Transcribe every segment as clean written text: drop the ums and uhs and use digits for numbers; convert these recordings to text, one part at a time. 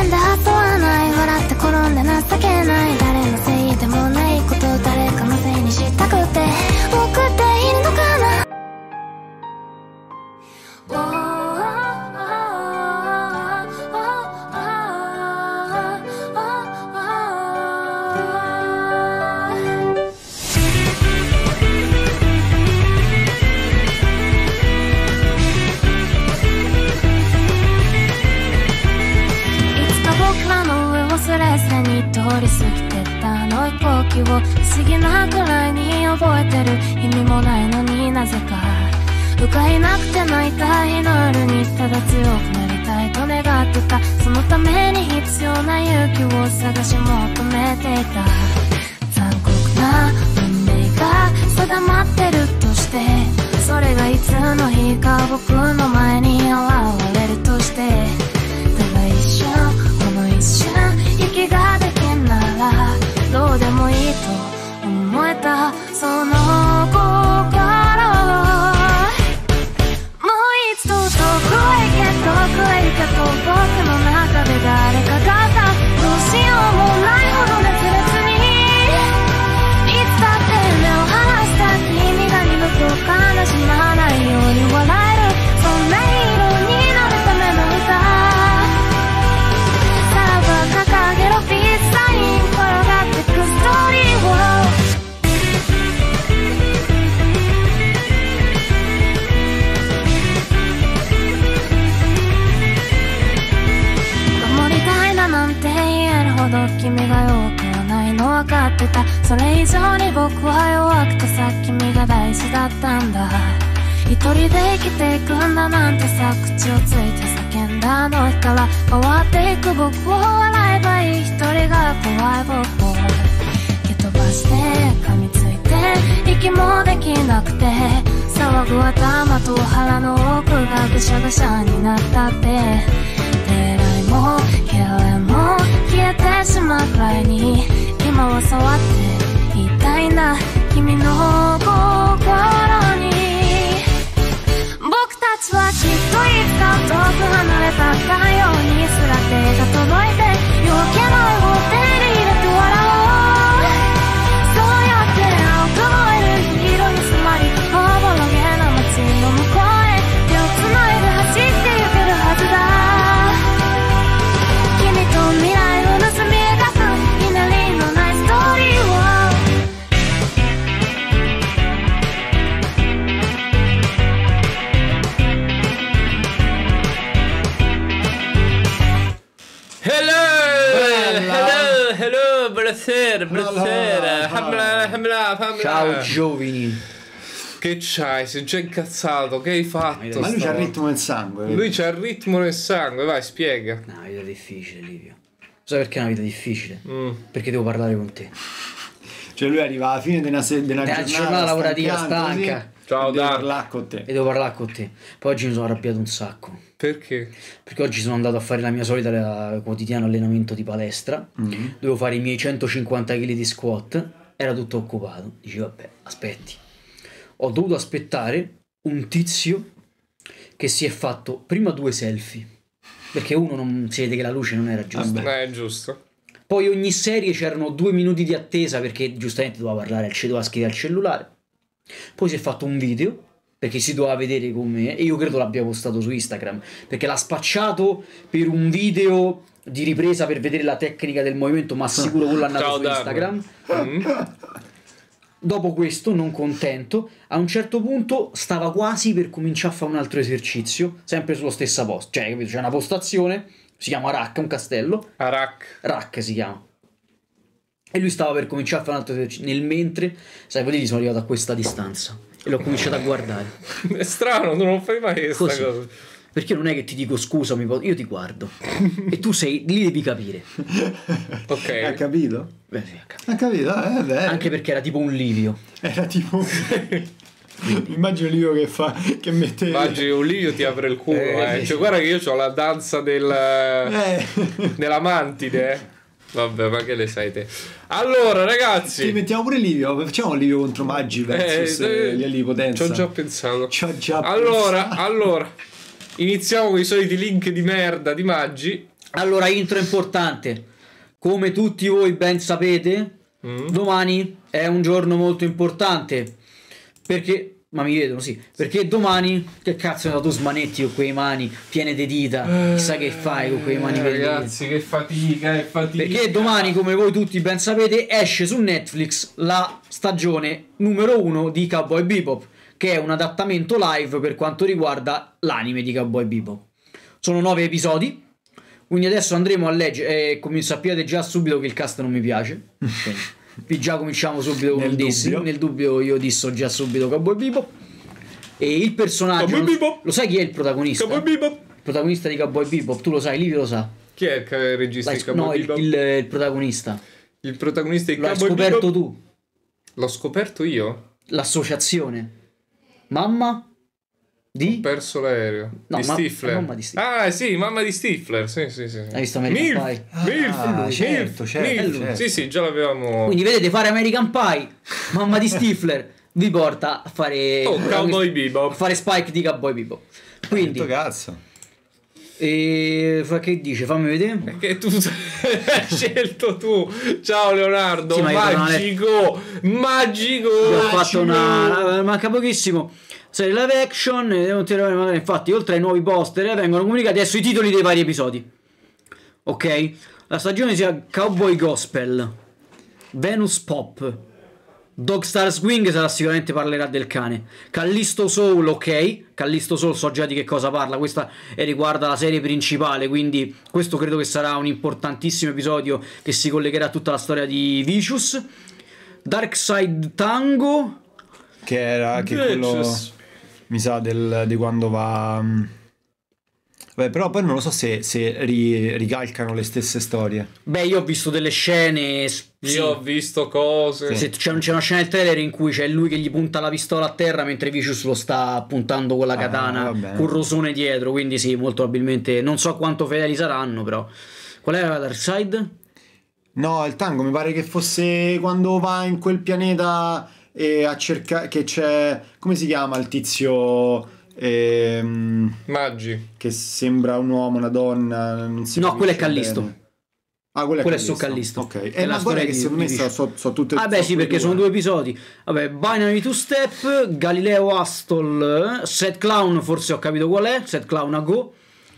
面で発想はない、笑って転んで情けない、誰のせいでもないこと、誰かのせいにしたくて僕っているのかな。 通り過ぎてったあの飛行機を不思議なくらいに覚えてる。意味もないのになぜか不甲斐なくて泣いた日の夜にただ強くなりたいと願ってた。そのために必要な勇気を探し求めていた。残酷な運命が定まってるとして、それがいつの日か僕の前に現れるとして、ただ一瞬この一瞬息ができんならどうでもいいと思えたその心、もう一度遠くへ行け遠くへ行けと僕の中で誰かがさ、どうしようもないほど熱烈にいつだって目を離した君が二度と悲しまないように笑える、そんな色になるための歌。掲げろピースサイン、転がってくストーリーを守りたいだなんて言えるほど君が弱くはないの分かってた。それ以上に僕は弱くてさ、君が大事だったんだ。一人で生きていくんだなんてさ、口をついて叫んだあの日から変わっていく僕を笑えばいい。一人が怖い僕を蹴飛ばして噛みついて息もできなくて騒ぐ頭と腹の奥がぐしゃぐしゃになったって、手洗いも気洗いも消えてしまうくらいに今は触っていたいんだ君の心に。僕たちはきっといつか遠く離れた太陽にすら手が届いて夜明けの絵を手に入れて笑おう。そうやって青く燃える黄色に染まりおぼろげな街の向こうへ手をつないで走ってゆけるはずだ。君と未来を盗み描くひねりのないストーリーを buonasera. Ciao giovani. Che c'hai? Sei già incazzato? Che hai fatto? Ma lui c'ha il ritmo nel sangue. Lui c'ha il ritmo nel sangue, vai, spiega. No, è una vita difficile, Livio. Sai perché è una vita difficile? Perché devo parlare con te. Cioè lui arriva alla fine della giornata lavorativa stanca. Ciao, devo parlare con te. E devo parlare con te. Poi oggi mi sono arrabbiato un sacco. Perché? Perché oggi sono andato a fare la mia solita quotidiano allenamento di palestra. Dovevo fare i miei 150 kg di squat. Era tutto occupato. Dici vabbè, aspetti. Ho dovuto aspettare un tizio che si è fatto prima 2 selfie. Perché uno non si vede che la luce non era giusta. È giusto. Poi ogni serie c'erano 2 minuti di attesa perché giustamente doveva parlare, doveva scrivere al cellulare. Poi si è fatto un video perché si doveva vedere come, e io credo l'abbia postato su Instagram, perché l'ha spacciato per un video di ripresa per vedere la tecnica del movimento, ma sicuro quello è andato su Instagram. Dopo questo, non contento, a un certo punto stava quasi per cominciare a fare un altro esercizio, sempre sullo stesso posto, cioè capito? C'è una postazione, si chiama rack, un castello, rack si chiama, e lui stava per cominciare a fare un altro esercizio. Nel mentre, sai, vedi, sono arrivato a questa distanza e l'ho cominciato a guardare. È strano, tu non fai mai questa Così. cosa. Perché non è che ti dico scusami, io ti guardo e tu sei lì, devi capire. Ok. Ha capito? Beh, sì, Ha capito, beh. anche perché era tipo un Livio. Era tipo immagino Livio che mette Immagini un Livio ti apre il culo, Cioè guarda che io ho la danza della mantide. Vabbè, ma che le sai te? Allora, ragazzi, Ti mettiamo pure Livio, facciamo un Livio contro Maggi versus gli all'ipotenza. ci ho già pensato. C'ho già Allora, iniziamo con i soliti link di merda di Maggi. Allora, intro importante. Come tutti voi ben sapete, domani è un giorno molto importante. Perché... Ma mi vedono, sì. Perché domani, che cazzo ne so, tu smanetti con quei mani piene di dita. Chissà che fai con quei mani piene di dita. Ragazzi, che fatica, che fatica. Perché domani, come voi tutti ben sapete, esce su Netflix la stagione numero 1 di Cowboy Bebop, che è un adattamento live per quanto riguarda l'anime di Cowboy Bebop. Sono 9 episodi. Quindi adesso andremo a leggere. E sappiate già subito che il cast non mi piace. Quindi già cominciamo subito con un diss. Nel dubbio io disso già subito Cowboy Bebop. E il personaggio. Lo sai chi è il protagonista? Cowboy Bebop. Il protagonista di Cowboy Bebop, tu lo sai, Livio lo sa. Chi è il regista di Cowboy Bebop? Il protagonista. Il protagonista di L'hai Cowboy scoperto Bebop? tu. L'ho scoperto io? L'associazione. Mamma di... Ho perso l'aereo. No, di Stifler. mamma di Stifler. Ah, sì, mamma di Stifler. Sì. Hai visto American Pie? Certo. Sì, già l'avevamo. Quindi vedete, fare American Pie, mamma di Stifler vi porta a fare Cowboy Bebop. a fare Spike di Cowboy Bebop. Quindi cazzo. che dice? Fammi vedere. Che tu hai scelto tu. Ciao Leonardo. Sì, magico. Ho fatto una manca pochissimo. Serie live action, infatti oltre ai nuovi poster vengono comunicati adesso i titoli dei vari episodi. Ok? La stagione sia Cowboy Gospel, Venus Pop, Dog Star Swing sicuramente parlerà del cane, Callisto Soul, ok? Callisto Soul so già di che cosa parla, questa riguarda la serie principale, quindi questo credo che sarà un importantissimo episodio che si collegherà a tutta la storia di Vicious. Dark Side Tango, che era che quello mi sa di quando va. Beh, però poi non lo so se ricalcano le stesse storie. Beh, io ho visto delle scene. Io ho visto cose. Sì. C'è una scena del trailer in cui c'è lui che gli punta la pistola a terra mentre Vicious lo sta puntando con la katana con Rosone dietro. Quindi sì, molto probabilmente. Non so quanto fedeli saranno, però. Qual era la Dark Side? No, il tango mi pare che fosse quando va in quel pianeta e a cercare. Che c'è. Come si chiama il tizio? Maggi. Che sembra un uomo, una donna. Non si no, quello è capisce Callisto. bene. Ah, quello è su Callisto. Ok. E la storia che secondo me so tutte. Ah, beh, sì, perché sono 2 episodi. Vabbè, Binary Two Step, Galileo Astol, Seth Clown, forse ho capito qual è. Seth Clown a Go.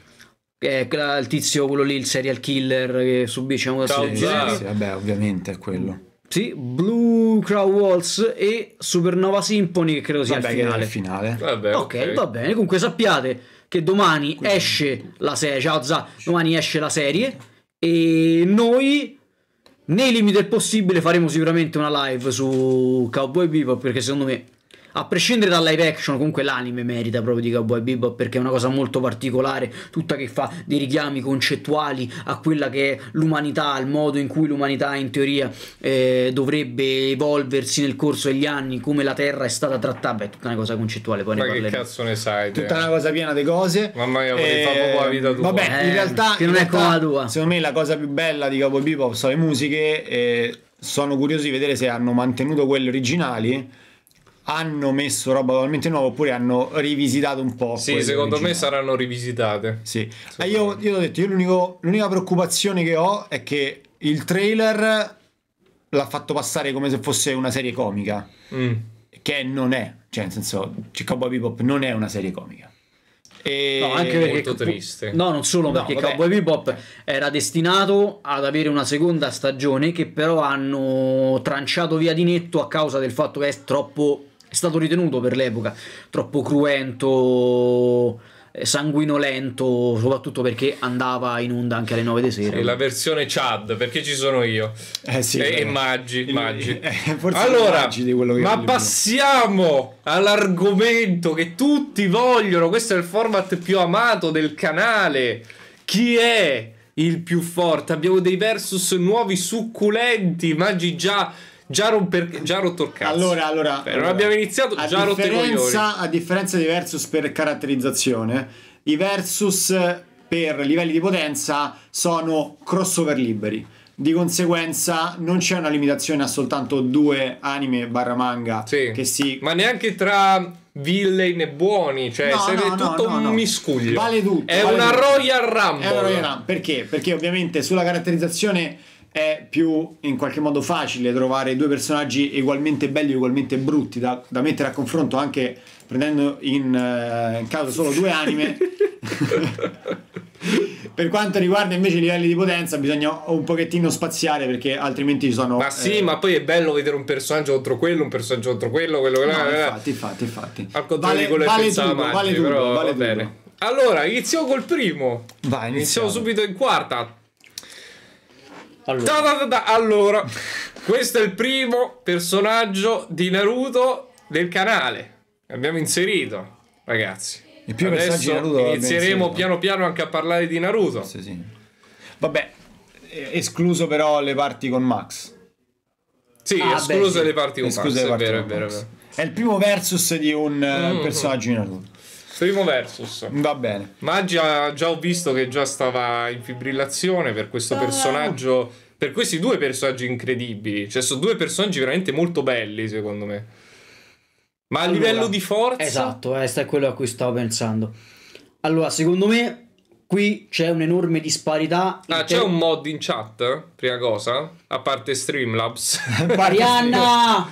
Che è il tizio, quello lì, il serial killer che subisce una sì, vabbè, ovviamente è quello. Sì, Blue Crow Waltz e Supernova Symphony, che credo sia il finale. Vabbè, ok, va bene. Comunque sappiate che domani esce la serie. Ciao Za, domani esce la serie e noi, nei limiti del possibile, faremo sicuramente una live su Cowboy Bebop, perché secondo me, a prescindere dal live action, comunque l'anime merita proprio di Cowboy Bebop, perché è una cosa molto particolare, tutta che fa dei richiami concettuali a quella che è l'umanità, al modo in cui l'umanità in teoria dovrebbe evolversi nel corso degli anni, come la Terra è stata trattata. È tutta una cosa concettuale, poi ma ne parleremo. che cazzo ne sai te? Tutta una cosa piena di cose. Mamma mia, vorrei fare proprio la vita tua. Vabbè, in realtà che non è come la tua. Secondo me la cosa più bella di Cowboy Bebop sono le musiche. Sono curioso di vedere se hanno mantenuto quelle originali, hanno messo roba totalmente nuova oppure hanno rivisitato un po'. Sì, secondo me saranno rivisitate. Sì. Io ho detto, l'unica preoccupazione che ho è che il trailer l'ha fatto passare come se fosse una serie comica, che non è, cioè nel senso, Cowboy Bebop non è una serie comica. No, anche perché molto triste. No, non solo perché Cowboy Bebop era destinato ad avere una seconda stagione, che però hanno tranciato via di netto a causa del fatto che è stato ritenuto per l'epoca troppo cruento, sanguinolento, soprattutto perché andava in onda anche alle 9 di sera. La versione Chad, perché ci sono io. Sì, e Maggi. Forse allora, di quello che ma passiamo all'argomento che tutti vogliono. Questo è il format più amato del canale. Chi è il più forte? Abbiamo dei versus nuovi succulenti. Maggi già rotto il cazzo. Allora, non abbiamo iniziato, già rotto i coglioni. A differenza dei versus per caratterizzazione, i versus per livelli di potenza sono crossover liberi. Di conseguenza non c'è una limitazione a soltanto 2 anime / manga sì. che si... Ma neanche tra villain buoni, cioè No, siete no, tutto no, un no. miscuglio. Vale tutto. È vale una tutto. Royal Rumble. È una Royal Rumble. Perché? Perché ovviamente sulla caratterizzazione è più in qualche modo facile trovare due personaggi ugualmente belli e ugualmente brutti da mettere a confronto, anche prendendo in caso solo due anime. Per quanto riguarda invece i livelli di potenza bisogna un pochettino spaziare, perché altrimenti ci sono... Ma sì, ma poi è bello vedere un personaggio contro quello, un personaggio contro quello No, infatti. al contrario di quello che pensava Maggi, vale tutto, però vale va tutto. bene. Allora, iniziamo col primo. Vai, Iniziamo subito in quarta. Allora, Allora, questo è il primo personaggio di Naruto del canale. Abbiamo inserito, ragazzi. Il primo personaggio di Naruto inizieremo l'abbiamo inserito. piano piano anche a parlare di Naruto. Sì. Vabbè, escluso però le parti con Max. Sì, escluse le parti con Escluse Max, le parti è con vero. Max. È il primo versus di un personaggio di Naruto. Primo versus. Va bene. Maggi già ho visto che già stava in fibrillazione per questo personaggio, per questi due personaggi incredibili. Cioè sono due personaggi veramente molto belli, secondo me. Ma a livello di forza... esatto, questo è quello a cui stavo pensando. Allora, secondo me qui c'è un'enorme disparità. c'è un mod in chat? Prima cosa? A parte Streamlabs. Marianna!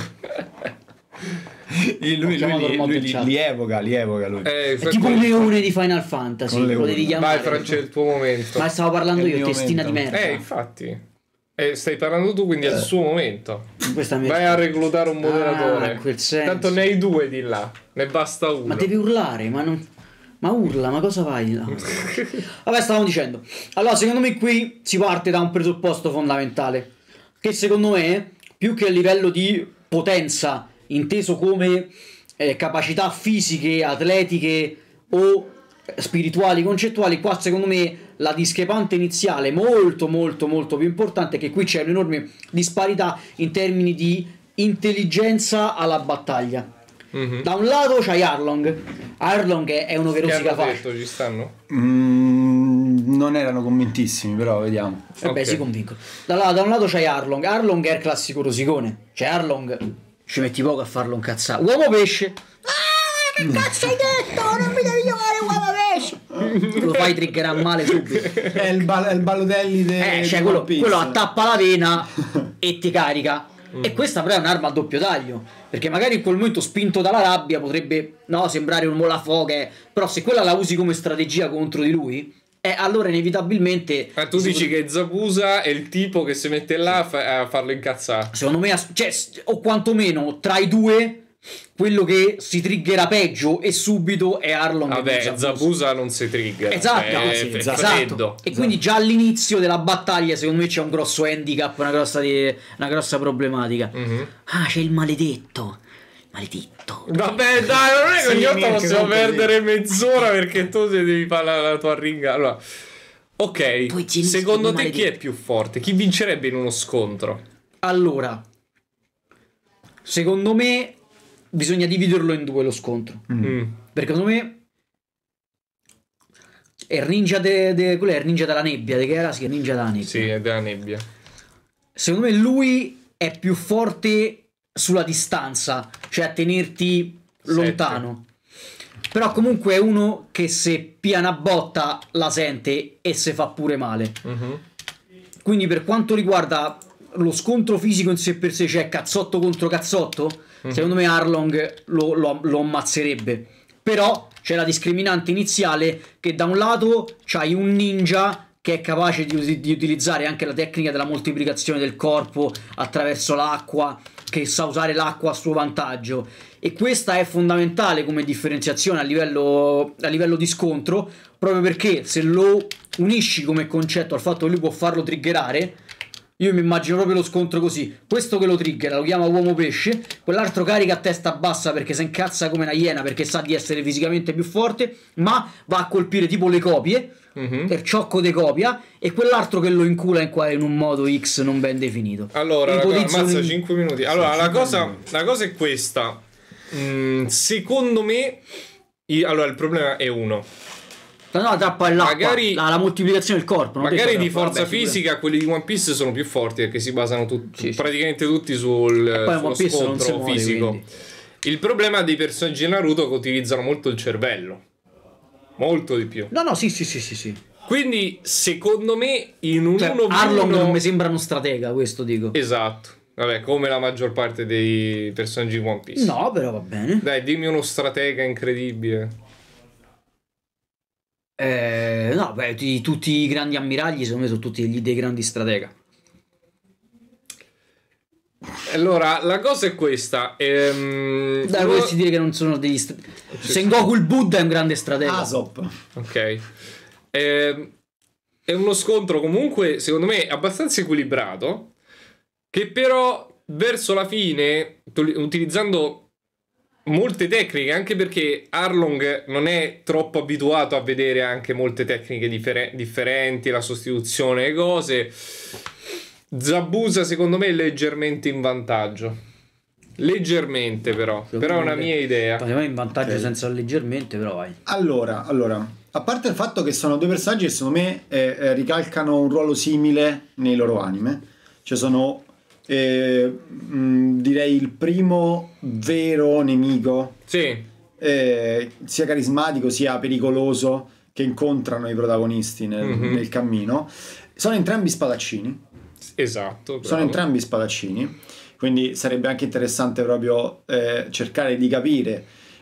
Lui li evoca lui. È tipo un leone di Final Fantasy, lo devi chiamare. Vai Francesco, il tuo momento. Ma stavo parlando È il io, mio testina momento. di merda. Infatti. Stai parlando tu, quindi è il suo momento. Questa Vai a reclutare un moderatore. in quel senso. Tanto ne hai due di là, ne basta uno. Ma devi urlare, ma urla, ma cosa fai là? Vabbè, stavamo dicendo. Allora, secondo me qui si parte da un presupposto fondamentale, che secondo me, più che a livello di potenza, inteso come capacità fisiche, atletiche o spirituali, concettuali, qua secondo me la discrepante iniziale molto più importante è che qui c'è un'enorme disparità in termini di intelligenza alla battaglia. Da un lato c'hai Arlong è uno che rosica facile. Ci stanno? Non erano convintissimi, però vediamo. Vabbè, si convincono. Da un lato c'hai Arlong è il classico rosicone. Cioè Arlong ci metti poco a farlo incazzare. Uomo pesce. Che cazzo hai detto? Non mi devi chiamare uomo pesce. Lo fai triggerare male subito. È il Balotelli Cioè quello attappa la vena e ti carica. E questa però è un'arma a doppio taglio, perché magari in quel momento spinto dalla rabbia potrebbe sembrare un molafoghe, però se quella la usi come strategia contro di lui, allora inevitabilmente... Ma tu dici che Zabuza è il tipo che si mette là a farlo incazzare? Secondo me, cioè, o quantomeno tra i due, quello che si triggera peggio e subito è Arlong. Vabbè, Zabuza non si trigger. Esatto, esatto. E quindi già all'inizio della battaglia secondo me c'è un grosso handicap, una grossa problematica. C'è il maledetto. Vabbè, dai, non è che ogni volta possiamo perdere mezz'ora perché tu devi parlare la tua ringa. Allora, ok, secondo te chi è più forte? Chi vincerebbe in uno scontro? Allora, secondo me bisogna dividerlo in due lo scontro. Perché secondo me è il ninja quello è il ninja della nebbia, che era? Sì, è il ninja della nebbia. Sì, è della nebbia. Secondo me lui è più forte sulla distanza, cioè a tenerti lontano. Però comunque è uno che se pia una botta la sente e se fa pure male. Quindi per quanto riguarda lo scontro fisico in sé per sé, cioè cazzotto contro cazzotto, secondo me Arlong lo ammazzerebbe. Però c'è la discriminante iniziale che da un lato c'hai un ninja che è capace di utilizzare anche la tecnica della moltiplicazione del corpo attraverso l'acqua, che sa usare l'acqua a suo vantaggio, e questa è fondamentale come differenziazione a livello di scontro, proprio perché se lo unisci come concetto al fatto che lui può farlo triggerare, io mi immagino proprio lo scontro così: questo che lo triggera lo chiama uomo pesce, quell'altro carica a testa bassa perché si incazza come una iena perché sa di essere fisicamente più forte, ma va a colpire tipo le copie per ciocco de copia, e quell'altro che lo incula in un modo X non ben definito. Allora, ammazza 5 minuti. Allora, la cosa è questa. Secondo me, allora il problema è uno. No, trappa l'acqua, la moltiplicazione del corpo. Magari di forza fisica quelli di One Piece sono più forti perché si basano praticamente tutti sullo scontro fisico. Il problema dei personaggi di Naruto è che utilizzano molto il cervello. Molto di più. No, sì. Quindi, secondo me, in un Cioè, 1v1... Arlong non mi sembra uno stratega, questo dico. Esatto. Vabbè, come la maggior parte dei personaggi di One Piece. No, però va bene. Dai, dimmi uno stratega incredibile. No, beh, tutti i grandi ammiragli, secondo me, sono tutti dei grandi stratega. Allora, la cosa è questa. Dai, vorresti dire che non sono degli Sengoku il Buddha è un grande stratega. Asop. Ok. È uno scontro comunque, secondo me, abbastanza equilibrato, che però verso la fine, utilizzando molte tecniche, anche perché Arlong non è troppo abituato a vedere anche molte tecniche differenti, la sostituzione e cose, Zabuza secondo me è leggermente in vantaggio. Leggermente però è una mia idea. Secondo me in vantaggio senza leggermente, però vai. Allora, a parte il fatto che sono due personaggi che secondo me ricalcano un ruolo simile nei loro anime, cioè sono direi il primo vero nemico, sì, sia carismatico sia pericoloso, che incontrano i protagonisti nel cammino. Sono entrambi spadaccini. Esatto, bravo. Sono entrambi spadaccini, quindi sarebbe anche interessante proprio cercare di capire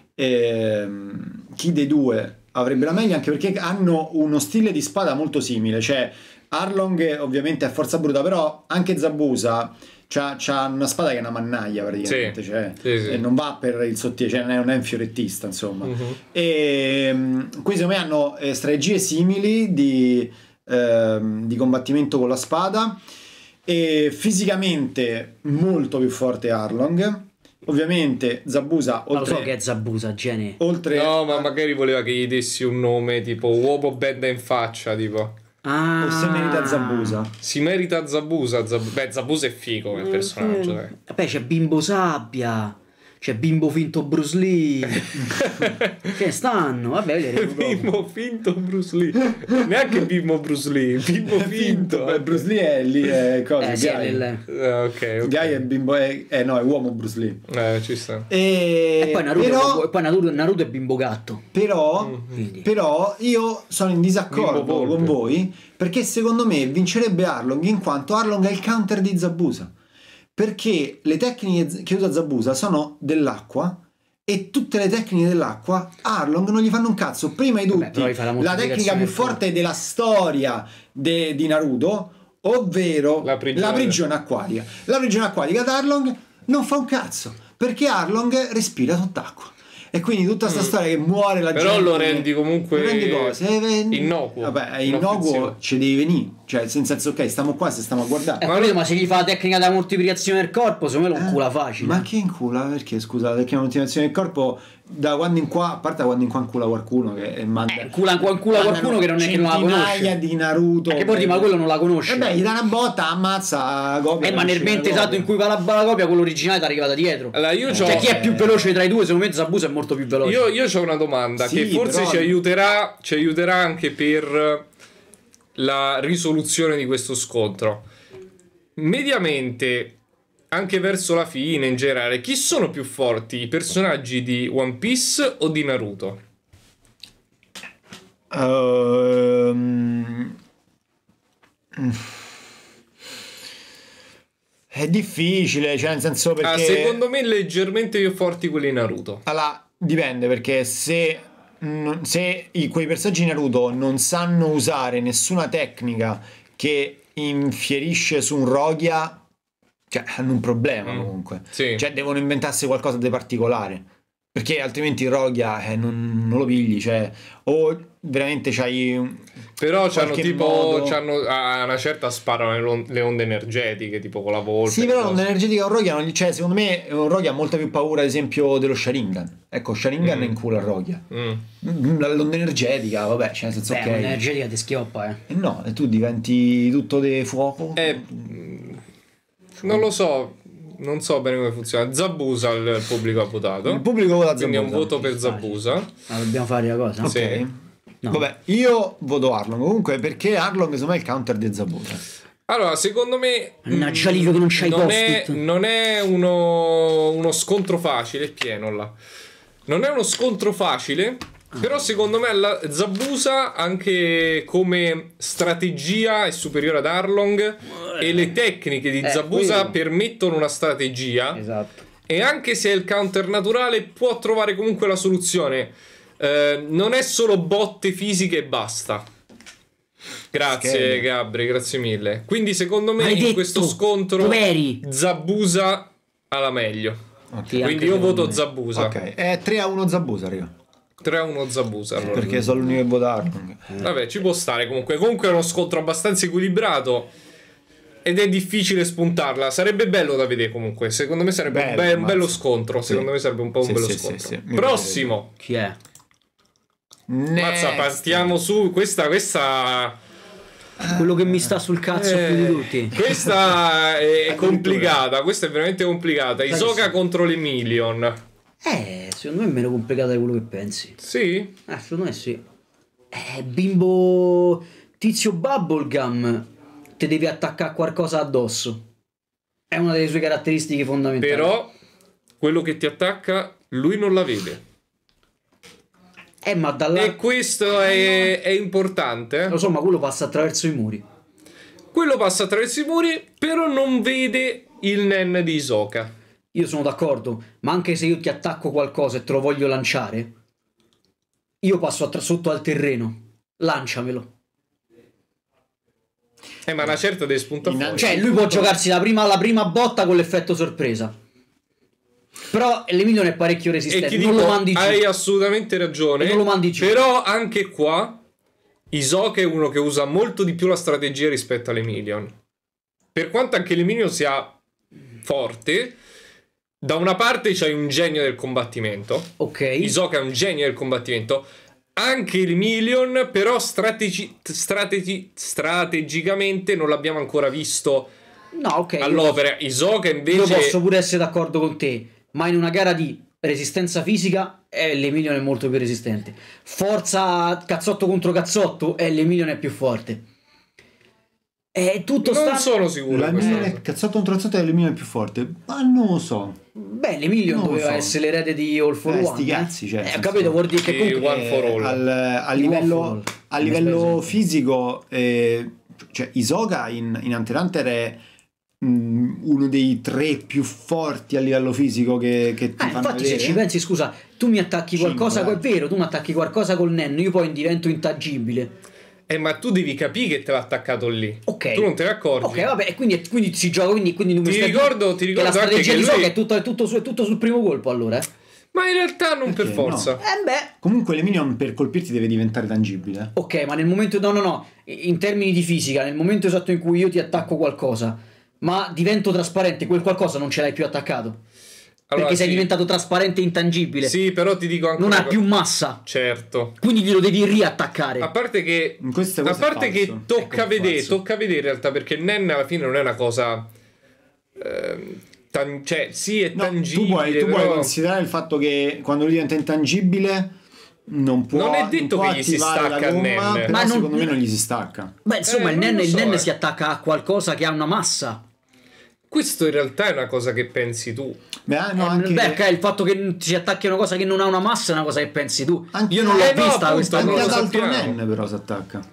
chi dei due avrebbe la meglio, anche perché hanno uno stile di spada molto simile. Cioè Arlong ovviamente è forza bruta, però anche Zabuza c'ha una spada che è una mannaia praticamente, sì, cioè, sì. E non va per il sottile, cioè non è un fiorettista, insomma. E qui secondo me hanno strategie simili di combattimento con la spada, e fisicamente molto più forte Arlong. Ovviamente Zabuza, Ma lo so che è Zabuza, Gene. oltre No, ma magari voleva che gli dessi un nome tipo uomo benda in faccia, tipo. o se merita Zabuza. Si merita Zabuza. Beh, Zabuza è figo come personaggio, dai. Vabbè, c'è Bimbo Sabbia, c'è Bimbo finto Bruce Lee. Che stanno? Vabbè, Bimbo finto Bruce Lee. Neanche Bimbo Bruce Lee, Bimbo finto. Beh, Bruce Lee è lì, è cosa? sì, Guy. Ok. Guy è bimbo, no, è uomo Bruce Lee. Ci sta. E poi Naruto è Bimbo Gatto. Però io sono in disaccordo Bimbo con Volpe. voi, perché secondo me vincerebbe Arlong, in quanto Arlong è il counter di Zabuza. Perché le tecniche che usa Zabuza sono dell'acqua, e tutte le tecniche dell'acqua Arlong non gli fanno un cazzo. Prima di tutti, la tecnica più forte della storia di Naruto, ovvero la prigione acquatica. La prigione acquatica ad Arlong non fa un cazzo, perché Arlong respira sott'acqua. E quindi tutta sta storia che muore la gente. Però lo rendi comunque innocuo. Vabbè, innocuo ci devi venire. Cioè, nel senso, ok, stiamo qua, se stiamo a guardare. Ma se gli fa la tecnica da moltiplicazione del corpo, secondo me lo incula facile. Ma che incula? Perché, scusa, la tecnica di moltiplicazione del corpo, da quando in qua, a parte da quando in qua incula qualcuno che manda... incula qualcuno che non è che non la conosce. Centinaia di Naruto. Che poi ma quello non la conosce. E beh, gli dà una botta, ammazza la copia. Ma nel mente esatto in cui va la copia, quello originale ti arriva da dietro. Allora, cioè, chi è più veloce tra i due? Secondo me Zabuza è molto più veloce. Io ho una domanda che forse però... ci aiuterà anche per la risoluzione di questo scontro. Mediamente, anche verso la fine in generale, chi sono più forti, i personaggi di One Piece o di Naruto? È difficile, cioè nel senso, perché secondo me leggermente più forti quelli di Naruto. Allora, dipende, perché se quei personaggi di Naruto non sanno usare nessuna tecnica che infierisce su un Rogia, cioè hanno un problema comunque. Sì. Cioè devono inventarsi qualcosa di particolare, perché altrimenti il Rogia non lo pigli, cioè, o veramente c'hai però c'hanno tipo modo... a una certa sparano le onde energetiche, tipo con la volpe. Sì, però l'onda energetica un Rogia non cioè, secondo me un Rogia ha molta più paura, ad esempio, dello Sharingan. Ecco, Sharingan incula il Rogia. L'onda energetica, vabbè, cioè nel senso, ok. L'onda energetica ti schioppa, No, e tu diventi tutto di fuoco. Non lo so. Non so bene come funziona. Zabuza il pubblico ha votato. Il pubblico vota Zabuza. Quindi è un voto per Zabuza. Ma dobbiamo fare la cosa? Ok. Sì. No. Vabbè, io voto Arlong comunque, perché Arlong secondo me è il counter di Zabuza. Allora, secondo me Mannaggia Livio che non c'hai post-it. non è uno scontro facile, è pieno là. Non è uno scontro facile, però secondo me la Zabuza anche come strategia è superiore ad Arlong e le tecniche di Zabuza quello. permettono una strategia. Esatto. E anche se è il counter naturale può trovare comunque la soluzione. Non è solo botte fisiche e basta. Grazie Schede. Gabri, grazie mille. Quindi secondo me in Maledetto, questo scontro dov'eri? Zabuza ha la meglio. Sì, Quindi anche io secondo voto me. Zabuza. Ok, è 3-1 Zabuza, raga. 3-1 Zabuza allora. Perché sono l'unico che vota Arlong. Vabbè, ci può stare comunque. Comunque è uno scontro abbastanza equilibrato ed è difficile spuntarla. Sarebbe bello da vedere comunque. Secondo me sarebbe Bello, un bello mazza. scontro. Sì. Secondo me sarebbe un po' un Sì, bello sì, scontro. sì, sì. Mi Prossimo. Chi è? Mazza, partiamo su. Questa Quello che mi sta sul cazzo più di tutti. Questa è complicata. Questa è veramente complicata. Isoka contro l'Emilion. Secondo me è meno complicata di quello che pensi. Sì? Secondo me sì. Bimbo Tizio Bubblegum te devi attaccare qualcosa addosso. È una delle sue caratteristiche fondamentali. Però quello che ti attacca lui non la vede. Ma dalla... E questo è importante. Lo so, ma quello passa attraverso i muri. Quello passa attraverso i muri, però non vede il Nen di Isoka. Io sono d'accordo, ma anche se io ti attacco qualcosa e te lo voglio lanciare, io passo sotto al terreno. Lanciamelo. Ma una certa deve spuntare fuori. Cioè, lui può giocarsi la prima botta con l'effetto sorpresa. Però l'Emilion è parecchio E resistente. ti Non dico, lo mandi giù. hai assolutamente ragione. E non lo mandi giù. Però anche qua Isoka è uno che usa molto di più la strategia rispetto all'Emilion. Per quanto anche l'Emilion sia forte, da una parte c'hai un genio del combattimento. Ok. Isoka è un genio del combattimento. Anche l'Emilion, però strategicamente non l'abbiamo ancora visto No, ok. all'opera. Isoka Io invece posso pure essere d'accordo con te, ma in una gara di resistenza fisica l'Emilion è molto più resistente. Forza cazzotto contro cazzotto l'Emilion è più forte. È tutto non sono sicuro La di questa mia cosa. cazzotto contro cazzotto è l'Emilion più forte. Ma non lo so. Beh, l'Emilion Non lo doveva so. essere l'erede di All for One. Sti cazzi, cioè, Ho senso- capito, vuol dire che Sì, comunque One for All. A One for livello, All. a livello Esatto. fisico, cioè Isoka in Hunter x Hunter è uno dei 3 più forti a livello fisico che ti fanno infatti vedere. se ci pensi, scusa, tu mi attacchi qualcosa, Cinque, è vero, tu mi attacchi qualcosa col Nen, io poi divento intangibile. Ma tu devi capire che te l'ha attaccato lì. Ok. Tu non te ne accorgi. Ok, vabbè, e quindi si gioca, quindi non mi Ti stai- ricordo che la anche strategia che di lui- Isoka è tutto sul primo colpo, allora. Ma in realtà non per Perché? forza. No. Beh. Comunque l'Emilion per colpirti deve diventare tangibile. Ok, ma nel momento... No, in termini di fisica, nel momento esatto in cui io ti attacco qualcosa, ma divento trasparente, quel qualcosa non ce l'hai più attaccato. Allora, Perché sei sì. diventato trasparente e intangibile. Sì, però ti dico anche Non una ha cosa. più massa. Certo. Quindi glielo devi riattaccare. A parte che Questo a è parte che falso. tocca Ecco, vedere, falso. tocca vedere in realtà, perché Nen alla fine non è una cosa cioè sì, è No, tangibile, tu puoi però considerare il fatto che quando lui diventa intangibile non può, Non è detto può che gli si attivare la stacca il gomma, Nen. però Ma non- secondo me non gli si stacca. Beh, insomma, il non Nen, lo il so, Nen si attacca a qualcosa che ha una massa. questo in realtà è una cosa che pensi tu. Beh, no, anche, Beh, ok, il fatto che ti attacchi a una cosa che non ha una massa è una cosa che pensi tu. Anche- Io non l'ho no, vista appunto, questa anche non cosa. lo ad altro sappiamo. Nen però si attacca.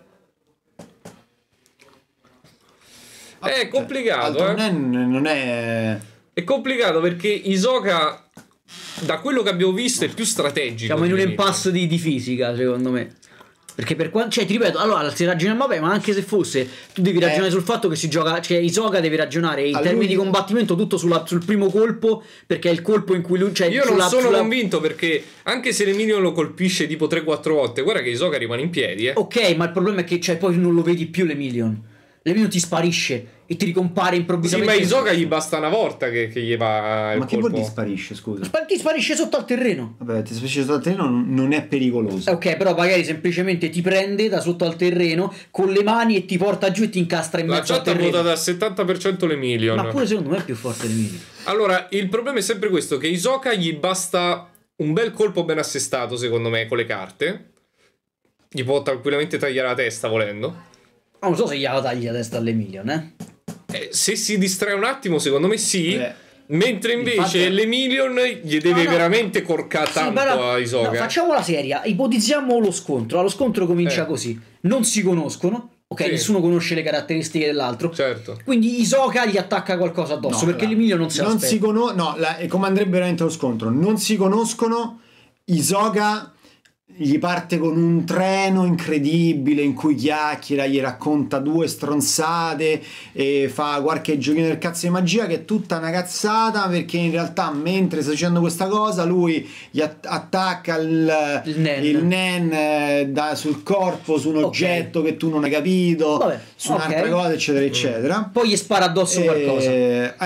È complicato, Altro Nen non è... È complicato perché Isoka, da quello che abbiamo visto, è più strategico. Siamo in un di impasse di fisica, secondo me. Perché per quanto, cioè, ti ripeto, allora si ragioniamo, vabbè, ma anche se fosse, tu devi ragionare sul fatto che si gioca, cioè Isoka deve ragionare in A termini lui- di combattimento tutto sul primo colpo, perché è il colpo in cui lui, cioè, Io non sulla- sono sulla- convinto perché anche se l'Emilio lo colpisce tipo 3-4 volte, guarda che Isoka rimane in piedi, Ok, ma il problema è che cioè, poi non lo vedi più l'Emilion. L'Emilion ti sparisce e ti ricompare Sì, improvvisamente. ma Isoka gli basta una volta che gli va il Ma che vuol colpo. dire sparisce, scusa? Ti sparisce sotto al terreno. Vabbè, ti sparisce sotto al terreno non è pericoloso. Ok, però magari semplicemente ti prende da sotto al terreno con le mani e ti porta giù e ti incastra in La mezzo al chat ha terreno. votato al 70% l'Emilion. Ma pure secondo me è più forte l'Emilion. Allora, il problema è sempre questo, che Isoka gli basta un bel colpo ben assestato, secondo me, con le carte. Gli può tranquillamente tagliare la testa volendo. Non so se gliela tagli la testa all'Emilion, Se si distrae un attimo, secondo me sì. Mentre invece Infatti... l'Emilion gli deve veramente corcare tanto a Hisoka. No, facciamo la seria, ipotizziamo lo scontro. Lo scontro comincia così: non si conoscono. Ok, nessuno conosce le caratteristiche dell'altro. Certo. Quindi Hisoka gli attacca qualcosa addosso, perché l'Emilion non si aspetta. Come andrebbe veramente lo scontro? Non si conoscono. Hisoka gli parte con un treno incredibile in cui chiacchiera, gli racconta 2 stronzate e fa qualche giochino del cazzo di magia che è tutta una cazzata, perché in realtà mentre sta facendo questa cosa lui gli attacca il Nen sul corpo, su un oggetto che tu non hai capito, su un'altra cosa, eccetera eccetera. Poi gli spara addosso qualcosa.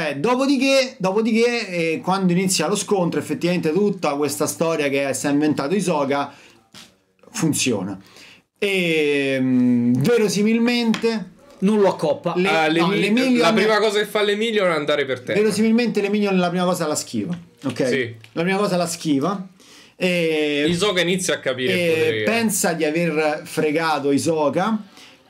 Dopodiché quando inizia lo scontro, effettivamente tutta questa storia che si è inventato Hisoka funziona, e verosimilmente non lo accoppa. La prima cosa che fa l'Emilion è andare per terra. Verosimilmente l'Emilion la prima cosa la schiva, ok? Sì. La prima cosa la schiva e Hisoka inizia a capire, pensa di aver fregato Hisoka,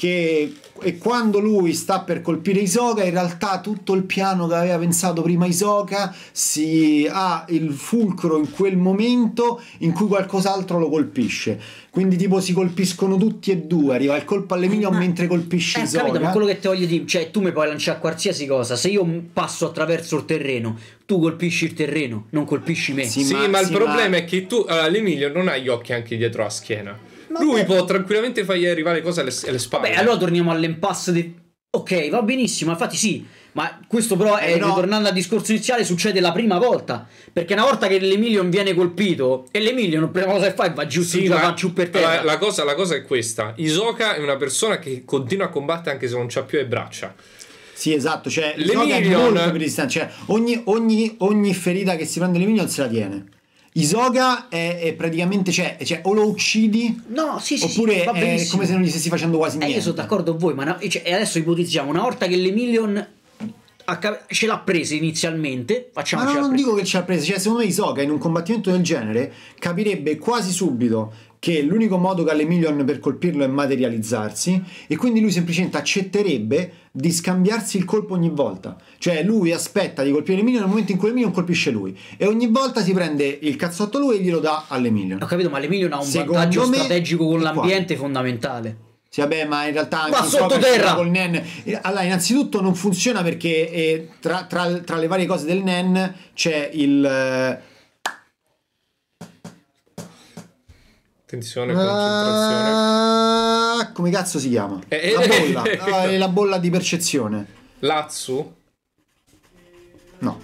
e quando lui sta per colpire Hisoka, in realtà tutto il piano che aveva pensato prima Hisoka si ha il fulcro in quel momento in cui qualcos'altro lo colpisce. Quindi tipo si colpiscono tutti e due, arriva il colpo all'Emilion mentre colpisce Hisoka. Capito, ma quello che ti voglio dire, cioè tu mi puoi lanciare qualsiasi cosa, se io passo attraverso il terreno, tu colpisci il terreno, non colpisci me. Ma il problema è che tu l'Emilion non ha gli occhi anche dietro la schiena. Lui può tranquillamente fargli arrivare le cose alle spalle. Allora torniamo all'impasse di... Ok, va benissimo, infatti sì, ma questo però è, ritornando al discorso iniziale, succede la prima volta, perché una volta che l'Emilion viene colpito e l'Emilion la prima cosa che fa è va giù, va giù per terra. La cosa è questa: Hisoka è una persona che continua a combattere anche se non c'ha più le braccia. Sì, esatto, cioè Hisoka è molto più distante, cioè ogni ferita che si prende l'Emilion se la tiene. Hisoka è praticamente, cioè o lo uccidi, oppure è come se non gli stessi facendo quasi niente. Io sono d'accordo con voi, ma adesso ipotizziamo una volta che l'Emilion ce l'ha presa inizialmente, ma non dico che ce l'ha presa, cioè secondo me Hisoka in un combattimento del genere capirebbe quasi subito che l'unico modo che ha l'Emilion per colpirlo è materializzarsi, e quindi lui semplicemente accetterebbe di scambiarsi il colpo ogni volta. Cioè lui aspetta di colpire l'Emilion nel momento in cui l'Emilion colpisce lui, e ogni volta si prende il cazzotto lui e glielo dà all'Emilion. Ho capito, ma l'Emilion ha un vantaggio strategico con l'ambiente fondamentale. Sì, vabbè, ma in realtà anche sottoterra col Nen, allora innanzitutto non funziona perché tra le varie cose del Nen c'è il attenzione, concentrazione. Come cazzo si chiama? La bolla. È la bolla di percezione. Lazzu? No.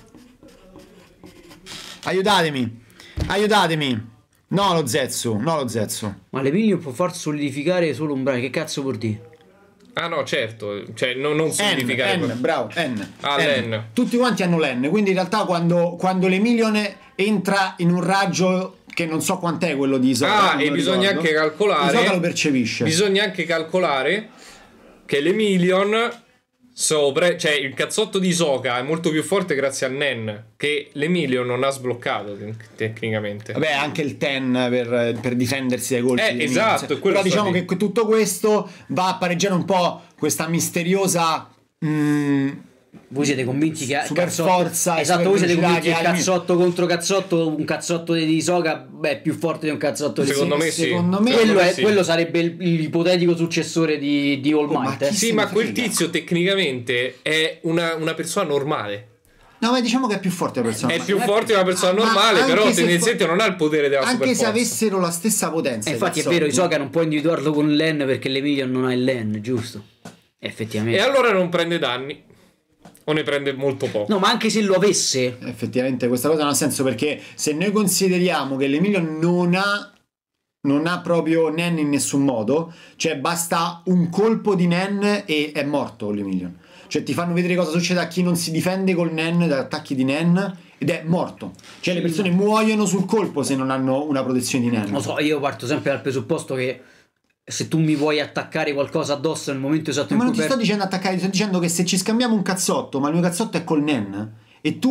Aiutatemi. No, lo Zetsu. Ma l'Emilion può far solidificare solo un brano. Che cazzo vuol dire? Ah no, certo, cioè non solidificare. Bravo, N. L'N. Tutti quanti hanno l'N, quindi in realtà quando l'Emilion entra in un raggio che non so quant'è quello di Hisoka, e bisogna anche calcolare, Hisoka lo percepisce. Bisogna anche calcolare che l'Emilion cioè il cazzotto di Hisoka è molto più forte grazie al Nen, che l'Emilion non ha sbloccato tecnicamente. Vabbè, anche il Ten per difendersi dai colpi. Esatto, però diciamo che tutto questo va a pareggiare un po' questa misteriosa voi siete convinti che super forza, esatto, voi siete convinti che cazzotto contro cazzotto, un cazzotto di Hisoka è più forte di un cazzotto di secondo me sì. Secondo me quello sarebbe l'ipotetico successore di All Might. Sì, ma quel tizio tecnicamente è una persona normale. No, ma diciamo che è più forte una persona normale. È più forte di una persona normale, però tendenzialmente non ha il potere della anche superforza. se avessero la stessa potenza. Infatti è vero, Hisoka non può individuarlo con l'En perché l'Emilion non ha il l'En, giusto? Effettivamente. E allora non prende danni. O ne prende molto poco. No, ma anche se lo avesse, effettivamente questa cosa non ha senso, perché se noi consideriamo che l'Emilion non ha proprio Nen in nessun modo, cioè basta un colpo di Nen e è morto l'Emilion. Cioè ti fanno vedere cosa succede a chi non si difende col Nen, da attacchi di Nen, ed è morto. Cioè le persone muoiono sul colpo se non hanno una protezione di Nen. Lo so, io parto sempre dal presupposto che se tu mi vuoi attaccare qualcosa addosso nel momento esatto in cui... Ma non ti sto dicendo attaccare, sto dicendo che se ci scambiamo un cazzotto, ma il mio cazzotto è col Nen, e tu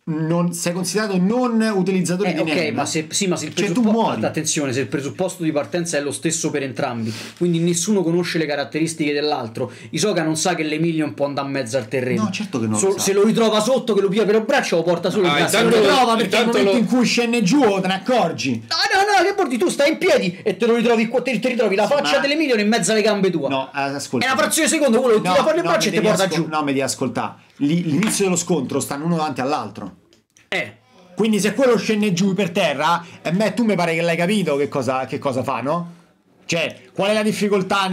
sei considerato non utilizzatore di ok, Nen. ma se il Cioè, tu presupposto, muori. attenzione, se il presupposto di partenza è lo stesso per entrambi, quindi nessuno conosce le caratteristiche dell'altro, Hisoka non sa che l'Emilion può andare in mezzo al terreno. No, certo che non lo sa. Se lo ritrova sotto, che lo pia per il braccio, lo porta solo in braccio. Non intanto- lo ritrova perché nel intanto momento lo- in cui scende giù te ne accorgi. No, che porti, tu stai in piedi e te lo ritrovi qua, ti ritrovi la faccia ma- dell'Emilion in mezzo alle gambe tua. No, ascolta. È una frazione di secondo, quello tira fuori il braccio e ti porta giù. No, mi devi ascoltare. L'inizio dello scontro stanno uno davanti all'altro. Quindi se quello scende giù per terra, tu mi pare che l'hai capito che cosa fa, no? Cioè, qual è la difficoltà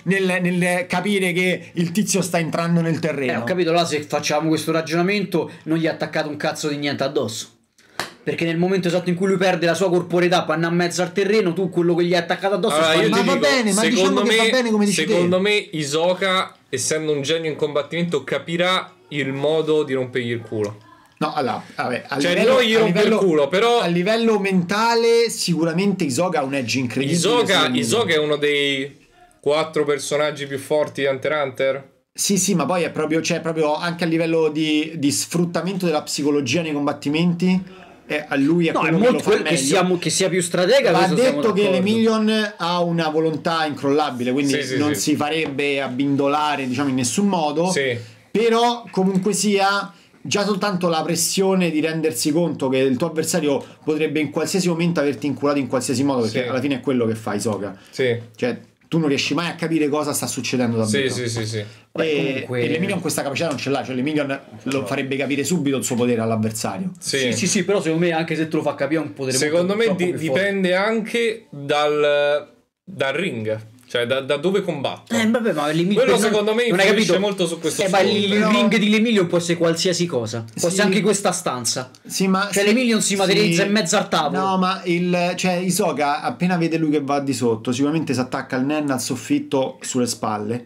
nel capire che il tizio sta entrando nel terreno? Ho capito, là se facciamo questo ragionamento non gli ha attaccato un cazzo di niente addosso. Perché nel momento esatto in cui lui perde la sua corporeità per andare in mezzo al terreno, tu quello che gli hai attaccato addosso Allora, io Ma ti va dico, bene, ma diciamo che va bene come dici te. secondo me Hisoka, essendo un genio in combattimento, capirà il modo di rompergli il culo. No, allora, vabbè, Cioè, non gli rompe il culo, però a livello mentale sicuramente Hisoka ha un edge incredibile. Hisoka è uno dei 4 personaggi più forti di Hunter x Hunter. Sì, ma poi è proprio, cioè, proprio anche a livello di sfruttamento della psicologia nei combattimenti, a lui è No, è quello che lo molto fa meglio. che sia più stratega. Va questo siamo detto che d'accordo. l'Emilion ha una volontà incrollabile, quindi Sì, non sì. si farebbe abbindolare, diciamo, in nessun modo. Sì. Però comunque sia, già soltanto la pressione di rendersi conto che il tuo avversario potrebbe in qualsiasi momento averti inculato in qualsiasi modo, perché Sì. alla fine è quello che fa Hisoka. Sì. Cioè, tu non riesci mai a capire cosa sta succedendo davvero. Sì. Beh, E, comunque- e l'Emilion questa capacità non ce l'ha, cioè l'Emilion lo farebbe capire subito il suo potere all'avversario. Sì, però secondo me anche se te lo fa capire un potere Secondo me molto più forte. dipende anche dal ring, cioè da dove combatto. Vabbè, ma Quello secondo me non hai influisce capito molto su questo ma il scontro. ring di l'Emilion può essere qualsiasi cosa, può Sì. essere anche questa stanza. Sì, ma Cioè, l'Emilion si materializza in mezzo al tavolo. No, ma cioè, Hisoka appena vede lui che va di sotto, sicuramente si attacca il Nen al soffitto sulle spalle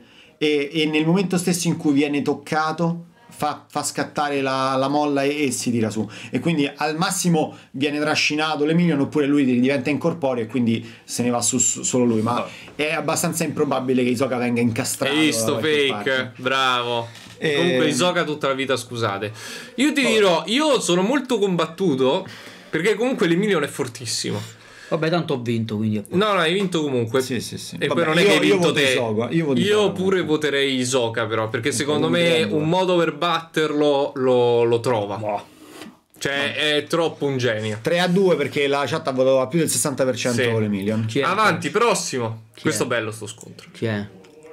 e nel momento stesso in cui viene toccato fa scattare la molla e si tira su, e quindi al massimo viene trascinato l'Emilion, oppure lui diventa incorporeo e quindi se ne va su solo lui, ma è abbastanza improbabile che Hisoka venga incastrato. Hai visto da qualche fake? parte. Bravo. E comunque Hisoka tutta la vita, scusate. Io ti dirò, io sono molto combattuto perché comunque l'Emilion è fortissimo. Vabbè, tanto ho vinto, quindi No, hai vinto comunque. Sì. E Vabbè, poi non è che hai vinto voto te. Hisoka, io voto Io Hisoka. pure voterei Hisoka, però, perché secondo me prendo. un modo per batterlo lo trova. Cioè, è troppo un genio. 3-2 perché la chat ha votato a più del 60% Sì. con l'Emilion. Chi è? Avanti, prossimo. Questo è? bello sto scontro. Chi è?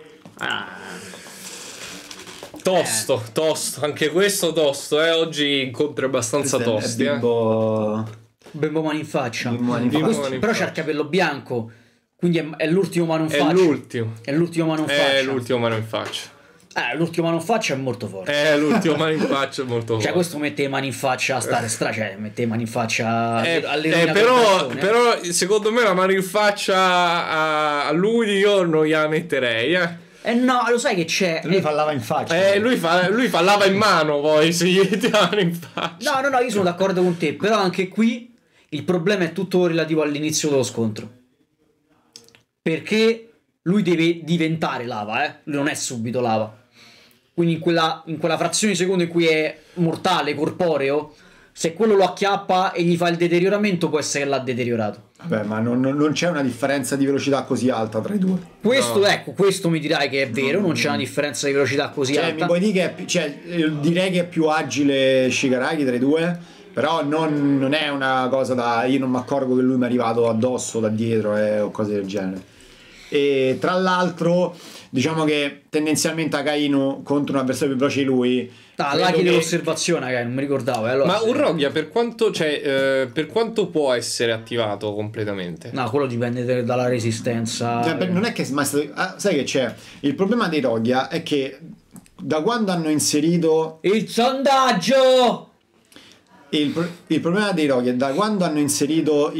Tosto, anche questo tosto, oggi incontri abbastanza tosti, Bimbo mano in faccia. Bimbo mano in faccia. Questo- però c'ha il capello bianco, quindi è l'ultimo mano in È faccia. l'ultimo. È l'ultimo mano in faccia. È l'ultimo mano in faccia. L'ultimo mano in faccia è molto forte. È l'ultimo mano in faccia, è molto Cioè, forte. questo mette le mani in faccia a stare cioè, mette le mani in faccia all'eroina però, del però secondo me la mano in faccia a lui io non gliela metterei, no, lo sai che c'è. Lui fallava in faccia. lui fa lava in mano, poi si gli mette la mano in faccia. No, io sono d'accordo con te, però anche qui il problema è tutto relativo all'inizio dello scontro. Perché lui deve diventare lava, lui non è subito lava. Quindi in quella frazione di secondo in cui è mortale, corporeo, se quello lo acchiappa e gli fa il deterioramento, può essere che l'ha deteriorato. Vabbè, ma non c'è una differenza di velocità così alta tra i due. Questo, ecco, questo mi dirai che è vero, non c'è una differenza di velocità così Cioè, alta. mi puoi dire direi che è più agile Shigaraki tra i due, però non è una cosa da... Io non mi accorgo che lui mi è arrivato addosso da dietro o cose del genere. E tra l'altro, diciamo che tendenzialmente Akainu contro un avversario più veloce di lui... Là credo chiede che- l'osservazione, non mi ricordavo. Allora, Ma sì. un Rogia per quanto può essere attivato completamente? No, quello dipende dalla resistenza. Cioè, non è che mai stato... sai che c'è? Il problema dei Rogia è che da quando hanno inserito... Il sondaggio! Il problema dei Rogia è da quando hanno inserito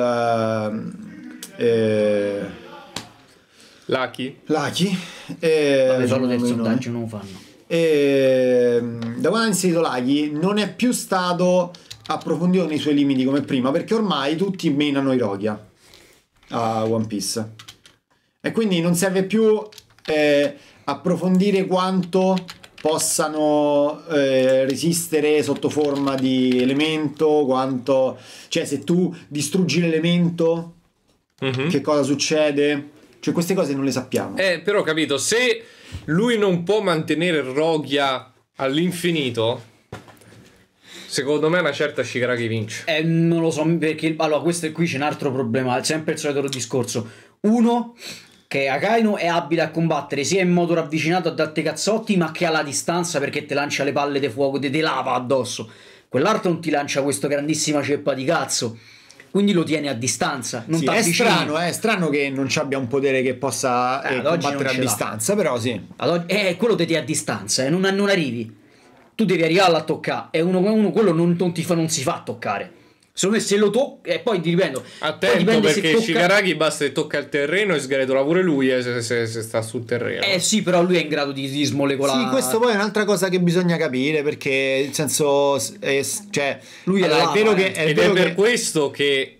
Lucky? Lucky, Vabbè, solo del non- sondaggio non lo fanno. da quando hanno inserito Lucky non è più stato approfondito nei suoi limiti come prima, perché ormai tutti menano i Rogia a One Piece e quindi non serve più approfondire quanto possano resistere sotto forma di elemento, quanto, cioè se tu distruggi l'elemento che cosa succede, cioè queste cose non le sappiamo. Però capito, se lui non può mantenere Rogia all'infinito, secondo me una certa Shigaraki vince. Non lo so, perché allora questo qui c'è un altro problema, sempre il solito discorso. Uno, che Akainu è abile a combattere sia in modo ravvicinato a darti cazzotti, ma che alla distanza, perché te lancia le palle di fuoco, di lava addosso. Quell'altro non ti lancia questa grandissima ceppa di cazzo, quindi lo tiene a distanza, non Sì, è strano che non ci abbia un potere che possa combattere a distanza, però sì. Quello te ti è a distanza, non arrivi. Tu devi arrivarla a toccare, e quello non si fa toccare. Secondo me se lo tocca, e poi ti ripeto, attento, perché Shigaraki basta che tocca il terreno e sgretola pure lui se sta sul terreno. Sì, però lui è in grado di smolecolare. Sì, questo poi è un'altra cosa che bisogna capire, perché nel senso cioè lui è vero che è per questo che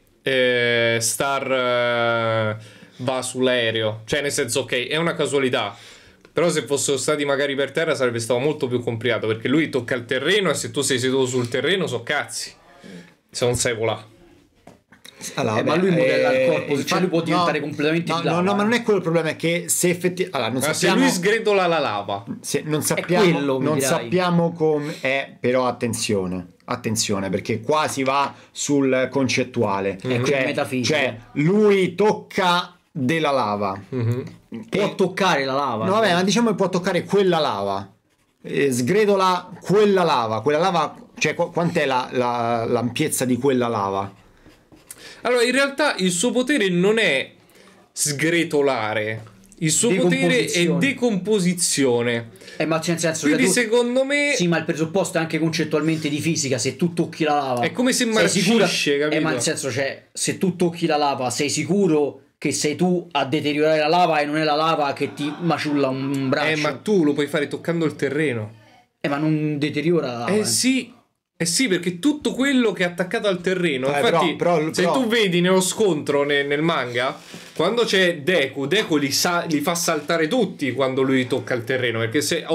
Star va sull'aereo, cioè nel senso, ok, è una casualità. Però se fossero stati magari per terra sarebbe stato molto più complicato, perché lui tocca il terreno e se tu sei seduto sul terreno so cazzi, se non sai volare. Allora, ma lui modella il corpo, cioè lui può diventare completamente di lava. No, ma non è quello il problema, è che se effettivamente allora, non sappiamo, se lui sgretola la lava, non sappiamo come è, però attenzione, perché qua si va sul concettuale, cioè lui tocca della lava, può toccare la lava, no vabbè, ma diciamo che può toccare quella lava, sgretola quella lava, cioè quant'è l'ampiezza di quella lava? Allora in realtà il suo potere non è sgretolare, il suo potere è decomposizione. Ma c'è nel senso, quindi secondo me sì, ma il presupposto è anche concettualmente di fisica. Se tu tocchi la lava è come se marcisce, capito? Ma nel senso, cioè, se tu tocchi la lava sei sicuro che sei tu a deteriorare la lava e non è la lava che ti maciulla un braccio. Ma tu lo puoi fare toccando il terreno. Ma non deteriora la lava. Sì, perché tutto quello che è attaccato al terreno, infatti se tu vedi nello scontro nel manga, quando c'è Deku li fa saltare tutti quando lui tocca il terreno, perché se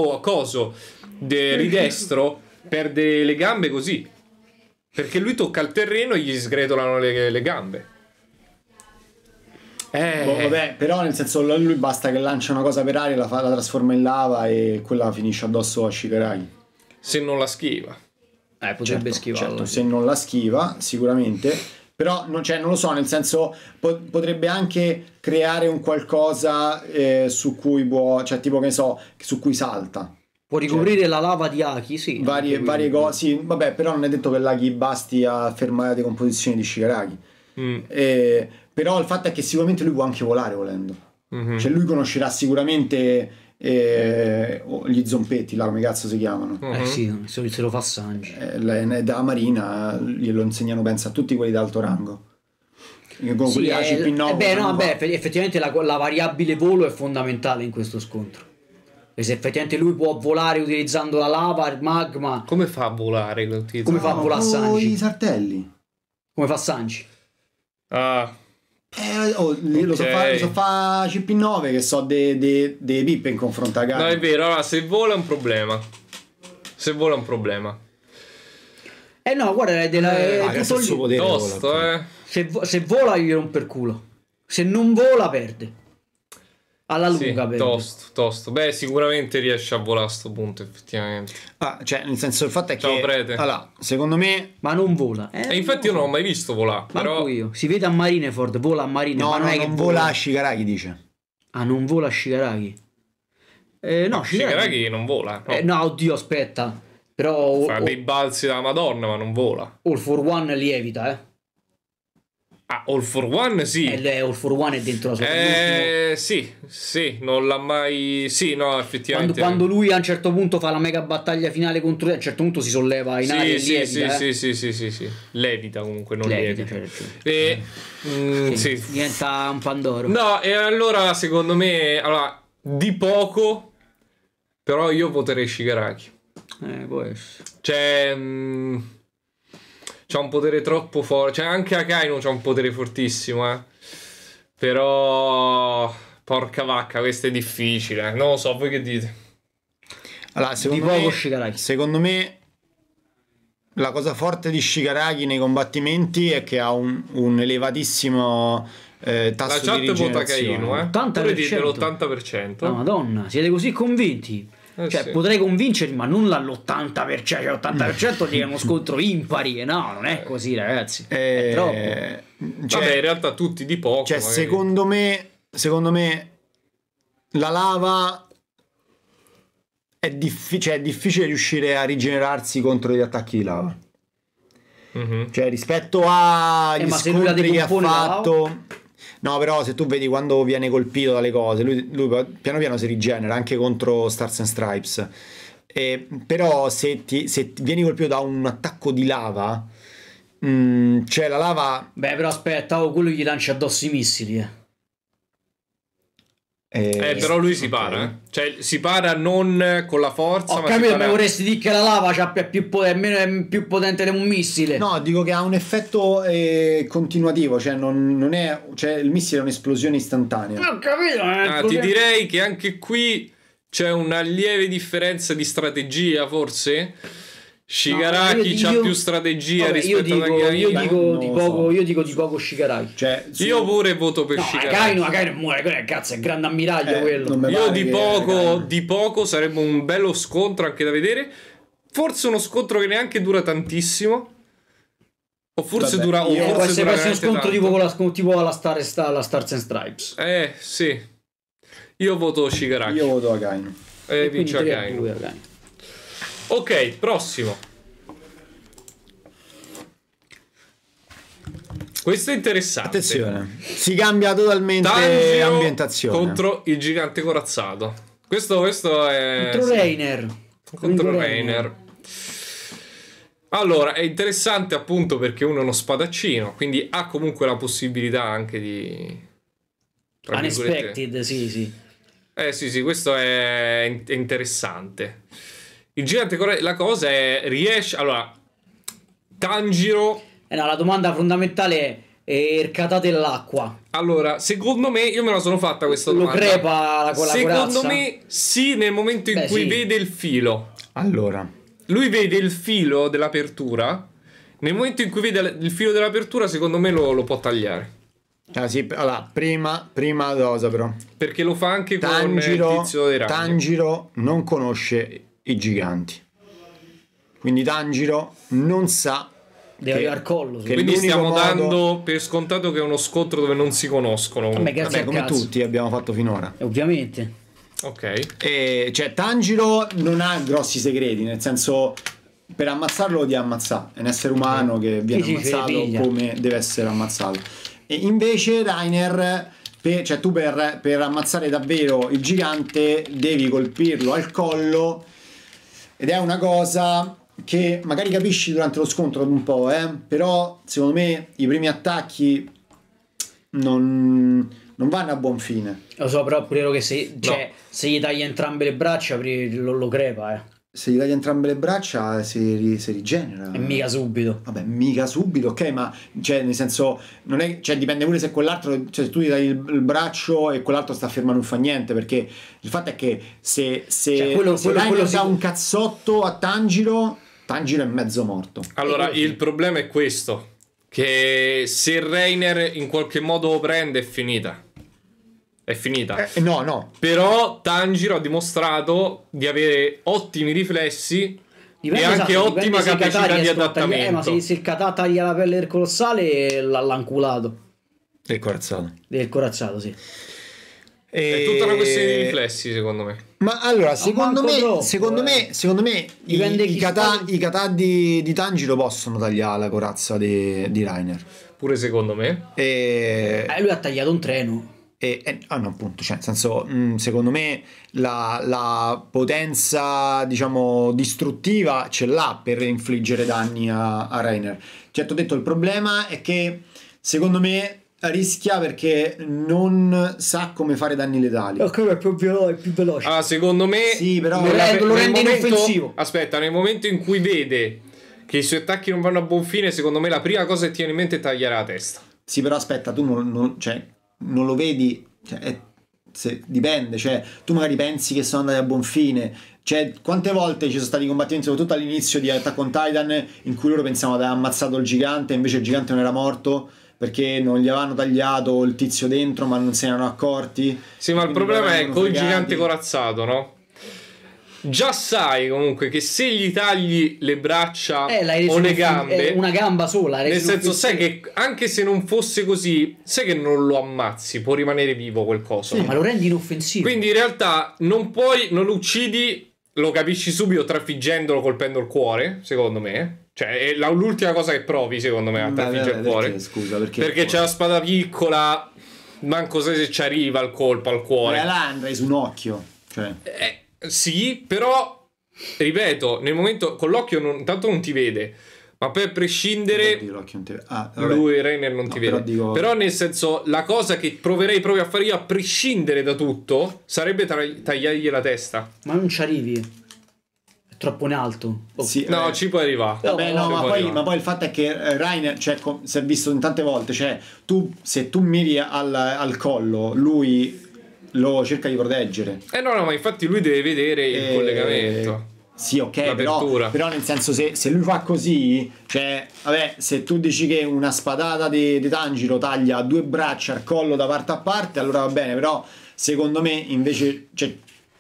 ridestro perde le gambe così, perché lui tocca il terreno e gli sgretolano le gambe. Vabbè, però nel senso lui basta che lancia una cosa per aria, la trasforma in lava e quella finisce addosso a Shigaraki. Se non la schiva. Potrebbe schivarla. Certo, se non la schiva, sicuramente. Però non lo so, nel senso potrebbe anche creare un qualcosa su cui può, cioè tipo che ne so, su cui salta. Può ricoprire la lava di Aki, sì. Varie cose, sì, vabbè, però non è detto che l'Aki basti a fermare la decomposizione di Shigaraki. Però il fatto è che sicuramente lui può anche volare volendo. Cioè lui conoscerà sicuramente gli zompetti là, come cazzo si chiamano. Sì, se lo fa Sanji. Da Marina glielo insegnano, pensa, a tutti quelli d'alto rango. Sì, effettivamente la variabile volo è fondamentale in questo scontro. Perché se effettivamente lui può volare utilizzando la lava, il magma. Come fa a volare? Come fa a volare Sanji? I sartelli. Come fa Sanji? Lo so fa CP9 che so dei pippe in confronto a Gaia. No, è vero, allora se vola è un problema. No, guarda, è tutto il suo potere. Tosto, Se vola gli rompe il culo. Se non vola perde. Alla lunga perde. Tosto. Beh, sicuramente riesce a volare a sto punto, effettivamente. Cioè, nel senso, il fatto è che Prete. Allora, secondo me. Ma non vola. E infatti io non ho mai visto volare. Però io. Si vede a Marineford, vola a Marineford. No, ma non vola a Shigaraki, dice. Non vola a Shigaraki. No, Shigaraki non vola. No, oddio, aspetta. Però fa dei balzi della Madonna, ma non vola. All for One lievita, All for One sì. All for One è dentro la sua sì, non l'ha mai. Sì, no, effettivamente. Quando lui a un certo punto fa la mega battaglia finale contro lui, a un certo punto si solleva in aria e lievita. Sì. Levita comunque, non lievita. Sì. Diventa un Pandoro. No, e allora secondo me di poco, però io voterei Shigaraki. Può essere. C'ha un potere troppo forte. Cioè anche Akainu c'ha un potere fortissimo, Però porca vacca, questo è difficile. Non lo so, voi che dite? Allora, secondo me la cosa forte di Shigaraki nei combattimenti è che ha un elevatissimo tasso La di chat vota rigenerazione. Kaino, 80%. Pure dite l'80%. La Madonna, siete così convinti? Cioè, sì. potrei convincermi, ma non all'80%. Cioè, l'80% di uno scontro impari. No, non è così, ragazzi. È troppo. Cioè, Vabbè, in realtà tutti di poco. cioè, magari. secondo me la lava è difficile riuscire a rigenerarsi contro gli attacchi di lava. Mhm. Cioè, rispetto agli ma se lui la scontri che ha decompone la lava? fatto. No, però se tu vedi quando viene colpito dalle cose, lui piano piano si rigenera anche contro Stars and Stripes. Però se vieni colpito da un attacco di lava, cioè la lava. Beh, però aspetta, quello gli lancia addosso i missili. Però lui si para, eh. Cioè si para non con la forza, Ho ma si capito, para... ma vorresti dire che la lava è più potente di un missile? No, dico che ha un effetto continuativo, cioè non è, cioè il missile è un'esplosione istantanea. Ho capito. Ti direi che anche qui c'è una lieve differenza di strategia, forse. Shigaraki c'ha più strategia rispetto a Kaino. Io dico di poco Shigaraki. Cioè, Io pure voto per No, Shigaraki. Kaino muore, quello è cazzo, è un grande ammiraglio quello. non me Io pare di che- poco, di poco sarebbe un bello scontro anche da vedere. Forse uno scontro che neanche dura tantissimo. O forse Vabbè, dura. O io- forse Può essere dura uno veramente scontro tanto. tipo alla Stars and Stripes. Sì. Io voto Shigaraki. Io voto a Kaino. Vince Quindi 3 a Kaino. 2 a Kaino. Ok, prossimo. Questo è interessante. Attenzione, si cambia totalmente Tanjiro ambientazione. contro il gigante corazzato. Questo è Contro Reiner. contro Reiner. Allora, è interessante appunto perché uno è uno spadaccino, quindi ha comunque la possibilità anche di tra virgolette- Unexpected, sì. sì, questo è interessante. Il gigante corazzato, la cosa è riesce allora Tanjiro. No, la domanda fondamentale è ercatate l'acqua. Allora, secondo me, io me la sono fatta questa Lo domanda. crepa con la Secondo corazza? me sì, nel momento in Beh, cui sì. vede il filo. Allora, Lui vede il filo dell'apertura. Nel momento in cui vede il filo dell'apertura, secondo me lo può tagliare. sì, allora prima cosa però. Perché lo fa anche con il tizio dei ragni. Tanjiro non conosce i giganti. Quindi Tanjiro non sa Deve arrivare al collo. che Quindi l'unico stiamo modo- dando per scontato che è uno scontro dove non si conoscono. Vabbè, grazie Vabbè, al come cazzo. tutti abbiamo fatto finora. Ovviamente. Ok. Cioè Tanjiro non ha grossi segreti, nel senso per ammazzarlo lo devi ammazzare, è un essere umano che viene Sì, se ammazzato ne piglia. come deve essere ammazzato. E invece Reiner, cioè tu per ammazzare davvero il gigante devi colpirlo al collo ed è una cosa che magari capisci durante lo scontro un po', però secondo me i primi attacchi non vanno a buon fine. Lo so, però pure che se gli tagli entrambe le braccia lo crepa, Se gli dai entrambe le braccia si rigenera. E mica subito. Vabbè, mica subito, ok, ma cioè nel senso non è, cioè dipende pure se quell'altro, cioè se tu gli dai il braccio e quell'altro sta fermo e non fa niente, perché il fatto è che se quello Reiner si- dà un cazzotto a Tanjiro è mezzo morto. Allora, il problema è questo. Che se Reiner in qualche modo lo prende è finita. È finita. No. Però Tanjiro ha dimostrato di avere ottimi riflessi e anche ottima capacità di adattamento. Ma se il Katà taglia la pelle del colossale l'ha inculato. Del corazzato. Del corazzato, sì. È tutta una questione di riflessi, secondo me. Ma allora, secondo manco me, troppo, secondo me Dipende i chi katà di Tanjiro possono tagliare la corazza di Reiner. Pure secondo me. Lui ha tagliato un treno. No, appunto, cioè, nel senso, secondo me la potenza, diciamo, distruttiva ce l'ha per infliggere danni a Reiner. Certo, ho detto, il problema è che secondo me rischia perché non sa come fare danni letali. Ok, è più veloce. Ah, secondo me Sì, però lo rende inoffensivo. Aspetta, nel momento in cui vede che i suoi attacchi non vanno a buon fine, secondo me la prima cosa che tiene in mente è tagliare la testa. sì, però aspetta, tu non lo vedi, cioè, dipende, cioè tu magari pensi che sono andati a buon fine. Cioè, quante volte ci sono stati combattimenti, soprattutto all'inizio di Attack on Titan, in cui loro pensavano di aver ammazzato il gigante, invece il gigante non era morto perché non gli avevano tagliato il tizio dentro, ma non se ne erano accorti. Sì, ma il problema è col gigante corazzato, no? Già sai comunque che se gli tagli le braccia o le gambe, una gamba sola, nel senso, sai che anche se non fosse così, sai che non lo ammazzi, può rimanere vivo quel coso. Sì, ma lo rendi inoffensivo. Quindi in realtà non lo uccidi, lo capisci subito trafiggendolo, colpendo il cuore, secondo me. Cioè è l'ultima cosa che provi, secondo me, a trafiggere il cuore. Perché, scusa, perché c'è la spada piccola, manco sai se ci arriva il colpo al cuore. Là andrai su un occhio, cioè. Sì, però ripeto, nel momento con l'occhio tanto non ti vede, ma poi a prescindere lui Reiner non ti vede. Però nel senso, la cosa che proverei proprio a fare io a prescindere da tutto sarebbe tagliargli la testa. Ma non ci arrivi, è troppo in alto. Sì, no, ci puoi arrivare. Ma poi il fatto è che Reiner, cioè, si è visto in tante volte, cioè se tu miri al collo, lui lo cerca di proteggere. No, ma infatti lui deve vedere il collegamento. Sì, ok, però nel senso, se lui fa così, cioè, vabbè, se tu dici che una spadata di Tanjiro taglia 2 braccia al collo da parte a parte, allora va bene, però secondo me invece, cioè,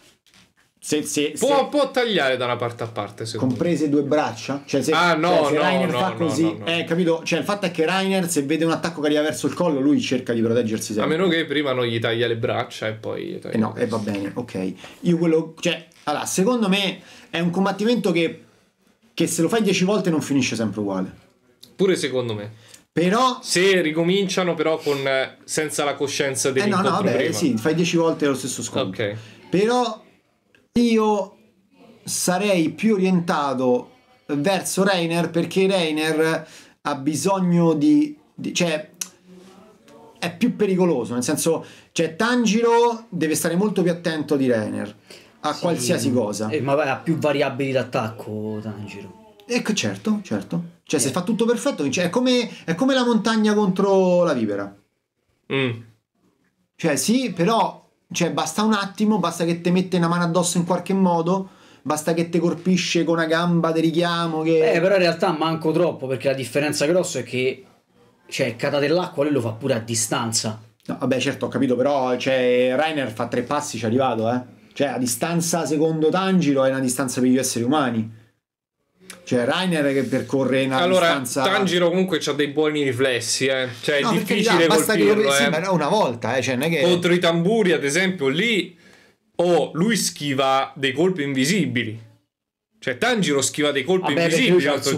può tagliare da una parte a parte, comprese me. 2 braccia? Cioè, se Reiner fa così, capito? Cioè, il fatto è che Reiner, se vede un attacco che arriva verso il collo, lui cerca di proteggersi sempre. A meno che prima non gli taglia le braccia e poi no, va bene, ok. Io quello, cioè, allora, secondo me è un combattimento che se lo fai 10 volte non finisce sempre uguale. Pure secondo me. Però se ricominciano però senza la coscienza dell'incontro vabbè, prima. Sì, fai 10 volte lo stesso scontro. Ok. Però io sarei più orientato verso Reiner, perché Reiner ha bisogno cioè è più pericoloso, nel senso, cioè Tanjiro deve stare molto più attento di Reiner a qualsiasi cosa. Ma ha più variabili d'attacco Tanjiro. Ecco, certo. Cioè se fa tutto perfetto, cioè, è come la montagna contro la vipera. Cioè sì, però cioè basta un attimo, basta che te mette una mano addosso in qualche modo, basta che te colpisce con una gamba di richiamo però in realtà manco troppo, perché la differenza grossa è che cioè cata dell'acqua lui lo fa pure a distanza. No, vabbè, certo, ho capito, però cioè Reiner fa 3 passi, ci è arrivato, cioè a distanza secondo Tanjiro è una distanza per gli esseri umani. Cioè Reiner che percorre una distanza. Tanjiro comunque c'ha dei buoni riflessi, cioè è difficile colpirlo, sì, ma una volta, cioè non è che contro i tamburi ad esempio lì lui schiva dei colpi invisibili. Cioè Tanjiro schiva dei colpi invisibili contro il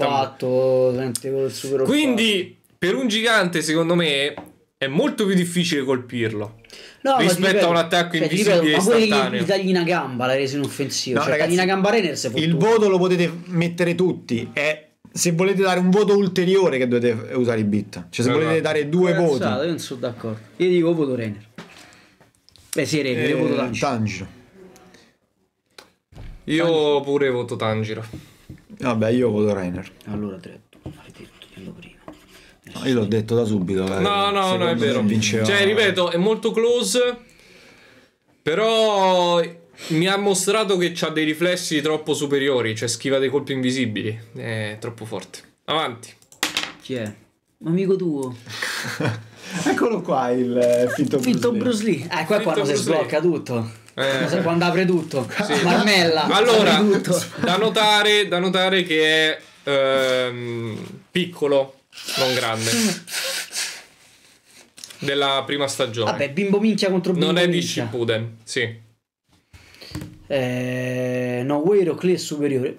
tizio. Quindi per un gigante secondo me è molto più difficile colpirlo rispetto a un attacco invisibile istantaneo. Ma tagli una gamba, l'hai reso inoffensivo. Cioè, ragazzi, tagli una gamba Reiner, il voto lo potete mettere tutti. Se volete dare un voto ulteriore che dovete usare i bit. Cioè se volete dare 2 voti. Io non sono d'accordo. Io dico voto Reiner. Beh sì, Reiner, io voto Tanjiro. Io pure voto Tanjiro. Vabbè, io voto Reiner. Allora Dretto, l'hai detto, dillo prima. No, io l'ho detto da subito. No, è vero. Cioè, ripeto, è molto close. Però mi ha mostrato che c'ha dei riflessi troppo superiori. Cioè, schiva dei colpi invisibili. È troppo forte. Avanti. Chi è? Un amico tuo. Eccolo qua il finto Bruce Lee. Qua quando si sblocca tutto. Quando apre tutto. Sì. Marmella. Allora, tutto. da notare che è piccolo, non grande. Della prima stagione. Vabbè, bimbo minchia contro bimbo minchia. Non è di Shippuden, sì. No, Way Clay è superiore.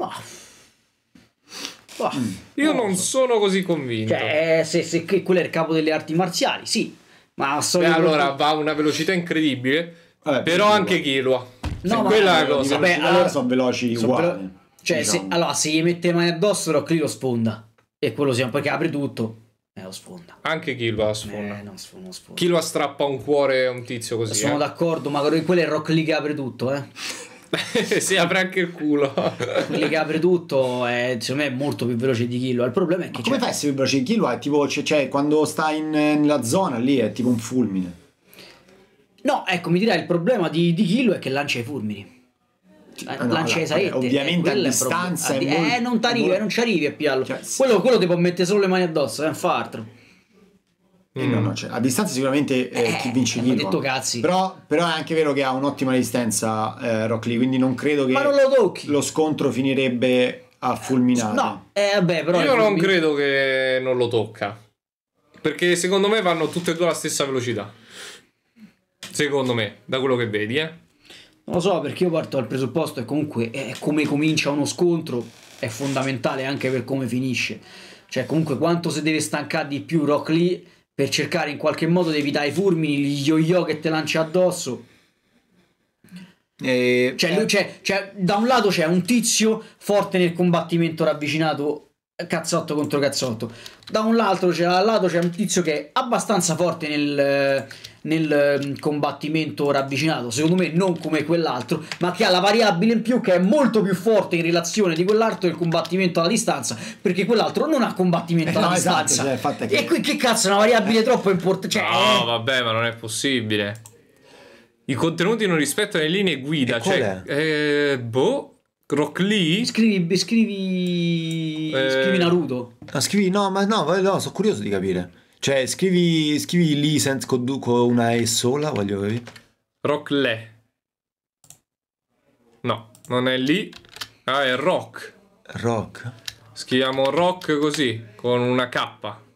Io non sono così convinto. Cioè, se quello è il capo delle arti marziali, sì. Ma allora va a una velocità incredibile. Però anche Killua. No, quella è la cosa. Vabbè, allora sono veloci uguali. Cioè, diciamo. se gli mette le mani addosso, Rock Lee lo sfonda. E quello siamo, perché apre tutto. Lo sfonda. Anche Killua lo sfonda. Non sfonda. Killua strappa un cuore a un tizio così. Sono d'accordo, ma quello è Rock Lee che apre tutto, si apre anche il culo. Quelli che apre tutto secondo me è molto più veloce di Killua. Il problema è che come fai a essere più veloce di Killua? È tipo, cioè, quando sta nella zona lì è tipo un fulmine. No, ecco, mi direi il problema di Kilo è che lancia i fulmini. Lancia le saette. Ovviamente a distanza non ti arrivi, non ci arrivi a piallo. Cioè, quello ti può mettere solo le mani addosso, non fa altro. No, cioè, a distanza sicuramente chi vince ho Kilo. detto cazzi. Però è anche vero che ha un'ottima resistenza Rock Lee, quindi non credo che Ma non lo tocchi. lo scontro finirebbe a fulminare. No, vabbè, però io non credo che non lo tocca. Perché secondo me vanno tutte e due alla stessa velocità. Secondo me, da quello che vedi, Non lo so, perché io parto dal presupposto che comunque come comincia uno scontro è fondamentale anche per come finisce. Cioè comunque quanto si deve stancare di più Rock Lee per cercare in qualche modo di evitare i fulmini, gli yo-yo che te lancia addosso. Cioè, da un lato c'è un tizio forte nel combattimento ravvicinato cazzotto contro cazzotto, da un lato c'è un tizio che è abbastanza forte nel combattimento ravvicinato, secondo me non come quell'altro, ma che ha la variabile in più che è molto più forte in relazione di quell'altro del combattimento alla distanza, perché quell'altro non ha combattimento alla distanza. Esatto, cioè, e qui che cazzo è una variabile troppo importante, cioè, no, vabbè, ma non è possibile. I contenuti non rispettano le linee guida. Rock Lee? Scrivi Naruto. Scrivi no, sono curioso di capire. Cioè, scrivi Lee senza con una E sola, voglio capire. Rock Lee. No, non è Lee. Ah, è Rock. Rock. Scriviamo Rock così, con una K.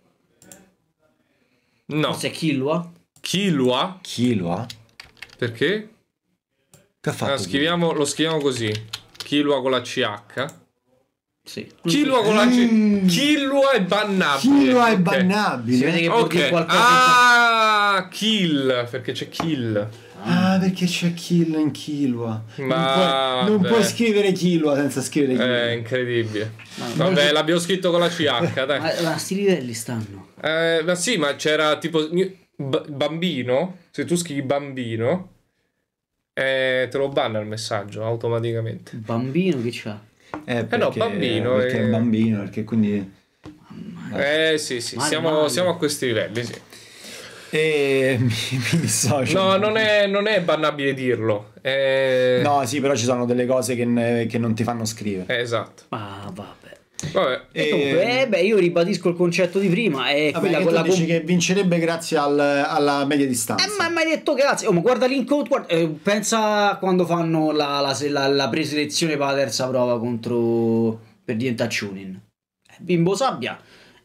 No. Forse è Killua? Killua? Perché? Che ha fatto? Lo scriviamo così. Killua con la CH. Sì. Killua con la C. Killua è bannabile. Killua è bannabile. Si vede che vuol dire qualcosa. Ah, kill, perché c'è kill. Ah, perché c'è kill in Killua. Ma non puoi scrivere Killua senza scrivere Killua. È incredibile. Vabbè, l'abbiamo scritto con la CH, dai. Ma sti livelli stanno. Ma sì, ma c'era tipo bambino. Se tu scrivi bambino, te lo banna il messaggio automaticamente. Bambino che c'ha? Perché, no, bambino. Perché è un bambino, perché quindi... Sì, siamo a questi livelli, sì. E mi dissocio. No, non è bannabile dirlo. No, sì, però ci sono delle cose che non ti fanno scrivere. Esatto. Ah, vabbè. E comunque, io ribadisco il concetto di prima. È quella con la dici che vincerebbe grazie alla media distanza. Ma mi hai detto grazie. Ma guarda l'incontro. Pensa quando fanno la preselezione per la terza prova per diventare Chunin. Bimbo Sabbia,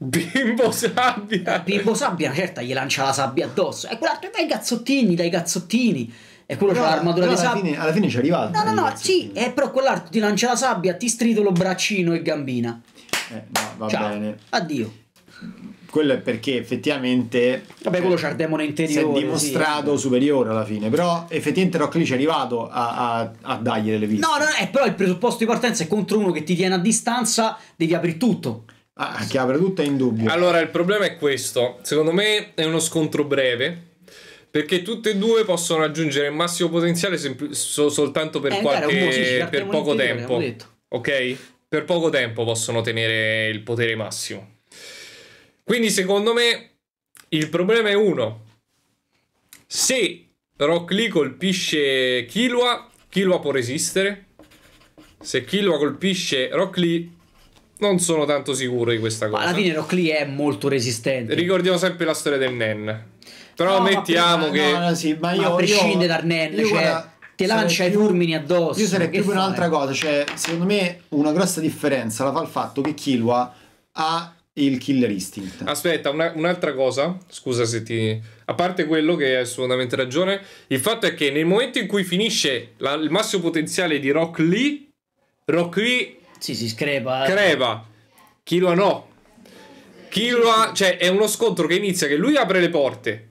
certo, gli lancia la sabbia addosso. E quell'altro dai cazzottini. E quello c'ha l'armatura di sabbia. Alla fine ci è arrivato. No, sì, però quell'altro ti lancia la sabbia, ti stritolo braccino e gambina. No, va Ciao. bene. Addio. Quello è perché effettivamente Quello c'ha il demone interiore. si è dimostrato superiore alla fine. Però effettivamente Rock Lee ci è arrivato a dargli delle viste. No, però il presupposto di partenza è contro uno che ti tiene a distanza, devi aprire tutto. Che apre tutto è indubbio. Allora, il problema è questo. Secondo me è uno scontro breve, perché tutte e due possono raggiungere il massimo potenziale soltanto per per poco tempo. Ok? Per poco tempo possono tenere il potere massimo. Quindi secondo me il problema è uno: se Rock Lee colpisce Killua può resistere. Se Killua colpisce Rock Lee, non sono tanto sicuro di questa cosa. Ma alla fine Rock Lee è molto resistente. Ricordiamo sempre la storia del Nen. Però mettiamo che... sì, ma a prescindere dal Nen, ti lancia i fulmini addosso. Io sarei più per un'altra cosa. Cioè, secondo me una grossa differenza la fa il fatto che Killua ha il killer instinct. Aspetta, un'altra cosa. Scusa se ti... A parte quello che hai assolutamente ragione, il fatto è che nel momento in cui finisce il massimo potenziale di Rock Lee sì, si screpa. Killua no. Killua, cioè, è uno scontro che inizia che lui apre le porte.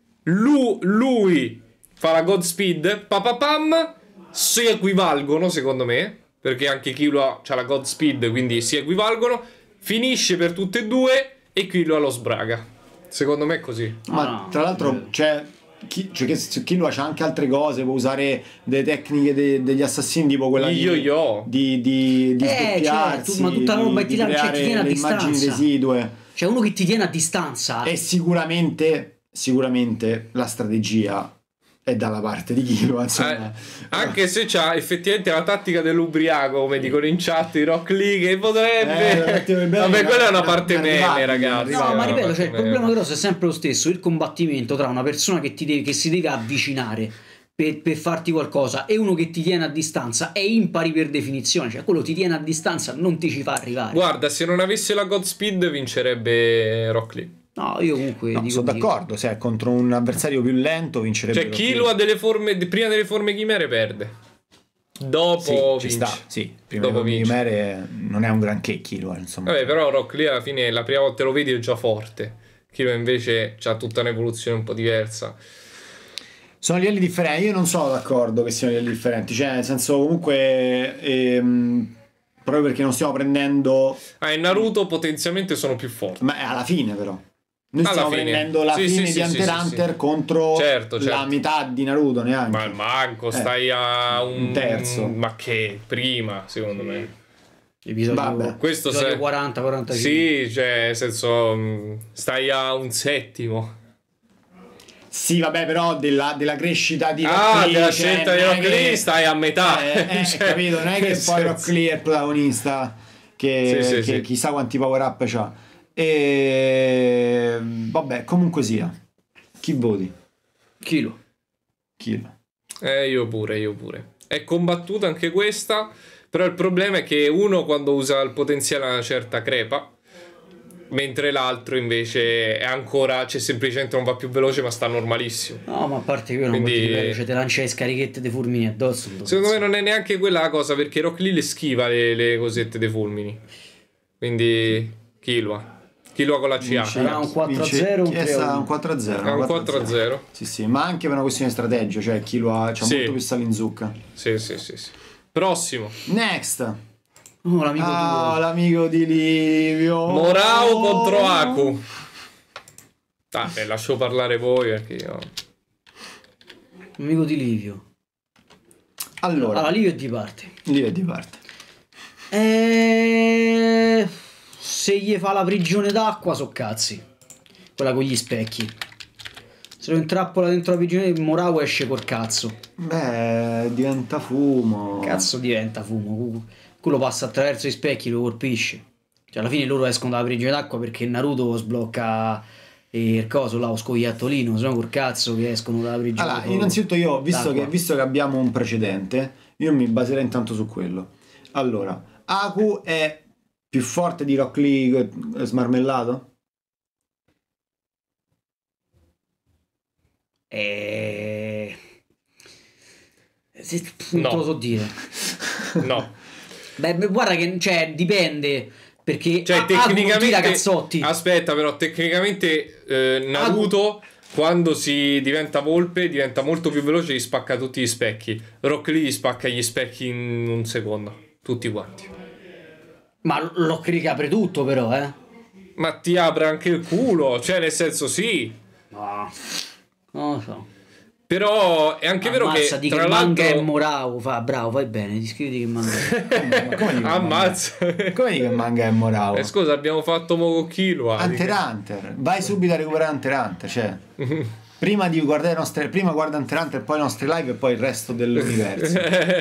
Lui fa la Godspeed, papapam, si equivalgono secondo me, perché anche Killua c'ha la Godspeed, quindi si equivalgono, finisce per tutte e due e Killua lo sbraga. Secondo me è così. Ma tra l'altro Killua c'ha anche altre cose, può usare delle tecniche degli assassini, tipo quella di sdoppiarsi, certo, ma tutta la roba di ti creare tiene a le immagini distanza. residue. C'è uno che ti tiene a distanza. E sicuramente la strategia è dalla parte di Killua, insomma. Anche se c'ha effettivamente la tattica dell'ubriaco, come dicono in chat di Rock Lee, che potrebbe vabbè, quella è una parte meme, ragazzi. No, ma ripeto, cioè, il problema grosso è sempre lo stesso, il combattimento tra una persona che si deve avvicinare per farti qualcosa e uno che ti tiene a distanza è impari per definizione, cioè quello ti tiene a distanza, non ti ci fa arrivare. Guarda, se non avesse la Godspeed vincerebbe Rock Lee. No, io comunque dico sono d'accordo, se è contro un avversario più lento vincerebbe. Cioè Killua delle forme, prima delle forme chimere perde. Dopo ci vince. sta, sì, prima Dopo delle vince. chimere non è un granché Killua, insomma. Vabbè, però Rock Lee alla fine la prima volta lo vedi è già forte. Killua invece ha tutta un'evoluzione un po' diversa. Sono livelli differenti, io non sono d'accordo che siano livelli differenti, cioè nel senso comunque proprio perché non stiamo prendendo in Naruto potenzialmente sono più forti. ma alla fine però noi Alla stiamo fine. prendendo la Sì, fine sì, di Hunter x Hunter contro Certo. la metà di Naruto neanche. Ma manco stai a un terzo. Ma che prima, secondo me. Episodio, Questo episodio se- 40-45. Sì, cioè nel senso stai a un settimo. Sì, vabbè, però della crescita di Rock Lee, della cioè, scelta di non è Rock Lee che- stai a metà. Cioè, capito, non è che nel poi Rock senso- Lee è il protagonista che, Sì, che sì. chissà quanti power up c'ha. E vabbè, comunque sia. Chi voti? Kilo. Killua. Io pure. È combattuta anche questa, però il problema è che uno quando usa il potenziale a una certa crepa, mentre l'altro invece è ancora, cioè semplicemente non va più veloce ma sta normalissimo. No, ma a parte che io non Quindi- ripeto, cioè te lancia le scarichette dei fulmini addosso. Secondo me non è neanche quella la cosa, perché Rock Lee le schiva le cosette dei fulmini. Quindi Killua con la CA. Sarà un 4-0 o un 3-1? Un 4-0. È un 4-0. Sì, ma anche per una questione strategica, cioè Killua c'ha Sì. molto più sale in zucca. Sì. Prossimo. Next. Oh, l'amico tuo. L'amico di Livio. Morao contro Aku. Lascio parlare voi perché io... L'amico di Livio. Allora, Livio è di parte. Livio è di parte. Se gli fa la prigione d'acqua, so cazzi. Quella con gli specchi. Se lo intrappola dentro la prigione, Morao esce col cazzo. Beh, diventa fumo. Cazzo diventa fumo. Quello passa attraverso i specchi, lo colpisce. Cioè, alla fine loro escono dalla prigione d'acqua perché Naruto sblocca il coso là, lo scoiattolino. Se no, col cazzo che escono dalla prigione. Allora, innanzitutto io, visto d'acqua. che abbiamo un precedente, io mi baserei intanto su quello. Allora, Aku è più forte di Rock Lee smarmellato? Non No. te lo so dire. No. Beh, guarda che cioè, dipende. Perché Cioè Aku non tira tecnicamente cazzotti. aspetta, però tecnicamente Naruto quando si diventa volpe diventa molto più veloce, gli spacca tutti gli specchi. Rock Lee gli spacca gli specchi in un secondo, tutti quanti. Ma lo apre tutto però, Ma ti apre anche il culo, cioè nel senso sì. No. Non lo so. Però è anche vero Ammazza, che di tra che manga è l'altro Morao, bravo, vai bene, ti scrivi che manga è. Come dico ammazza. Come dico che manga è Morao? Scusa, abbiamo fatto Mogo Killua. Hunter x Hunter. Vai subito a recuperare Hunter x Hunter, cioè. Prima di guardare le nostre, prima guarda Hunter x Hunter, poi le nostre live e poi il resto dell'universo.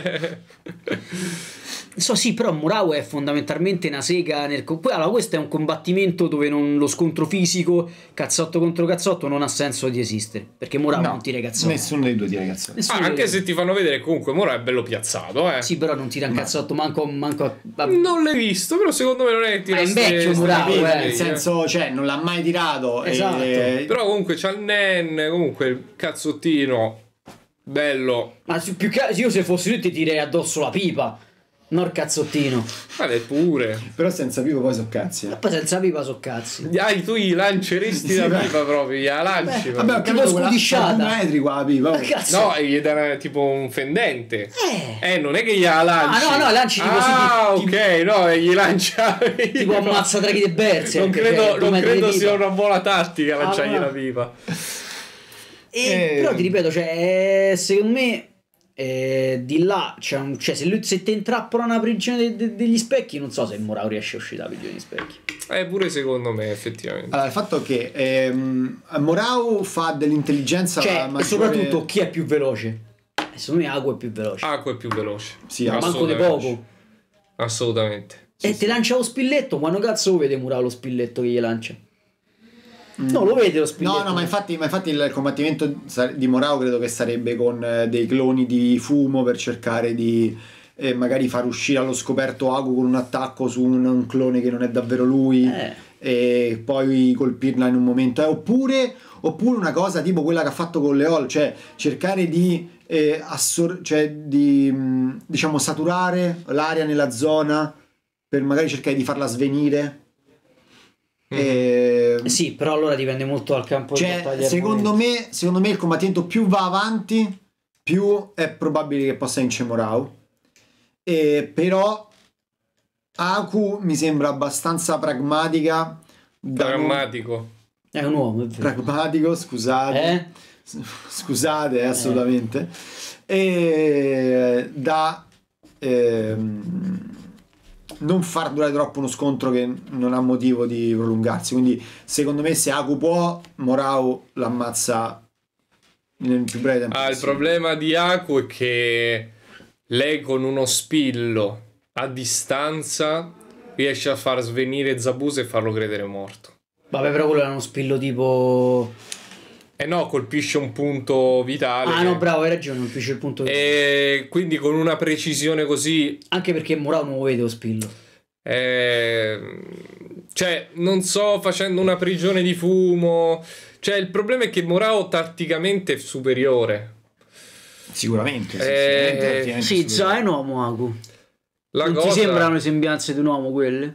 So, sì, però Morao è fondamentalmente una sega allora, questo è un combattimento dove lo scontro fisico, cazzotto contro cazzotto, non ha senso di esistere. Perché Morao non tira i cazzotti. Nessuno dei due tira i cazzotti. Nessuno Anche dei- se ti fanno vedere comunque Moro è bello piazzato, Sì, però non tira un cazzotto, manco Non l'hai visto, però secondo me non è che Ma è tira invecchio ste Murao, cose, Nel senso, cioè, non l'ha mai tirato. Esatto. Però comunque c'ha il Nen, comunque il cazzottino bello. Ma più che io se fossi tu ti tirerei addosso la pipa, non il cazzottino. Vale pure. Però senza pipo poi so cazzi. E poi senza pipa so cazzi. Tu gli lanceresti Sì, la beh. pipa proprio, gliela lanci. Vabbè, ho Tipo capito quella scudisciata. 2 metri qua la pipa. Ma cazzo. No, e gli dà tipo un fendente. Non è che gliela lanci. no, lanci tipo ok, no, e gli lancia. Tipo ammazza draghi di Berserk. Non credo, cioè, 2 non metri credo di sia pipa. una buona tattica lanciargli no. la pipa. Però ti ripeto, cioè, secondo me Di là cioè se ti intrappolano una prigione degli specchi, non so se Morao riesce a uscire dalla prigione degli specchi. Pure secondo me, effettivamente. Allora, il fatto che Morao fa dell'intelligenza E soprattutto chi è più veloce? Secondo me Aku è più veloce. Aku è più veloce. Sì, manco di poco. Assolutamente. E ti lancia lo spilletto, quando cazzo lo vede Morao lo spilletto che gli lancia? No, lo vede lo spilletto. No, ma infatti il combattimento di Morao credo che sarebbe con dei cloni di fumo per cercare di magari far uscire allo scoperto Aku con un attacco su un clone che non è davvero lui e poi colpirla in un momento. Oppure una cosa tipo quella che ha fatto con Leol, cioè cercare di diciamo saturare l'aria nella zona per magari cercare di farla svenire. Sì, però allora dipende molto dal campo di battaglia. Secondo me il combattimento più va avanti, più è probabile che possa vincere Morao. Però Aku mi sembra abbastanza pragmatica. Pragmatico. È un uomo, è vero. Pragmatico, scusate. Scusate, assolutamente. Da non far durare troppo uno scontro che non ha motivo di prolungarsi. Quindi secondo me se Aku può, Morao l'ammazza nel più breve tempo il problema di Aku è che lei con uno spillo a distanza riesce a far svenire Zabuza e farlo credere morto. Vabbè, però quello era uno spillo tipo... no, colpisce un punto vitale. No, bravo, hai ragione, colpisce il punto vitale. E quindi con una precisione così... Anche perché Morao non lo vede lo spillo. Cioè, non so, facendo una prigione di fumo... Cioè, il problema è che Morao tatticamente è superiore. Sicuramente. Sì, è un uomo Aku. Non ti sembrano le sembianze di un uomo quelle?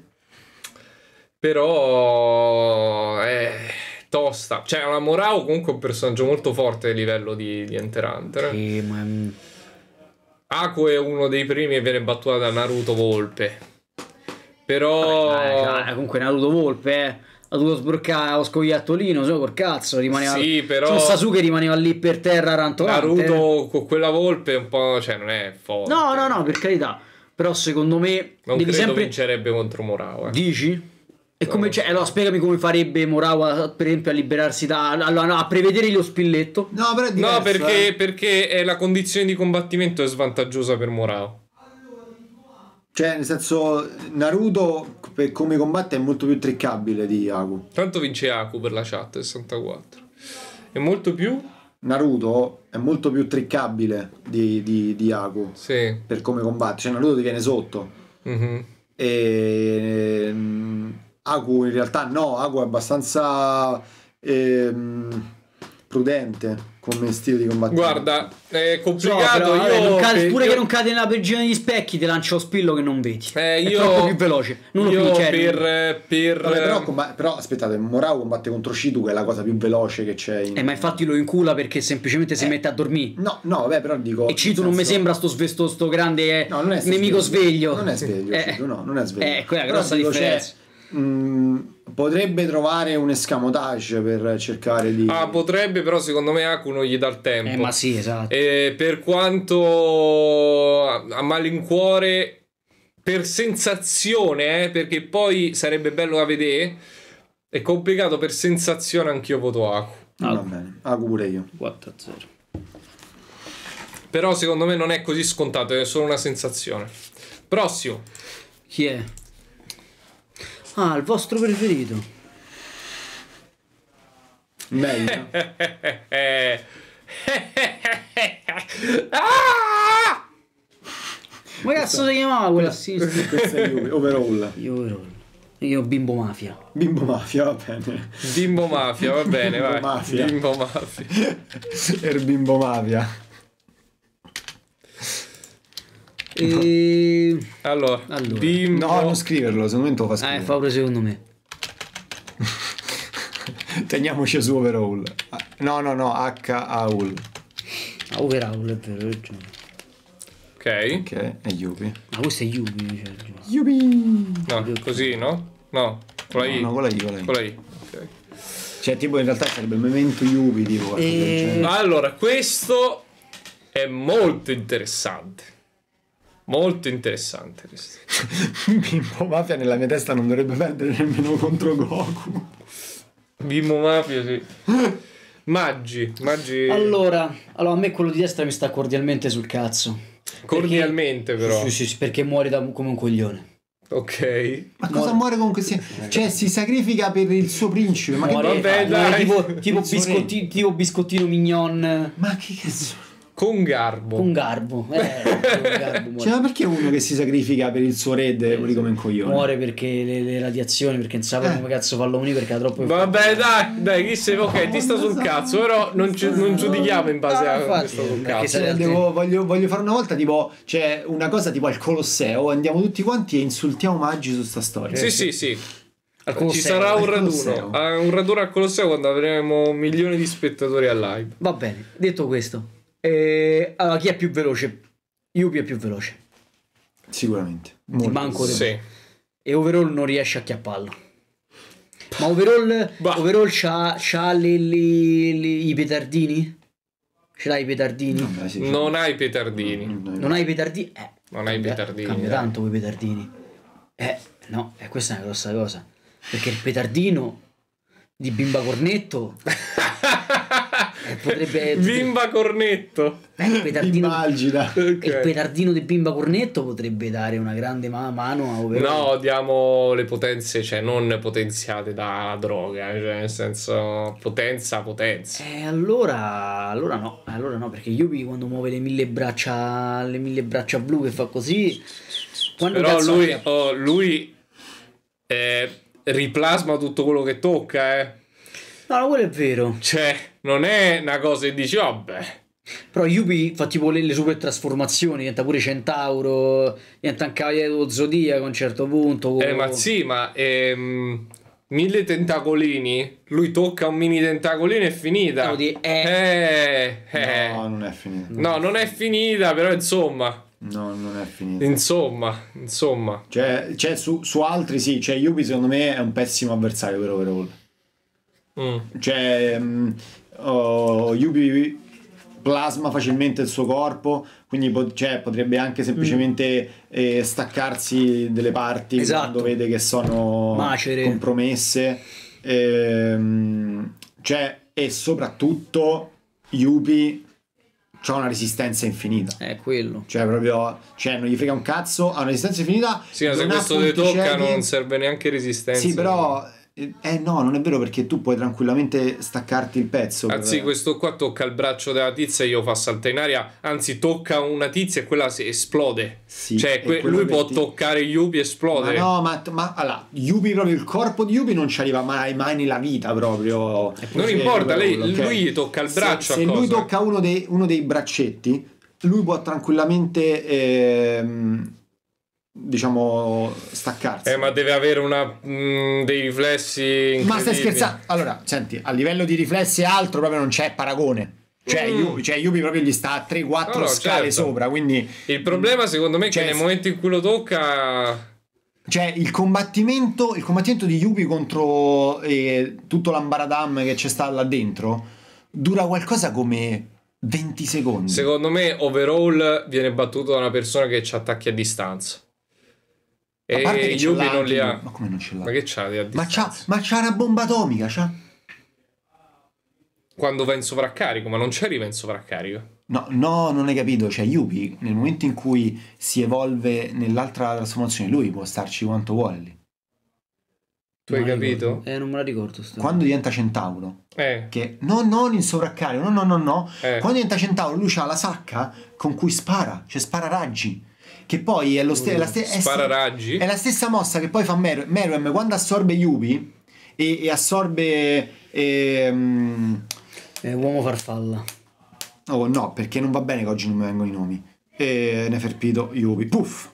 Però... tosta. Cioè, la Morao comunque è un personaggio molto forte a livello di Hunter x Hunter. Sì, ma... Aku è uno dei primi e viene battuta da Naruto Volpe. Però... comunque Naruto Volpe, ha dovuto sbroccare lo scoiattolino, so, col cazzo, rimaneva... Sì, però... Sasuke rimaneva lì per terra rantolante. Naruto con quella Volpe è un po'... Cioè, non è forte. No, per carità. Però secondo me... Non devi credo sempre... vincerebbe contro Morao. Dici? E come, cioè, allora spiegami come farebbe Morao per esempio a liberarsi a prevedere lo spilletto. No, però è diverso, perché la condizione di combattimento è svantaggiosa per Morao. Cioè, nel senso, Naruto per come combatte è molto più trickabile di Aku. Tanto vince Aku per la chat 64. È molto più? Naruto è molto più trickabile di Aku. Sì. Per come combatte. Cioè, Naruto ti viene sotto. E Aku in realtà no, Aku è abbastanza prudente come stile di combattimento. Guarda, è complicato. Pure che non cade nella prigione degli specchi, ti lancia lo spillo che non vedi. È io, troppo più veloce. Non io lo però aspettate, Morao combatte contro Shitu, che è la cosa più veloce che c'è. Ma infatti lo incula perché semplicemente si mette a dormire. No, vabbè, però dico. E Shitu non mi sembra sto grande nemico sveglio. Non è sveglio, Shitu, no, non è sveglio. Quella grossa differenza. Potrebbe trovare un escamotage per cercare di... potrebbe, però secondo me Aku non gli dà il tempo. Ma sì, esatto. Per quanto a malincuore, per sensazione, perché poi sarebbe bello da vedere, è complicato, per sensazione anch'io voto Aku. Va bene, Aku pure io. 4-0. Però secondo me non è così scontato, è solo una sensazione. Prossimo. Chi è? Il vostro preferito. Meglio. Ma cazzo si chiamava quella assist? Questa è Overall. Io Bimbo Mafia. Bimbo Mafia, va bene. Bimbo Mafia, va bene, vai. Mafia. Bimbo Mafia. Bimbo Mafia. Allora. Bimbo... No, non scriverlo, secondo me te lo fa scrivere. Fa pure secondo me. Teniamoci su Overall. No, H-A-U-L. Overall, è vero, Ok, è Yubi. Ma questo è Yubi. Yubi. No, così, no? No, con la I. No, con la I. Ok. Cioè, tipo, in realtà sarebbe il memento Yubi, tipo. Allora, questo è molto interessante. Molto interessante questo. Bimbo Mafia nella mia testa non dovrebbe perdere nemmeno contro Goku. Bimbo Mafia, sì. Maggi. Allora, a me quello di destra mi sta cordialmente sul cazzo. Cordialmente, però. Sì, perché muore come un coglione. Ok. Ma cosa muore comunque? Cioè, si sacrifica per il suo principe. Ma Muore, vabbè, dai. tipo biscottino mignon Ma che cazzo? Con garbo. con garbo. Con garbo muore. Cioè, ma perché uno che si sacrifica per il suo re deve morire come un coglione? Muore perché le radiazioni, perché non sa come cazzo farlo unire, perché ha troppo. Vabbè, dai, chi sei? Ok, ti sta sul cazzo, però non giudichiamo in base a questo sul perché cazzo. se- Voglio fare una volta tipo, cioè, una cosa tipo al Colosseo, andiamo tutti quanti e insultiamo Maggi su sta storia. Sì. Al Ci Colosseo. sarà un al raduno. Colosseo. Un raduno al Colosseo quando avremo milioni di spettatori al live. Va bene, detto questo. Allora, chi è più veloce? Yubi è più veloce. Sicuramente. Ti Molto. manco Sì. e Overall non riesce a chiapparlo. Ma Overall c'ha i petardini? Ce l'hai i petardini? Vabbè, sì, Non hai petardini. Non hai i petardini? Non hai i petardini. Cambia dai. tanto quei petardini. No, questa è una grossa cosa. Perché il petardino di Bimba Cornetto potrebbe. Bimba Cornetto. Il petardino, Immagina. il petardino di Bimba Cornetto potrebbe dare una grande mano a Overall. No, diamo le potenze, cioè non potenziate da droga, cioè nel senso potenza. Allora no, perché Yubi quando muove le mille braccia blu che fa così, quando Però cazzo lui riplasma tutto quello che tocca, no, quello è vero. Cioè, non è una cosa che dici, vabbè. Però Yubi fa tipo le super trasformazioni, diventa pure centauro, diventa un cavaliere dello zodiaco a un certo punto. Ma sì, ma 1000 tentacolini, lui tocca un mini tentacolino e è finita. No, No, non è finita. No, non è finita, però insomma. No, non è finita. Insomma. Cioè su altri sì, cioè Yubi secondo me è un pessimo avversario per Overall. Cioè Yubi plasma facilmente il suo corpo, quindi potrebbe anche semplicemente staccarsi delle parti quando vede che sono macere, compromesse, cioè, e soprattutto Yubi c'ha una resistenza infinita. È quello. Cioè proprio, cioè non gli frega un cazzo, ha una resistenza infinita. Sì, ma se non ha questo ti tocca punticedi. non serve neanche resistenza. Sì, però no, non è vero, perché tu puoi tranquillamente staccarti il pezzo. Anzi, questo qua tocca il braccio della tizia e io fa saltare in aria. Anzi, tocca una tizia e quella si esplode. Sì, cioè, e quello lui che può ti- toccare Yubi e esplodere. Ma no, ma allora, Yubi, proprio il corpo di Yubi non ci arriva mai nella vita proprio. Non Cioè, importa, ok? lui gli tocca il braccio. Se a cosa? lui tocca uno dei braccetti, lui può tranquillamente diciamo staccarsi. Ma deve avere dei riflessi incredibili. Ma stai scherzando? Allora, senti, a livello di riflessi e altro proprio non c'è paragone. Cioè, Yubi proprio gli sta a 3-4 No, scale certo. sopra, quindi Il problema secondo me è Cioè, che nel momento in cui lo tocca... cioè il combattimento di Yubi contro tutto l'ambaradam che c'è sta là dentro dura qualcosa come 20 secondi. Secondo me Overall viene battuto da una persona che ci attacchi a distanza. A parte E che ce Yubi l'ha non li anche ha. lui. Ma come non ce l'ha? Ma che c'ha di a distanza? Ma c'ha una bomba atomica, c'ha? Quando va in sovraccarico, ma non ci arriva in sovraccarico. No, non hai capito. Cioè, Yubi, nel momento in cui si evolve nell'altra trasformazione, lui può starci quanto vuole lì. Tu hai capito? Non me la ricordo. Quando diventa centauro, che non in sovraccarico, no. Quando diventa centauro, lui ha la sacca con cui spara, cioè spara raggi. Che poi è lo Spara raggi? È la stessa mossa che poi fa Meruem quando assorbe Yubi e assorbe. Uomo farfalla. Oh no, perché non va bene che oggi non mi vengono i nomi. Neferpido, Yubi, puff.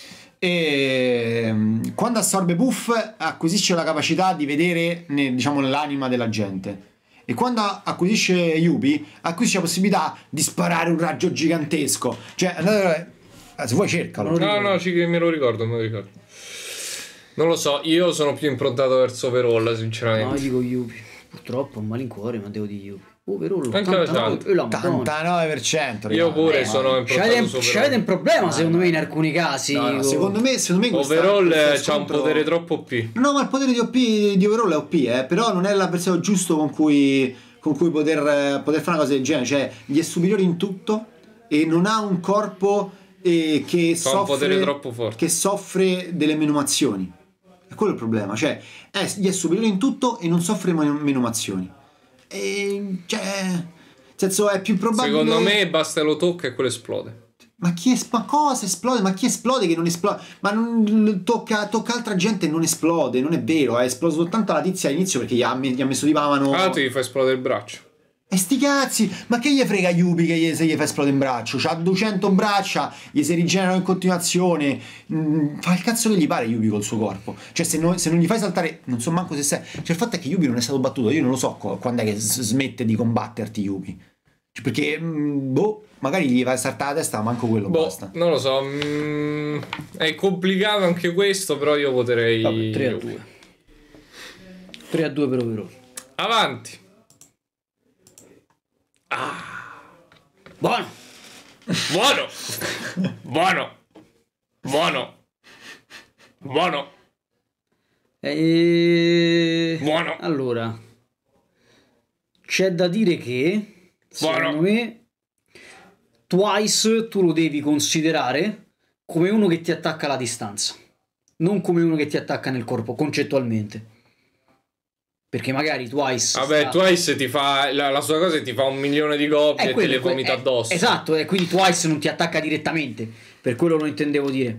E quando assorbe Puff acquisisce la capacità di vedere diciamo nell'anima della gente, e quando acquisisce Yubi acquisisce la possibilità di sparare un raggio gigantesco. Cioè se vuoi cercalo. No, me lo ricordo. Non lo so, io sono più improntato verso Overall, No, sinceramente. dico Yubi. Purtroppo ho malincuore, ma devo di Yubi. Overall Anche la 89%. Io pure sono improntato su c'avete un problema secondo me in alcuni casi. No, secondo me Overall questa c'ha un potere troppo OP. No, ma il potere di OP di Overall è OP, però non è l'avversario giusto con cui poter fare una cosa del genere. Cioè, gli è superiore in tutto e non ha un corpo che Fa un potere troppo forte. che soffre delle menomazioni. È quello il problema. Cioè, gli è superiore in tutto e non soffre menomazioni. E cioè, nel senso, è più probabile. Secondo me basta lo tocca e quello esplode. Ma cosa esplode? Ma chi esplode che non esplode? Ma non tocca altra gente e non esplode, non è vero, è esploso soltanto la tizia all'inizio perché gli ha messo di mano. Ah, ti fa esplodere il braccio. E sti cazzi, ma che gli frega Yubi che se gli fa esplodere in braccio? C'ha 200 braccia, gli si rigenerano in continuazione. Fa il cazzo che gli pare Yubi col suo corpo. Cioè se non gli fai saltare, non so manco se sei. Cioè il fatto è che Yubi non è stato battuto, io non lo so quando è che smette di combatterti Yubi. Cioè, perché magari gli vai a saltare la testa, ma manco quello basta. Non lo so, è complicato anche questo, però io voterei 3-2. 3-2 per Overall. Avanti. Buono. Buono. Buono. Allora, c'è da dire che secondo me Twice tu lo devi considerare come uno che ti attacca alla distanza, non come uno che ti attacca nel corpo concettualmente. Perché magari Twice Twice ti fa la sua cosa e ti fa 1 milione di copie e te le vomita addosso. Esatto, e quindi Twice non ti attacca direttamente, per quello lo intendevo dire.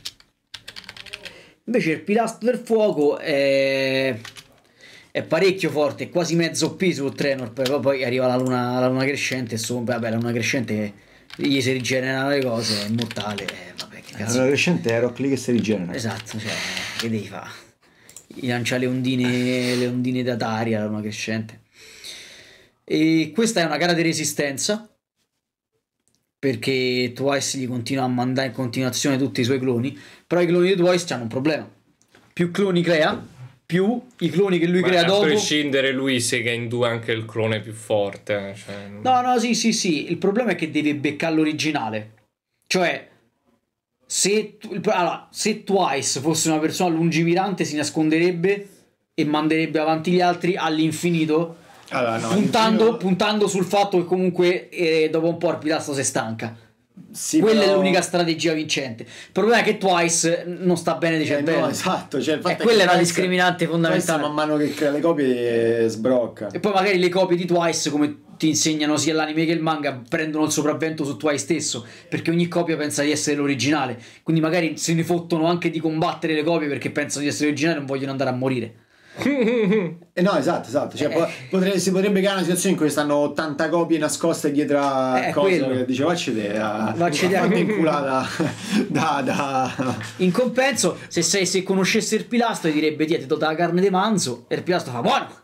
Invece il pilastro del fuoco è parecchio forte, è quasi mezzo peso il Trenor, poi arriva la luna crescente, vabbè, la luna crescente gli si rigenerano le cose, è immortale, vabbè, che cazzo. La luna crescente è Rock Lee che si rigenera. Esatto, cioè, che devi fare? Gli lancia le ondine d'Ataria, la luna crescente. E questa è una gara di resistenza, perché Twice gli continua a mandare in continuazione tutti i suoi cloni, però i cloni di Twice hanno un problema: più cloni crea, più i cloni che lui crea dopo. A prescindere, lui sega in due anche il clone più forte, cioè... No, sì, il problema è che deve beccare l'originale. Cioè, se Twice fosse una persona lungimirante, si nasconderebbe e manderebbe avanti gli altri all'infinito, puntando sul fatto che comunque dopo un po' il pilastro si stanca. Sì, quella è l'unica strategia vincente. Il problema è che Twice non sta bene di cervello. No, esatto, cioè il fatto quella è una Twice, discriminante fondamentale. Man mano che crea le copie sbrocca. E poi magari le copie di Twice, come ti insegnano sia l'anime che il manga, prendono il sopravvento su Twice stesso, perché ogni copia pensa di essere l'originale, quindi magari se ne fottono anche di combattere le copie perché pensano di essere originali e non vogliono andare a morire. No, esatto, cioè, si potrebbe creare una situazione in cui stanno 80 copie nascoste dietro a cosa che dice vacci inculata in compenso, se conoscesse il pilastro, gli direbbe: ti do la carne di manzo, e il pilastro fa buono.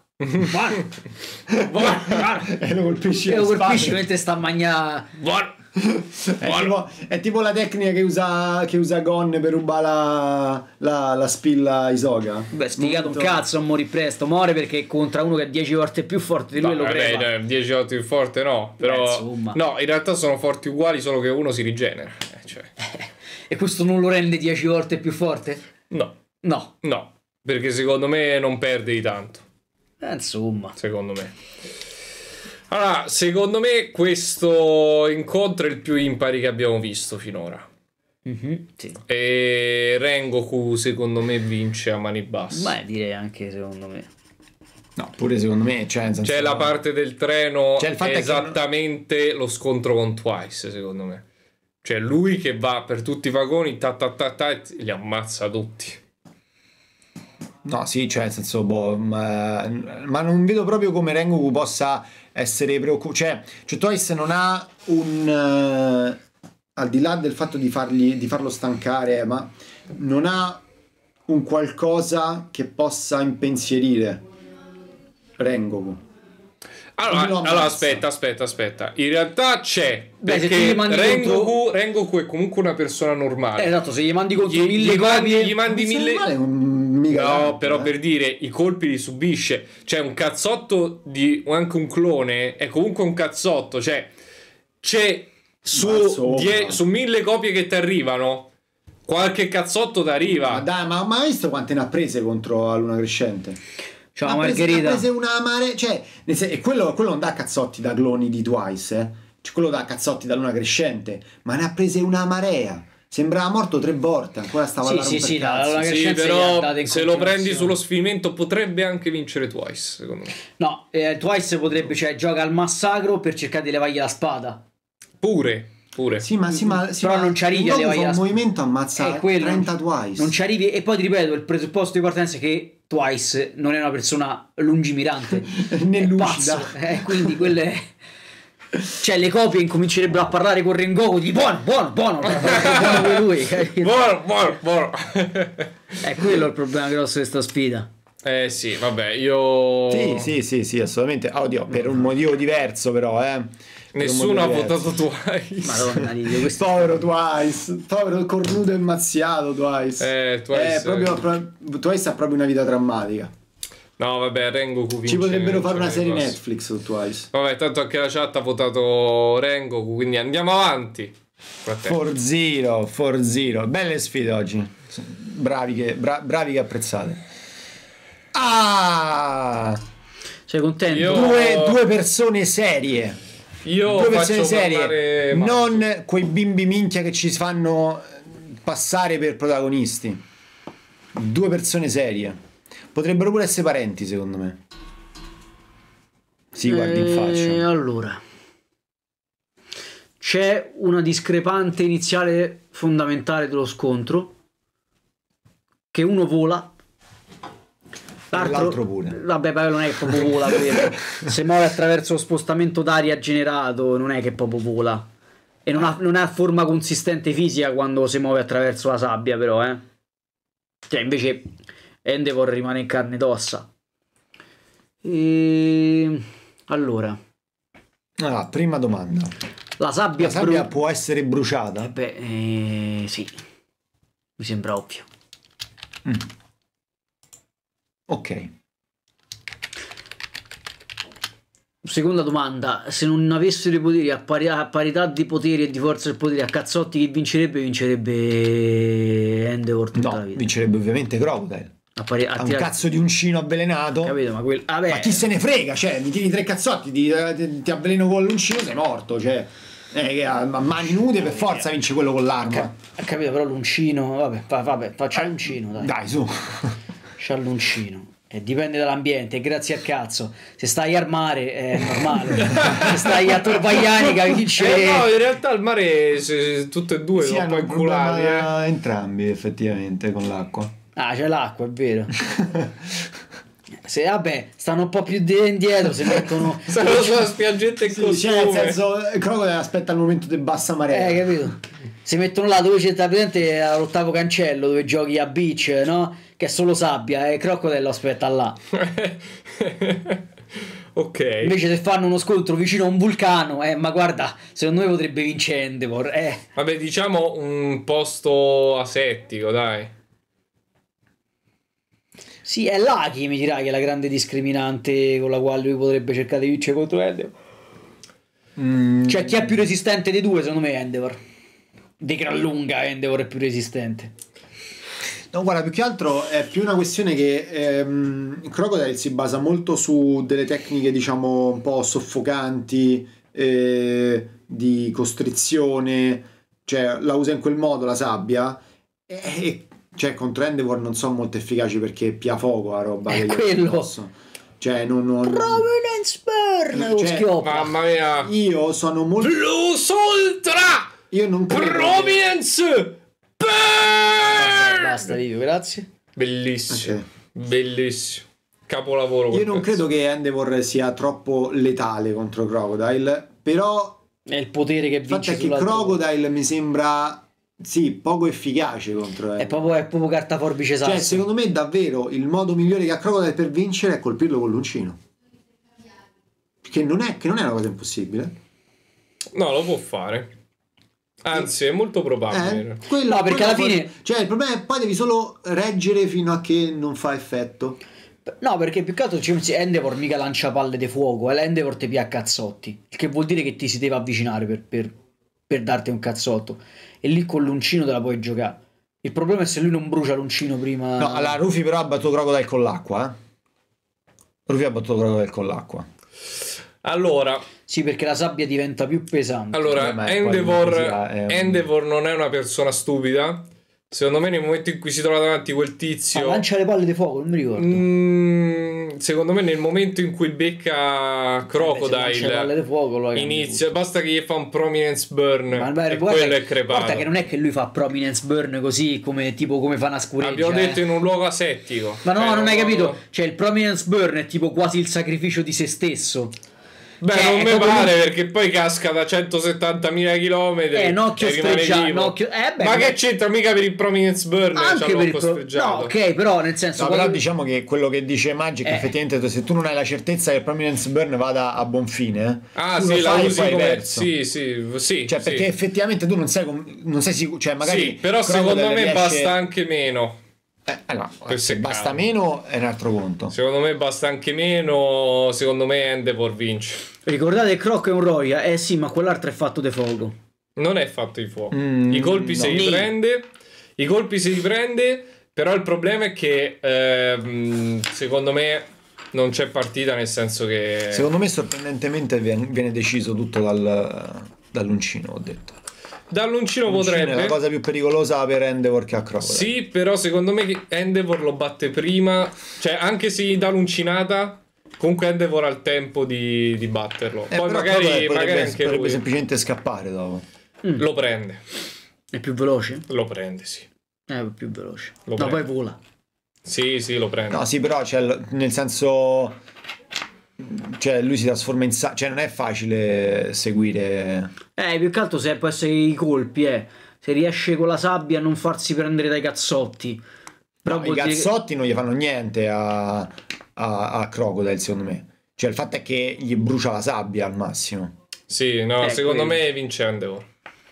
E lo colpisci mentre sta a mangiare. Buono. È tipo la tecnica che usa Gon per rubare la spilla Hisoka. Beh, spiegato un cazzo, non morì presto. Muore perché contra uno che è 10 volte più forte di lui lo prega. 10 volte più forte no, però no, in realtà sono forti uguali, solo che uno si rigenera, cioè. E questo non lo rende 10 volte più forte? No, perché secondo me non perde di tanto. Insomma, secondo me. Allora, secondo me questo incontro è il più impari che abbiamo visto finora. Sì. E Rengoku secondo me vince a mani basse. Ma direi anche secondo me. No, pure secondo me c'è la parte del treno, cioè, è esattamente lo scontro con Twice, secondo me. Cioè lui che va per tutti i vagoni, e li ammazza tutti. No, sì, cioè nel senso ma non vedo proprio come Rengoku possa essere preoccupato. Cioè Twice non ha al di là del fatto di farlo stancare, ma non ha un qualcosa che possa impensierire Rengoku. Allora aspetta. In realtà c'è. Perché Rengoku è comunque una persona normale. Esatto, se gli mandi contro 1000 copie, gli mandi 1000. Un mica No, tanto, però per dire, i colpi li subisce. Cioè, un cazzotto di anche un clone è comunque un cazzotto. Cioè, c'è su 1000 copie che ti arrivano, qualche cazzotto ti arriva. Ma dai, ma hai visto quante ne ha prese contro la Luna Crescente? Ciao Ha Margherita. prese una mare, cioè, e quello non dà cazzotti da cloni di Twice, Cioè, quello dà cazzotti da Luna Crescente, ma ne ha prese una marea. Sembrava morto 3 volte, ancora stava a Sì, romper la cazzi. Luna Sì, Crescenza gli è però andata in se lo prendi continuazione. sullo sfinimento potrebbe anche vincere Twice, secondo me. No, Twice potrebbe, cioè, gioca al massacro per cercare di levargli la spada. Pure. Sì, ma Però non ci arrivi a Goku levargli fa la un movimento È ammazza quello, 30 Twice. non ci arrivi. E poi ti ripeto, il presupposto di partenza è che Twice non è una persona lungimirante Né è lucida. pazzo, quindi quelle, cioè, le copie incomincerebbero a parlare con Rengoku di buono buono come lui, capito? Buono. È quello il problema grosso di sta sfida. Sì, vabbè, io... Sì, assolutamente. Oddio, per un motivo diverso però, Nessuno ha votato Twice. Madonna Dio, questo Povero Twice, povero cornuto e mazziato Twice. Twice. Twice ha proprio una vita drammatica. No, vabbè, Rengoku vince. Ci potrebbero fare una serie prossimo. Netflix su Twice. Vabbè, tanto anche la chat ha votato Rengoku, quindi andiamo avanti. 4-0. Belle sfide oggi. Bravi che apprezzate. Ah! sei contento? Io- Due persone serie. Io Due faccio persone serie, parlare Marco. non quei bimbi minchia che ci fanno passare per protagonisti. 2 persone serie. Potrebbero pure essere parenti, secondo me. Sì, guardi in faccia. Allora, c'è una discrepante iniziale fondamentale dello scontro, che uno vola, l'altro pure. Vabbè, poi non è che proprio vola quello. Se muove attraverso lo spostamento d'aria generato, non è che proprio vola. E non ha forma consistente fisica quando si muove attraverso la sabbia, però, Cioè, invece Endeavor rimane in carne ed ossa. Allora, Prima domanda. la sabbia, La sabbia può essere bruciata? sì, mi sembra ovvio. Ok. Seconda domanda: se non avessero i poteri a parità di poteri e di forza del potere a cazzotti, chi vincerebbe? Vincerebbe Endeavor tutta la No, vita. vincerebbe ovviamente Crocodile. A Ha un cazzo di uncino avvelenato. capito? Ma Ma chi se ne frega? Cioè, mi tiri 3 cazzotti, ti avveleno con l'uncino, sei morto. Cioè, che a mani nude per forza vince quello con l'arma. ha capito, però l'uncino, vabbè, faccia l'uncino, dai. Dai, su. C'ha l'uncino. E dipende dall'ambiente, grazie al cazzo. Se stai al mare è normale. Se stai a Torvaianica vince. No, in realtà al mare tutte e due Sì, sono un po' hanno un inculati. problema entrambi, effettivamente, con l'acqua. Ah, c'è l'acqua, è vero. Se vabbè, stanno un po' più indietro, se mettono. Stanno sulla spiaggetta in costume. Cioè, nel senso, Crocodile aspetta il momento di bassa marea. Capito? Si mettono là dove c'è presente all'8º cancello dove giochi a beach, no? Che è solo sabbia e Crocodile lo aspetta là. Ok. Invece se fanno uno scontro vicino a un vulcano, ma guarda, secondo me potrebbe vincere Endeavor. Vabbè, diciamo un posto asettico, dai. Sì, è Lucky, mi dirà, che è la grande discriminante con la quale lui potrebbe cercare di vincere contro Endeavor. Cioè, chi è più resistente dei due, secondo me è Endeavor. Di gran lunga Endeavor è più resistente. No, guarda, più che altro è più una questione che Crocodile si basa molto su delle tecniche, diciamo, un po' soffocanti, di costrizione, cioè la usa in quel modo la sabbia, e cioè contro Endeavor non sono molto efficaci perché pia fuoco la roba. È che gli quello. addosso. Cioè non Providence Burn lo Cioè, schioppo. Mamma mia. io sono molto Plus Ultra io non credo Providence Burn. Basta, Livio, grazie. Bellissimo. Ok. Bellissimo. Capolavoro. io quel non pezzo. credo che Endeavor sia troppo letale contro Crocodile, però È il potere che il fatto vince è che sull'altro. Crocodile mi sembra poco efficace contro È Endeavor. proprio carta forbice sasso. Cioè, secondo me davvero il modo migliore che ha Crocodile per vincere è colpirlo con l'uncino. Che non è una cosa impossibile. No, lo può fare. Anzi, è molto probabile. No, perché alla fine... Cioè, il problema è poi devi solo reggere fino a che non fa effetto. No, perché più che altro Endeavor mica lancia palle di fuoco, l'Endeavor ti pia a cazzotti, il che vuol dire che ti si deve avvicinare per darti un cazzotto, e lì con l'uncino te la puoi giocare. Il problema è se lui non brucia l'uncino prima. No, allora Rufy però ha battuto Crocodile con l'acqua, Rufy ha battuto Crocodile con l'acqua. Allora, sì, perché la sabbia diventa più pesante. allora Endeavor non è una persona stupida. Secondo me nel momento in cui si trova davanti quel tizio, lancia le palle di fuoco, non mi ricordo. Secondo me nel momento in cui becca Crocodile, di fuoco, inizia, basta che gli fa un prominence burn, ma e quello è crepato. Guarda che non è che lui fa prominence burn così come fa una scureggia. Abbiamo detto in un luogo asettico. Ma no, non hai capito. Cioè il prominence burn è tipo quasi il sacrificio di se stesso. Beh, non mi pare, perché poi casca da 170.000 km. Nocchio sfregiato. Ma che c'entra? Mica per il prominence burn. Anche per il no, ok, però nel senso. No, però diciamo che quello che dice Magic, effettivamente, se tu non hai la certezza che il prominence burn vada a buon fine, sì, la usi come... sì. Cioè, perché effettivamente tu non sei sicuro. Cioè, magari. Sì, però secondo me basta anche meno. No, se basta meno è un altro conto. Secondo me basta anche meno. Secondo me Endeavor vince. Ricordate Croc è un Roya? Sì, ma quell'altro è fatto di fuoco. Non è fatto di fuoco. I colpi se li prende. I colpi se li prende. Però il problema è che secondo me non c'è partita, nel senso che secondo me sorprendentemente viene deciso tutto dall'uncino, ho detto. Dall'uncino potrebbe. È la cosa più pericolosa per Endeavor che a Crocodile. Sì, però secondo me Endeavor lo batte prima. Cioè, anche se gli dà l'uncinata, comunque Endeavor ha il tempo di batterlo. Poi magari anche potrebbe lui semplicemente scappare dopo. lo prende. È più veloce? Lo prende, sì. È più veloce. Lo no, prende. poi vola. Sì, lo prende. No, sì, però nel senso, cioè lui si trasforma in cioè non è facile seguire. Più che altro se può essere i colpi, se riesce con la sabbia a non farsi prendere dai cazzotti. Però No, i cazzotti non gli fanno niente a Crocodile, secondo me. Cioè il fatto è che gli brucia la sabbia al massimo. Sì, no, secondo me vince Endeavor.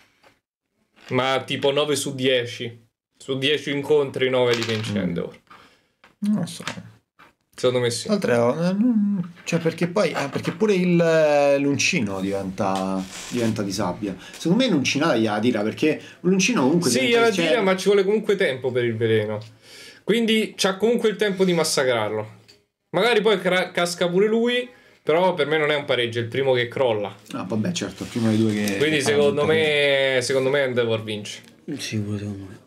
Ma tipo 9 su 10. Su 10 incontri 9 li vince Endeavor. Non lo so. Secondo me sì. Cioè perché poi perché pure l'uncino diventa di sabbia. Secondo me l'uncinata gliela tira, perché l'uncino comunque sì, gliela tira, ma ci vuole comunque tempo per il veleno. Quindi c'ha comunque il tempo di massacrarlo. Magari poi casca pure lui, però per me non è un pareggio, è il primo che crolla. Ah, vabbè, certo, il primo dei due che. Quindi secondo me Endeavor vince. Sì, secondo me.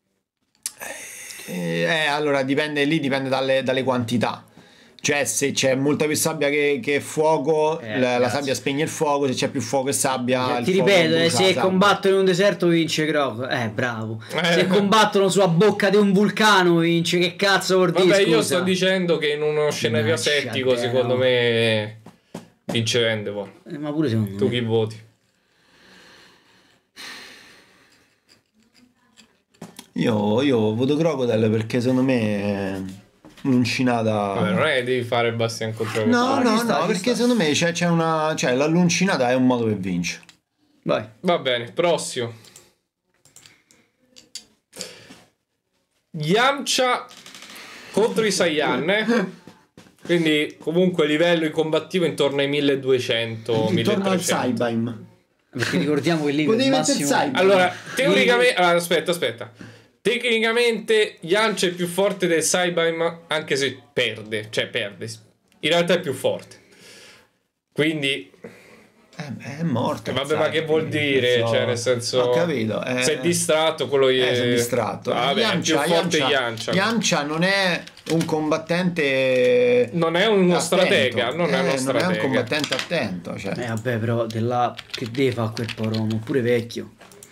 Allora dipende dalle quantità. Cioè se c'è molta più sabbia che fuoco, la sabbia spegne il fuoco. Se c'è più fuoco e sabbia, ti ripeto, se combattono in un deserto vince Croc. Bravo. Se combattono sulla bocca di un vulcano vince. Che cazzo vuol dire? Vabbè, io sto dicendo che in uno scenario asettico secondo me vince Endeavor. Ma pure secondo me. Tu chi voti? Io voto Crocodile perché secondo me un'uncinata. Vabbè, non è che devi fare Bastian contro No, perché secondo me c'è una. Cioè, l'uncinata è un modo per vincere. Vai. Va bene, prossimo. Yamcha contro i Saiyan, Quindi comunque livello di combattivo intorno ai 1200. Intorno al Saibime. Perché ricordiamo che lì il massimo. Allora, teoricamente. Allora, aspetta. Tecnicamente Yamcha è più forte del Saibime, anche se perde. Cioè perde. In realtà è più forte. Quindi è morto. Vabbè, ma che vuol dire? Cioè, nel senso. Ho capito. Se è distratto, quello gli è. Sono distratto. Vabbè, Yamcha, è più forte Yamcha. Yamcha non è un combattente. Non è uno attento. stratega. Non è uno stratega. Non è un combattente attento. Cioè. Vabbè, però della che deve fare quel poromo, pure vecchio.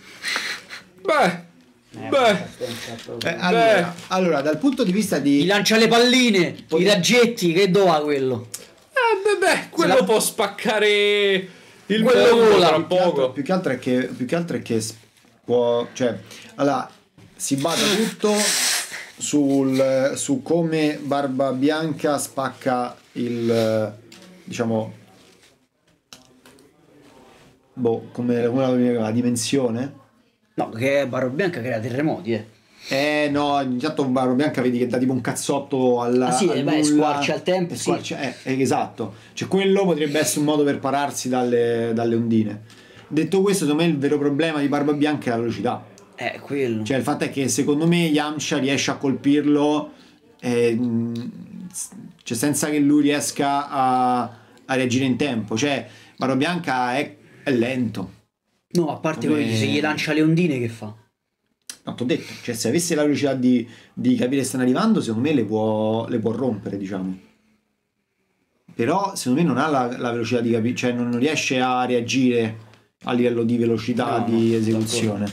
Allora, dal punto di vista di. Gli lancia le palline, i raggetti, che dov'ha quello? Quello può spaccare il quello mondo vola tra poco. Più che altro è che può. Cioè, allora, si basa tutto su come Barba Bianca spacca il. Diciamo. Come la dimensione. No, che Barba Bianca crea terremoti, No, intanto Barba Bianca vedi che dà tipo un cazzotto Ah sì, squarcia il tempo, squarcia, esatto. Cioè quello potrebbe essere un modo per pararsi dalle ondine. Detto questo, secondo me il vero problema di Barba Bianca è la velocità. Quello. Cioè il fatto è che secondo me Yamcha riesce a colpirlo cioè senza che lui riesca a reagire in tempo. Cioè Barba Bianca è lento. No, a parte Come- quello che se gli lancia le ondine che fa? No, t'ho detto, cioè se avesse la velocità di capire che stanno arrivando, secondo me le può rompere, diciamo. Però secondo me non ha la velocità di capire, cioè non riesce a reagire a livello di velocità di esecuzione.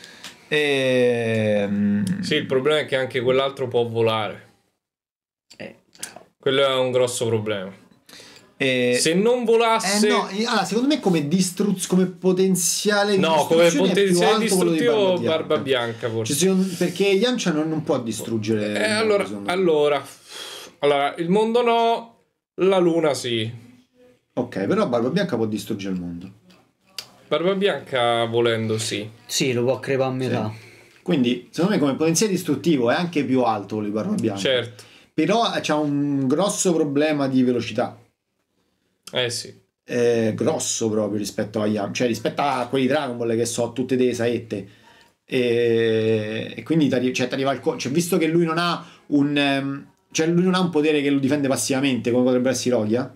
Sì, il problema è che anche quell'altro può volare. Quello è un grosso problema. Se non volasse... no, allora, secondo me come come potenziale di no, come distruzione è più potenziale alto quello di distruttivo Barba Barba Bianca forse. Cioè, perché Yamcha non può distruggere il mondo, secondo me. allora, il mondo no, la luna sì. Ok, però Barba Bianca può distruggere il mondo. Barba Bianca volendo sì. Sì, lo può crepare a metà. Quindi secondo me come potenziale distruttivo è anche più alto quello di Barba Bianca. Certo. Però c'ha un grosso problema di velocità. Sì. Grosso proprio rispetto a Yamcha, cioè rispetto a quelli di Dragon Ball che so tutte delle saette. E quindi t'arriva cioè, visto che lui non ha cioè lui non ha un potere che lo difende passivamente come potrebbe essere Hirogia,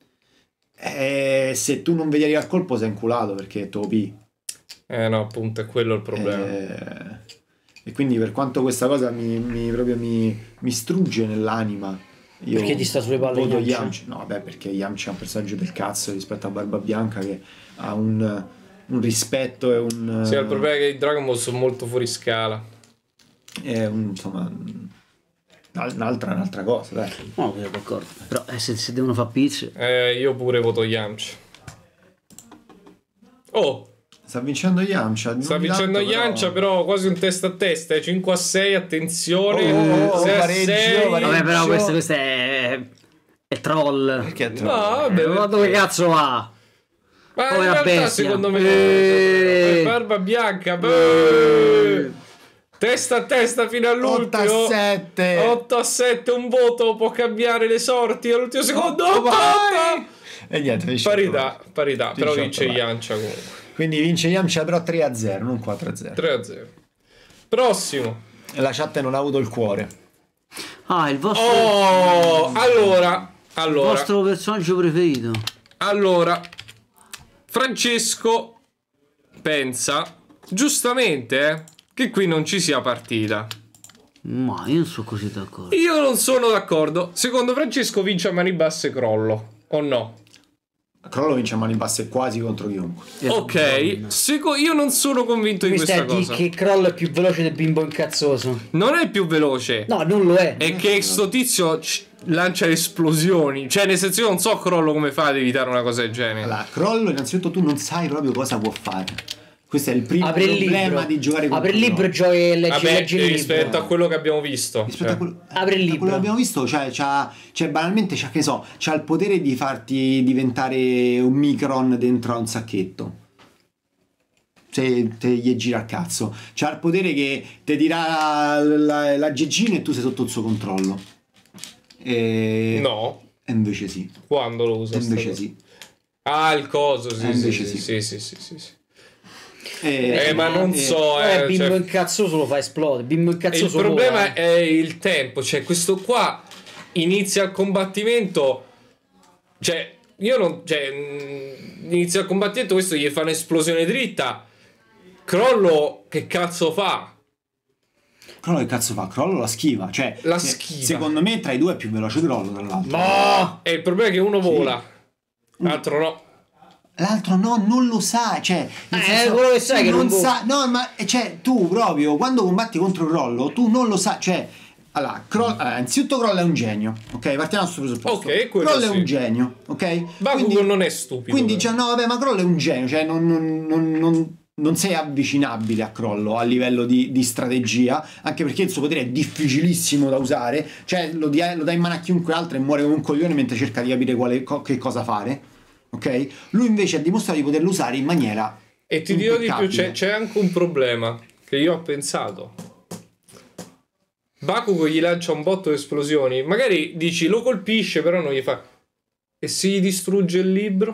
se tu non vedi arrivare al colpo sei inculato perché te lo pi. No, appunto è quello il problema. E quindi per quanto questa cosa mi strugge nell'anima, io Perché ti sta sulle palle voto Yamcha? No, beh, perché Yamcha è un personaggio del cazzo rispetto a Barba Bianca che ha un rispetto e un... Sì, il problema è che i Dragon Ball sono molto fuori scala. È insomma un'altra cosa, dai. No, sono d'accordo. Però se devono fare pizze... Io pure voto Yamcha. Oh, Sta vincendo Yamcha. sta vincendo Yamcha, però quasi un testa a testa, 5-6, attenzione. Oh, 6-6. pareggio. Vabbè, però questo è troll. Perché è No, troppo? vabbè, Ma dove cazzo va? ma in Povera realtà bestia. secondo me Barba Bianca, testa a testa fino all'ultimo. 8-7. 8-7, un voto può cambiare le sorti all'ultimo secondo. 8-8. E niente, vince Parità, però vince vai. Yamcha comunque. Quindi vince Yamcha però 3-0, non 4-0. 3-0. Prossimo. E la chat non ha avuto il cuore. Il vostro... Oh, allora, Il vostro personaggio preferito? allora, Francesco pensa, giustamente, che qui non ci sia partita. Ma io non sono così d'accordo. Io non sono d'accordo. Secondo Francesco vince a mani basse Crollo, o no? Crollo vince a mani basse quasi contro chiunque. Ok, io non sono convinto di Mi questa stai a dire cosa. che Kroll è più veloce del bimbo incazzoso? Non è più veloce. No, non lo è. È che sto tizio lancia esplosioni. Cioè, nel senso, io non so Crollo come fa ad evitare una cosa del genere. Allora, Crollo innanzitutto tu non sai proprio cosa può fare. Questo è il primo Apri il problema libro. di giocare con Apri il libro e giochi e leggi Vabbè, il libro. rispetto a quello che abbiamo visto. Rispetto a quello, Apri il a libro. quello che abbiamo visto, cioè banalmente c'ha, che so, c'ha il potere di farti diventare un micron dentro a un sacchetto. Se te gli gira il cazzo. C'ha il potere che ti dirà la geggina e tu sei sotto il suo controllo. No. E invece sì. Quando lo usa? E invece sta sì. cosa? Ah, il coso, sì. Invece sì. sì. Ma non so. Bimbo cioè, incazzoso lo fa esplodere. Bimbo incazzoso il problema vola. è il tempo. Cioè, questo qua inizia il combattimento. Cioè, io non. Cioè, inizia il combattimento, questo gli fa un'esplosione dritta. Crollo, che cazzo fa? Crollo che cazzo fa? Crollo la schiva. Cioè, La schiva. Secondo me tra i due è più veloce Crollo, tra l'altro. No! E il problema è che uno vola, l'altro no. L'altro no, non lo sa, cioè nel senso, quello che sai che non sa, no, ma cioè tu proprio quando combatti contro Crollo, tu non lo sai, cioè allora, innanzitutto Crollo è un genio, ok? Partiamo da questo presupposto. Ok, quello Crollo sì. è un genio, ok? Bakugan non è stupido. Quindi però. cioè, no, vabbè, ma Crollo è un genio, cioè non sei avvicinabile a Crollo a livello di strategia, anche perché il suo potere è difficilissimo da usare, cioè lo dai in mano a chiunque altro e muore come un coglione mentre cerca di capire che cosa fare. Ok? Lui invece ha dimostrato di poterlo usare in maniera E ti dirò di più, impeccabile. c'è anche un problema che io ho pensato. Bakugo gli lancia un botto di esplosioni, magari dici lo colpisce, però non gli fa. E se gli distrugge il libro?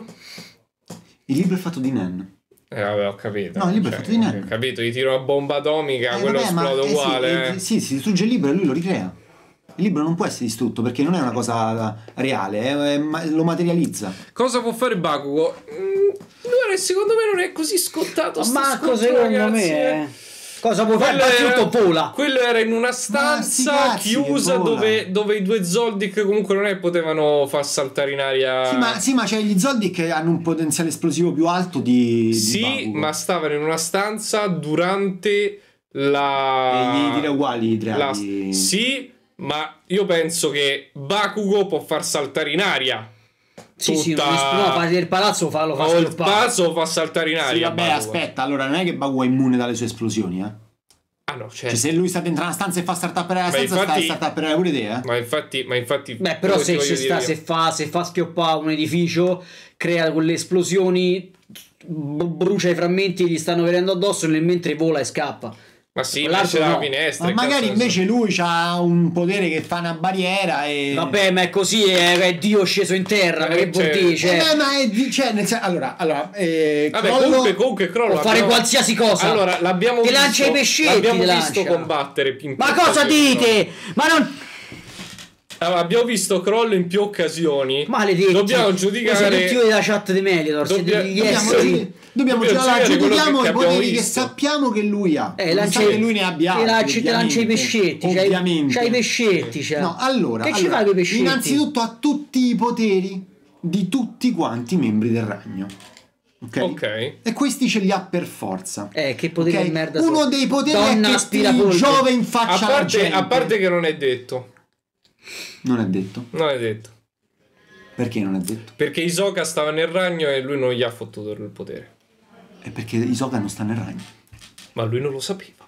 Il libro è fatto di Nen. Vabbè, ho capito. No, il libro è fatto di Nen. Ho capito, gli tiro una bomba atomica, quello vabbè, ma, esplode uguale. sì, si distrugge il libro e lui lo ricrea. Il libro non può essere distrutto perché non è una cosa reale, lo materializza. Cosa può fare Bakugo? Guarda, secondo me non è così scontato. sto Marco, scontro, secondo ragazzi, me cosa puoi fare? Quello Tutto vola. quello era in una sti stanza cazzi che chiusa vola. dove i due Zoldyck comunque non è potevano far saltare in aria. Sì, ma c'è gli Zoldyck che hanno un potenziale esplosivo più alto di Sì, Bakugo. ma stavano in una stanza durante la. E gli direi uguali i draghi. Sì, ma io penso che Bakugo può far saltare in aria. Sì, sì, tutta- no, parte del palazzo lo fa O il scioppare. palazzo fa saltare in Sì, aria. vabbè, Bakugo. aspetta, allora non è che Bakugo è immune dalle sue esplosioni, eh. Ah no, Cioè, certo. se lui sta dentro una stanza e fa startuppare la Ma stanza, infatti- sta startuppare pure te, eh. Ma infatti. Beh, però quello se, ti ci voglio sta, dire io. se fa schioppare un edificio, crea quelle esplosioni, brucia i frammenti che gli stanno venendo addosso nel mentre vola e scappa. Ma sì, ma Quell'altro c'è la no. finestra. Ma che magari cazzo ne invece lui ha un potere che fa una barriera e... Vabbè, ma è così, è Dio sceso in terra, ma che vuol cioè- dire? Cioè, ma è cioè, allora, Vabbè, Crollo- comunque Crollo può fare abbiamo- qualsiasi cosa. Allora, l'abbiamo Ti visto, lancia i pescetti, l'abbiamo ti visto lancia. combattere in Ma più cosa occasioni. dite? Ma non... Allora, abbiamo visto Crollo in più occasioni. Maledetti. Dobbiamo Voi siete giudicare. tutti della chat di Melior, siete Dobbia- degli Dobbiamo, esseri. dobbiamo giudicare quello giudichiamo che i abbiamo poteri che visto. sappiamo che lui ha. Non Lancia, sa che lui ne abbia ti altri, lancia i ovviamente. pescetti, Ovviamente. c'hai i pescetti, c'hai. No, allora, che ci fai con i pescetti? innanzitutto ha tutti i poteri di tutti quanti i membri del ragno. Ok? Ok. E questi ce li ha per forza. Che poteri Ok? di merda Uno sono. dei poteri Donna è che ti aspirapolvere. giove in faccia alla gente. A parte che non è detto. Non è detto. Non è detto. Perché non è detto? Perché Hisoka stava nel ragno e lui non gli ha fottuto il potere. È perché Hisoka non sta nel ragno. Ma lui non lo sapeva.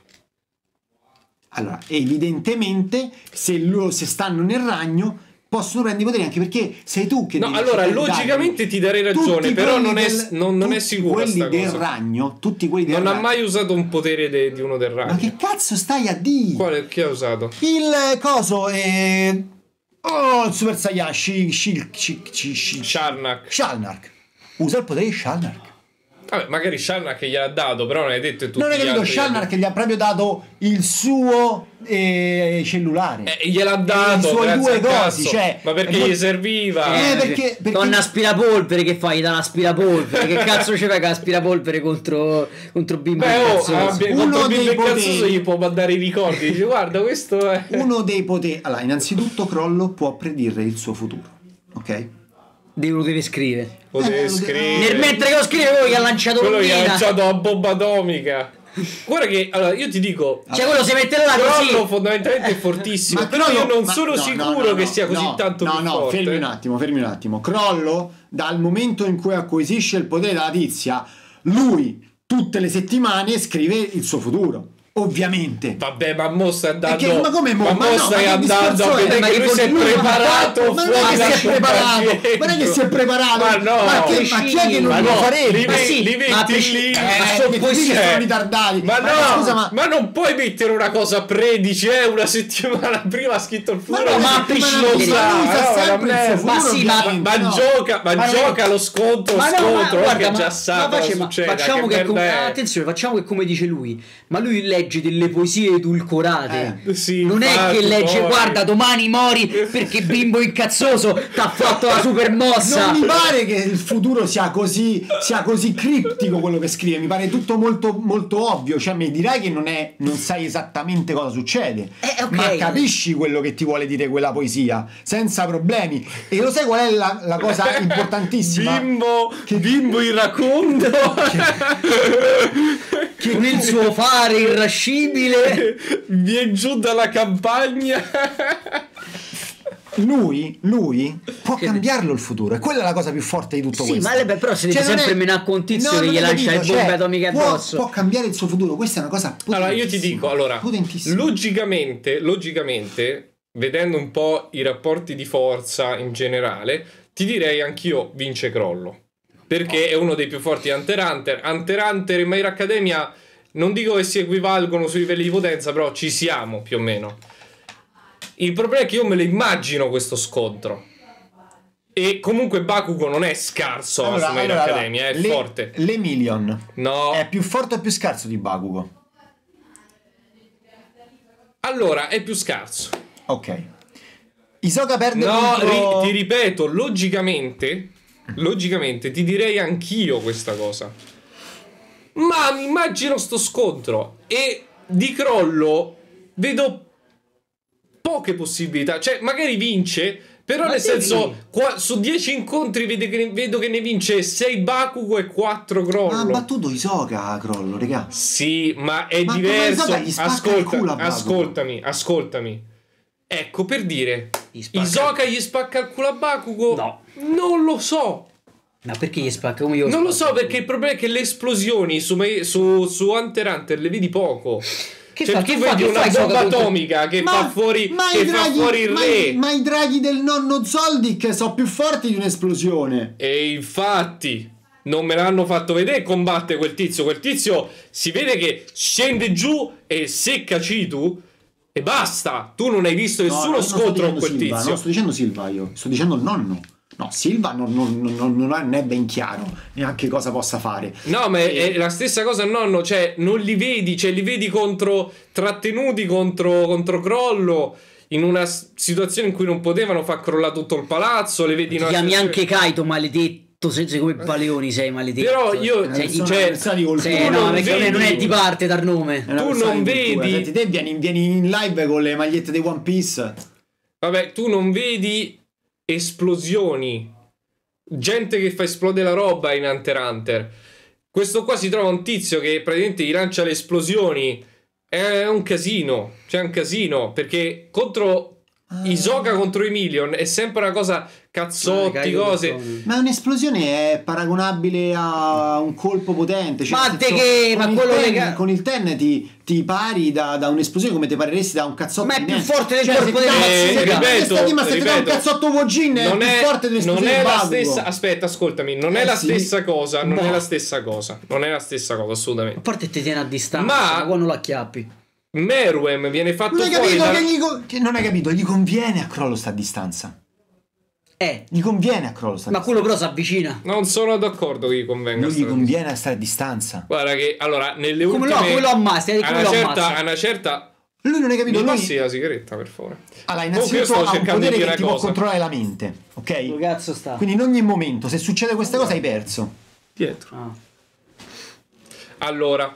Allora, evidentemente, se stanno nel ragno, possono prendere i poteri anche perché sei tu che No, devi allora, cercare di logicamente dargli. ti darei ragione, Tutti però quelli non è tutti sicura quelli sta del cosa. ragno, tutti quelli del Non ha ragno. mai usato un potere di uno del Ma ragno. che cazzo stai a dire? Quale? Chi ha usato? Il coso oh, il Super Saiyan Shalnark. Usa il potere di Shalnark. Vabbè, magari Shalnak gliel'ha dato, però non hai detto e tutti Non hai gli capito, altri- Shalnark gli ha proprio dato il suo cellulare. gliel'ha dato i suoi grazie due al cosi, cazzo. cioè, Ma perché è gli serviva? perché- Donna aspirapolvere, che fai? Da l'aspirapolvere, che cazzo ci fai con l'aspirapolvere contro Bimbo Beh, Incazzoso? Uno contro dei Bimbo poteri- Incazzoso gli può mandare i ricordi. Dice, guarda, questo è... Uno dei poteri. Allora, innanzitutto Crollo può predire il suo futuro. Ok? Lo deve scrivere. Potete lo scrivere. Nel mentre che lo scrive voi gli ha lanciato Quello gli ha l'ondina. lanciato la bomba atomica. Guarda che, allora, io ti dico... Cioè quello si mette là Crollo così. fondamentalmente è fortissimo, Ma però Crollo- io non ma- sono no, sicuro no, che no, sia così no, tanto no, più no, forte. fermi un attimo. Crollo, dal momento in cui acquisisce il potere della tizia, lui tutte le settimane scrive il suo futuro. Ovviamente. Vabbè, ma mo stai andando. Perché- ma come mo? Ma no, stai ma che andando a discorso è? vedere Ma che che lui si è lui- preparato Ma non è fuori che da si è preparato, scomparire. ma non è che si è preparato. Ma no, ma chi è che non ma lo no, farebbe? li Ma sì, li metti ma lì. che poesie sono ritardati. Ma no, scusa, ma non puoi mettere una cosa predici, una settimana prima ha scritto il futuro. no, ma a lo prescindere, sa, lui sa no, sempre una il suo merda. futuro, sì, ma- ovviamente, no. Ma no. gioca lo scontro, Ma no, ma scontro, guarda, che ma- già ma sa cosa facciamo succede. che attenzione, facciamo che come dice lui, ma lui legge delle poesie edulcorate. Sì, Non è infatti, che legge, poi- guarda, domani mori perché Bimbo Incazzoso t'ha fatto la super mossa. Non mi pare che il futuro sia così criptico quello che scrive, mi pare tutto molto, molto ovvio. Cioè, mi dirai che non sai esattamente cosa succede, ok. ma capisci quello che ti vuole dire quella poesia senza problemi. E lo sai qual è la cosa importantissima? Bimbo irracondo. Che nel suo fare irascibile. Viene giù dalla campagna. Lui può cambiarlo il futuro, e quella è la cosa più forte di tutto Sì, questo. ma però se deve non sempre è- menare con Tizio che non gli hai lancia capito, le bombe atomiche può- addosso. Può cambiare il suo futuro, questa è una cosa potentissima. Allora, io ti dico, potentissima. logicamente, vedendo un po' i rapporti di forza in generale, ti direi anch'io vince Crollo. perché è uno dei più forti di Hunter x Hunter. Hunter x Hunter e My Hero Academia non dico che si equivalgono sui livelli di potenza, però ci siamo più o meno. Il problema è che io me lo immagino questo scontro. E comunque Bakugo non è scarso su My Hero Academia, è forte. L'Emilion No. è più forte o più scarso di Bakugo? Allora, è più scarso. Ok. Hisoka perde No, contro... ti ripeto, logicamente ti direi anch'io questa cosa. Ma mi immagino sto scontro e di crollo vedo poche possibilità. Cioè, magari vince, però Ma nel devi- senso su 10 incontri vedo che ne vince 6 Bakugo e 4 crollo. Ma ha battuto Hisoka, crollo, regà. Sì, ma è Ma diverso. come gli spacca il culo a Bakugo? Ascoltami. Ecco, per dire, Gli spacca- Hisoka gli spacca il culo a Bakugo? No. Non lo so. Ma perché gli spacca come io? Non lo so, perché il problema è che le esplosioni su Hunter x Hunter le vedi poco. Che Cioè, fa- tu che fa- vedi che una fa Hisoka bomba contro- atomica che fa fuori il re. Ma i draghi del nonno Zoldyck sono più forti di un'esplosione. E infatti non me l'hanno fatto vedere e combatte quel tizio. Quel tizio si vede che scende giù e secca Citu e basta. Tu non hai visto nessuno scontro con quel Silva, tizio. non sto dicendo Silva io, sto dicendo il nonno. No, Silva non è ben chiaro neanche cosa possa fare. No, ma è la stessa cosa al nonno, cioè non li vedi, cioè li vedi trattenuti contro crollo in una situazione in cui non potevano far crollare tutto il palazzo, le vedi in Ti una chiami situazione- anche Kaito, maledetto, sei come Baleoni, sei maledetto. Però io Sei Sono cioè, avversari col Sì, culo. no, non perché vedi- non è di parte dal nome. È una tu persona non di cultura. vedi- Senti, te vieni in live con le magliette di One Piece. vabbè, tu non vedi esplosioni, gente che fa esplodere la roba in Hunter x Hunter. Questo qua si trova un tizio che praticamente gli lancia le esplosioni. È un casino. C'è un casino. Perché contro Hisoka contro Emilion è sempre una cosa cazzotti, Kaito cose. Boccone. Ma un'esplosione è paragonabile a un colpo potente. Cioè, Ma nel te senso, che- ma con il quello ten- lega- con il ten ti pari da un'esplosione come ti pareresti da un cazzotto. Ma è di più niente. forte del Cioè, corpo se ti del dà- Mazzucca. se ti dà- Ripeto, ma se ti dà un ripeto. cazzotto Wojin è più forte non dell'esplosione è di la Bakugo. stessa. Aspetta, ascoltami. Non è la sì. stessa cosa. Non è Boh. la stessa cosa. Non è la stessa cosa, A assolutamente. parte ti tiene a distanza, Ma- ma quando lo acchiappi. Meruem viene fatto Non hai fuori capito da... che non hai capito, gli conviene a Crollo sta a distanza. Gli conviene a Crollo sta a Ma distanza. quello però si avvicina. Non sono d'accordo che gli convenga. Non gli sta cosa. conviene a stare a distanza. Guarda che allora nelle Come ultime no, come lo ammazza, a come lo ammazza. a una certa Lui non hai capito, mi lui passi la sigaretta per favore. allora, Comunque io innanzitutto sto ha un cercando di potere dire che ti una può cosa. controllare la mente, Dove ok? cazzo sta? Quindi in ogni momento, se succede questa cosa, hai perso. Dietro. Ah. Allora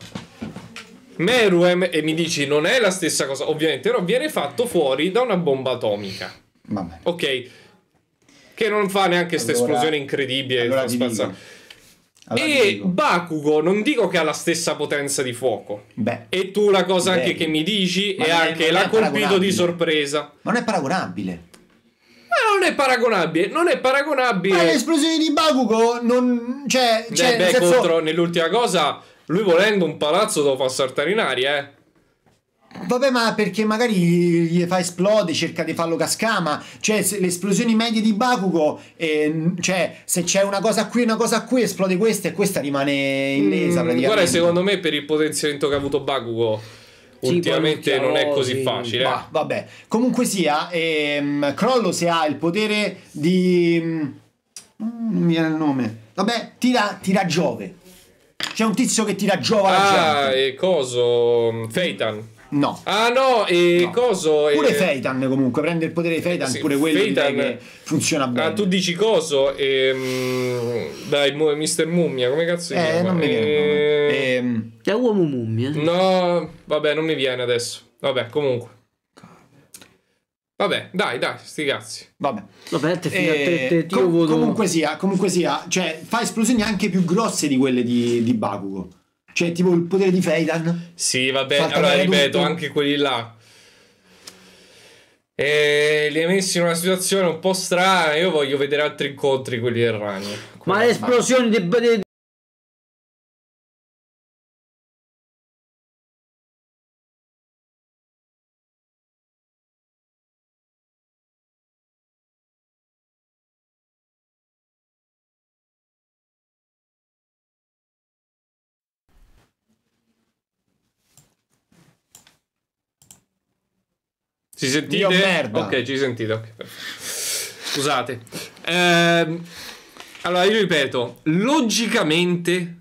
Meruem e mi dici non è la stessa cosa, ovviamente, però viene fatto fuori da una bomba atomica. Vabbè. Ok. Che non fa neanche questa Allora- esplosione incredibile. allora fa ti spazzare. dico. Allora ti E dico. Bakugo non dico che ha la stessa potenza di fuoco. Beh, E tu la cosa Beh, anche che mi dici ma è non è- anche non l'ha è colpito di paragonabile. sorpresa. ma non è paragonabile. Ma non è paragonabile, non è paragonabile. Ma le esplosioni di Bakugo non... Cioè, Beh, nel senso- contro nell'ultima cosa, lui volendo un palazzo lo fa saltare in aria, eh. Vabbè, ma perché magari gli fa esplode, cerca di farlo cascama. Cioè, le esplosioni medie di Bakugo, cioè, se c'è una cosa qui, esplode questa e questa rimane illesa praticamente. Guarda, secondo me per il potenziamento che ha avuto Bakugo Sì, ultimamente poi non è Luciano, così sì. facile. Ma, vabbè, comunque sia, Crollo se ha il potere di... non mi viene il nome. Vabbè, tira Giove. C'è un tizio che tira Giove alla Ah, gente. e coso Feitan. No. Ah no, e No. coso Pure Feitan comunque, prende il potere di Feitan, Sì, pure quello Feitan- direi che funziona bene. Ah, tu dici coso dai, Mr. Mummia, come cazzo si chiama? Non mi viene il nome. È uomo mummia. No, vabbè, non mi viene adesso. Vabbè, comunque. Vabbè, dai, sti cazzi. Vabbè. Vabbè, io voto. Comunque sia, cioè fa esplosioni anche più grosse di quelle di Bakugo. Cioè, tipo il potere di Feitan. Sì, vabbè, Fa allora cagare ripeto, tutto. anche quelli là. Li hai messi in una situazione un po' strana. Io voglio vedere altri incontri, quelli del ragno. Ma le esplosioni Ci sentite? Io merda. Ok, ci sentite. Ok, scusate. Allora, io ripeto, logicamente,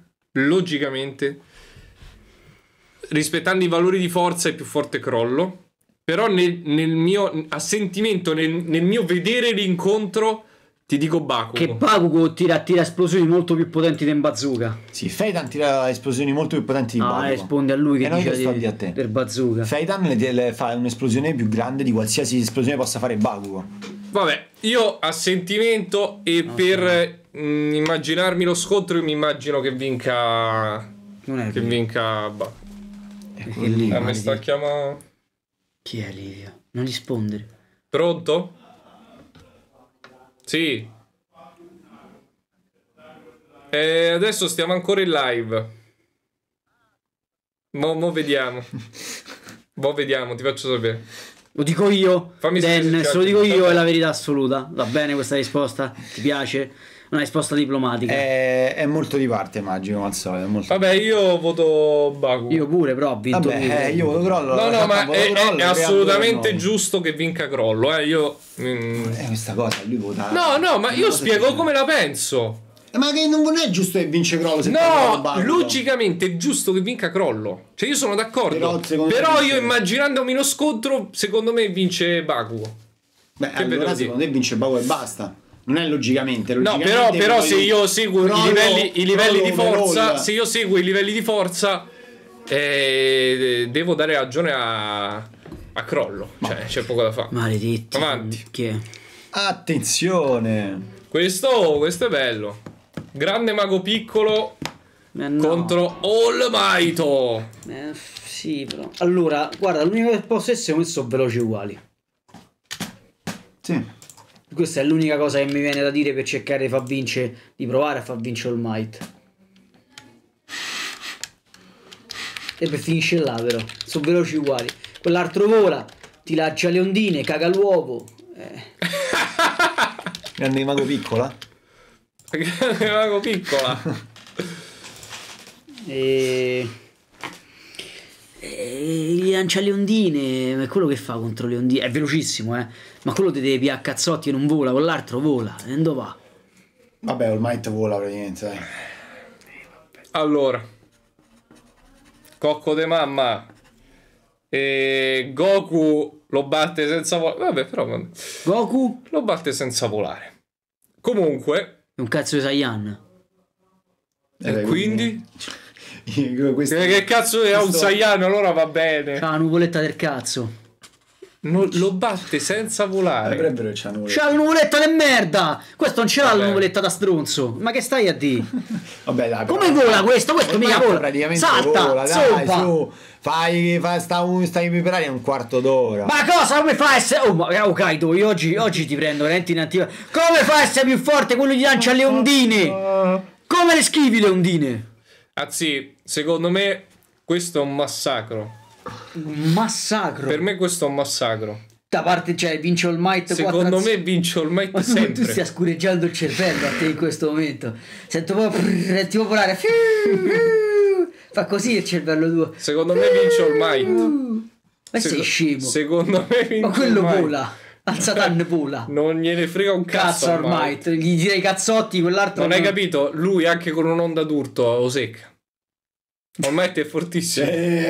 rispettando i valori di forza è più forte Crollo. Però nel mio assentimento, nel mio vedere l'incontro, ti dico Bakugo. Che Bakugo tira esplosioni molto più potenti del bazooka. Sì, Feitan tira esplosioni molto più potenti di Bakugo. Risponde a lui che non dice sto a dire a te. del bazooka. Feitan le fa un'esplosione più grande di qualsiasi esplosione possa fare Bakugo. Vabbè, io a sentimento e per immaginarmi lo scontro, io mi immagino che vinca. Non è Che vero. vinca Bakugo. Ecco lì. Mi sta chiamando. Chi è Livio? Non rispondere. Pronto? Sì. Adesso stiamo ancora in live. Mo vediamo. Mo vediamo, ti faccio sapere. Lo dico io. Fammi Dan, sapere se lo dico io è la verità assoluta. Va bene questa risposta? Ti piace? Una risposta diplomatica. È molto di parte, immagino, al solito. Vabbè, io voto Bakugo. Io pure, però ho vinto lui. Io voto Crollo. No, ma voto è Crollo, assolutamente no. giusto che vinca Crollo. Io. Questa cosa, lui vota. No, ma io spiego come la penso. Ma che non è giusto che vince Crollo se No, Bakugo. logicamente è giusto che vinca Crollo. Cioè, io sono d'accordo. Però io immaginandomi lo scontro, secondo me vince Bakugo. Beh, Che vedo allora di- secondo te vince Bakugo e basta. Non è logicamente. No, logicamente però poi se io seguo Crollo- i livelli di Crollo forza, overall. se io seguo i livelli di forza, devo dare ragione a Crollo. Cioè, c'è poco da fare. Maledetti. Avanti. Chi è? Attenzione. Questo è bello. Grande mago piccolo No. contro All Might. Sì, però. Allora, guarda, l'unica che posso essere questi sono veloci uguali. Sì. Questa è l'unica cosa che mi viene da dire per cercare di far vincere, di provare a far vincere All Might. E per finisce là, però. Sono veloci uguali. Quell'altro vola, ti lancia le ondine, caga l'uovo. Grande mago piccola. Grande mago piccola. Gli lancia le ondine. Ma è quello che fa contro le ondine. È velocissimo, ma quello ti deve pigliare a cazzotti e non vola. Con l'altro vola. E dove va? Vabbè, All Might vola praticamente. Dai. Allora, Cocco de mamma e Goku lo batte senza volare. Vabbè, però Goku lo batte senza volare. Comunque, è un cazzo di Saiyan. e quindi Questo... che cazzo è un Saiyan? Allora va bene. C'ha la nuvoletta del cazzo. Lo batte senza volare. Avrebbero il cianuro. C'ha la nuvoletta di merda. Questo non ce l'ha la Vabbè. nuvoletta da stronzo. Ma che stai a dire? Vabbè, dai, Come vola questo? Questo mica vola. praticamente Salta, vola, dai, zoppa. su. Stai per aria un quarto d'ora. Ma cosa? Come fa a essere... Oh Kaido, io oggi ti prendo veramente in attiva. Come fa a essere più forte quello che gli lancia le ondine? Come le schivi le ondine? Anzi, secondo me questo è un massacro. Un massacro. Per me questo è un massacro. Da parte, cioè, vince All Might. Secondo me vince All Might Ma tu sempre. stai scureggiando il cervello a te in questo momento. Sento proprio tipo volare. Fa così il cervello tuo. Secondo me vince All Might. Ma sei scemo. Secondo me vince Ma quello All Might. vola. Al Satan vola. Non gliene frega un Cazzo cazzo All Might. Gli direi cazzotti, quell'altro. Non hai capito? Lui anche con un'onda d'urto lo secca. All Might è fortissimo.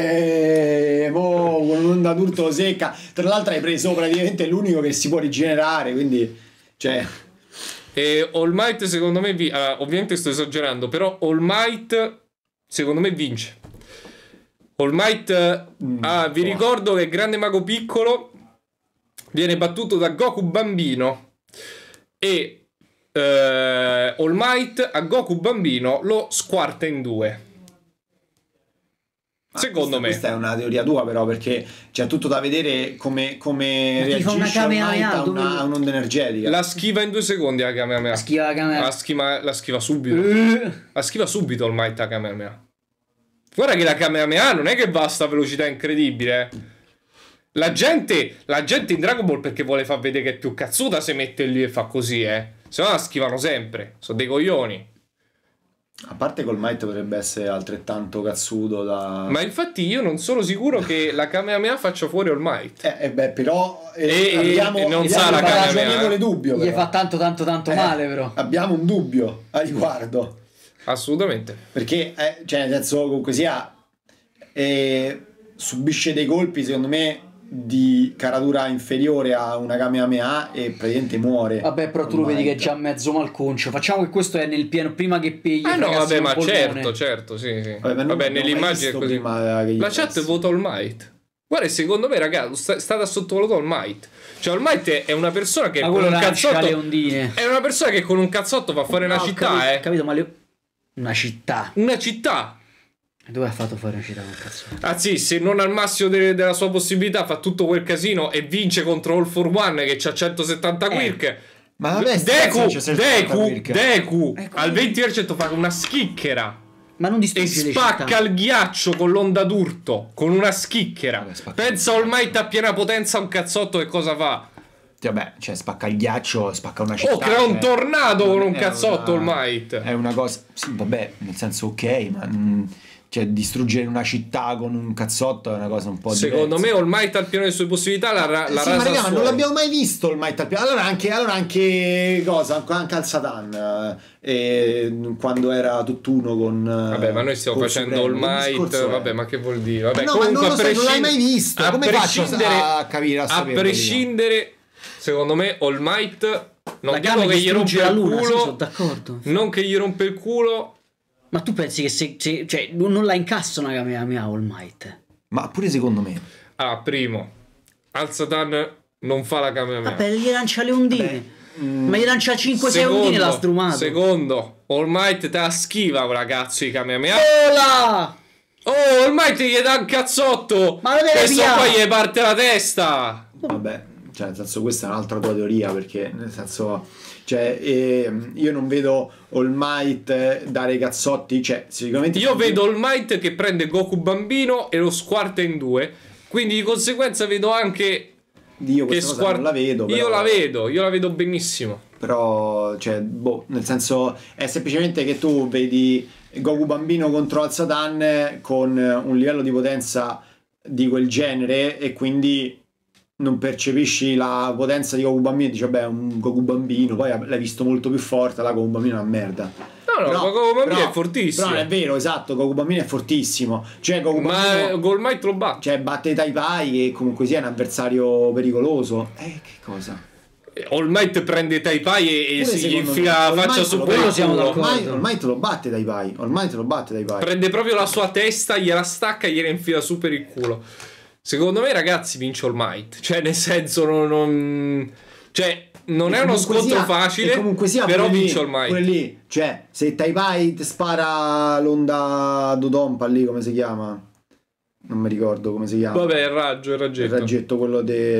Con un'onda d'urto secca. Tra l'altro hai preso praticamente l'unico che si può rigenerare, quindi cioè E All Might secondo me ovviamente sto esagerando, però All Might secondo me vince. All Might vi ricordo che Grande Mago Piccolo viene battuto da Goku Bambino e All Might a Goku Bambino lo squarta in due. Secondo me questa è una teoria tua, però, perché c'è tutto da vedere come ti fa una reagisce All Might Kamehameha, a un'onda energetica. la schiva in 2 secondi la Kamehameha. Schiva la camera. La schiva subito. La schiva subito All Might la Kamehameha. Guarda che la Kamehameha non è che va a sta velocità incredibile. La gente in Dragon Ball perché vuole far vedere che è più cazzuta se mette lì e fa così, Se no la schivano sempre. Sono dei coglioni. A parte col Might potrebbe essere altrettanto cazzuto da... Ma infatti io non sono sicuro che la Kamehameha faccia fuori All Might. beh, però non sa la Kamehameha. ragionevole dubbio, Gli però. fa tanto male, però. Abbiamo un dubbio a riguardo. Assolutamente. Perché, cioè, nel senso, comunque sia, subisce dei colpi, secondo me, di caratura inferiore a una Kamehameha e praticamente muore. Vabbè, però tu lo vedi che è già mezzo malconcio. Facciamo che questo è nel pieno prima che pigli. Ah no, vabbè, ma certo, sì. Vabbè, nell'immagine è così. La chat vota All Might. Guarda, secondo me, ragazzi, state a sottovalutare All Might. Cioè, All Might è una persona che con un cazzotto... È una persona che con un cazzotto va fuori una città, Capito, ma una città. Una città. Dove ha fatto fuori una città con cazzo? Ah sì, se non al massimo della sua possibilità fa tutto quel casino e vince contro All for One che c'ha 170 quirk. Ma vabbè, Deku al 20% fa una schicchera. Ma non E distrugge le spacca città. il ghiaccio con l'onda d'urto, con una schicchera. Pensa All Might a piena potenza un cazzotto che cosa fa? Vabbè, cioè spacca il ghiaccio, spacca una città. Crea un tornado con un è cazzotto una- All Might. È una cosa... Sì, vabbè, nel senso ok, ma... cioè, distruggere una città con un cazzotto è una cosa un po' Secondo diversa. me All Might al pieno delle sue possibilità la Sì, rasa ma raga, ma fuori. non l'abbiamo mai visto il Might al piano. Allora anche cosa? Anche al Satan, quando era tutt'uno con... Vabbè, ma noi stiamo con facendo Supremo. All Che Might. discorso è? Vabbè, ma che vuol dire? Vabbè, No, ma comunque non lo so, non l'hai mai visto. Come faccio a capire, a a saperlo, prescindere, secondo me, All Might. Non La dico Kame che gli rompe distrugge la il luna, sì, culo. sono d'accordo. Non che gli rompe il culo. Ma tu pensi che se cioè, non la incassa una Kamehameha All Might? Ma pure secondo me. Ah, primo, al Satan non fa la Kamehameha. Vabbè, gli lancia le ondine. Ma gli lancia 5-6 ondine l'ha strumato. Secondo, All Might te la schiva quella cazzo di Kamehameha. Ola! Oh, All Might gli dà un cazzotto. Ma lo deve questo pigliare. qua gli parte la testa. Vabbè, cioè nel senso questa è un'altra tua teoria, perché nel senso, cioè io non vedo All Might dare cazzotti, cioè sicuramente Io vedo All Might che prende Goku bambino e lo squarta in due. Quindi di conseguenza vedo anche Dio, che questa cosa non la vedo, Io però. la vedo benissimo. Però, cioè, boh, nel senso è semplicemente che tu vedi Goku bambino contro Al Satan con un livello di potenza di quel genere e quindi non percepisci la potenza di Goku bambino e dici vabbè è un Goku bambino, poi l'hai visto molto più forte, la Goku bambino è una merda. No, Goku bambino è fortissimo. Però non è vero, esatto, Goku bambino è fortissimo, cioè Goku Ma bambino, All Might lo batte. cioè batte Tai Pai che comunque sia un avversario pericoloso. Che cosa? All Might prende Tai Pai e Pure si gli secondo infila me, la All faccia Might su lo per quello il siamo culo. d'accordo. Ormai te lo batte Tai Pai, ormai te lo batte Tai Pai. Prende proprio la sua testa, gliela stacca e gliela infila su per il culo. Secondo me, ragazzi, vince All Might. Cioè, nel senso, cioè, non E è uno comunque scontro sia- facile, e comunque sia però pure vince lì, All Might. pure lì, cioè, se Tai Pai ti spara l'onda Dodonpa lì, come si chiama? Non mi ricordo come si chiama. Vabbè, il raggetto. Il raggetto, quello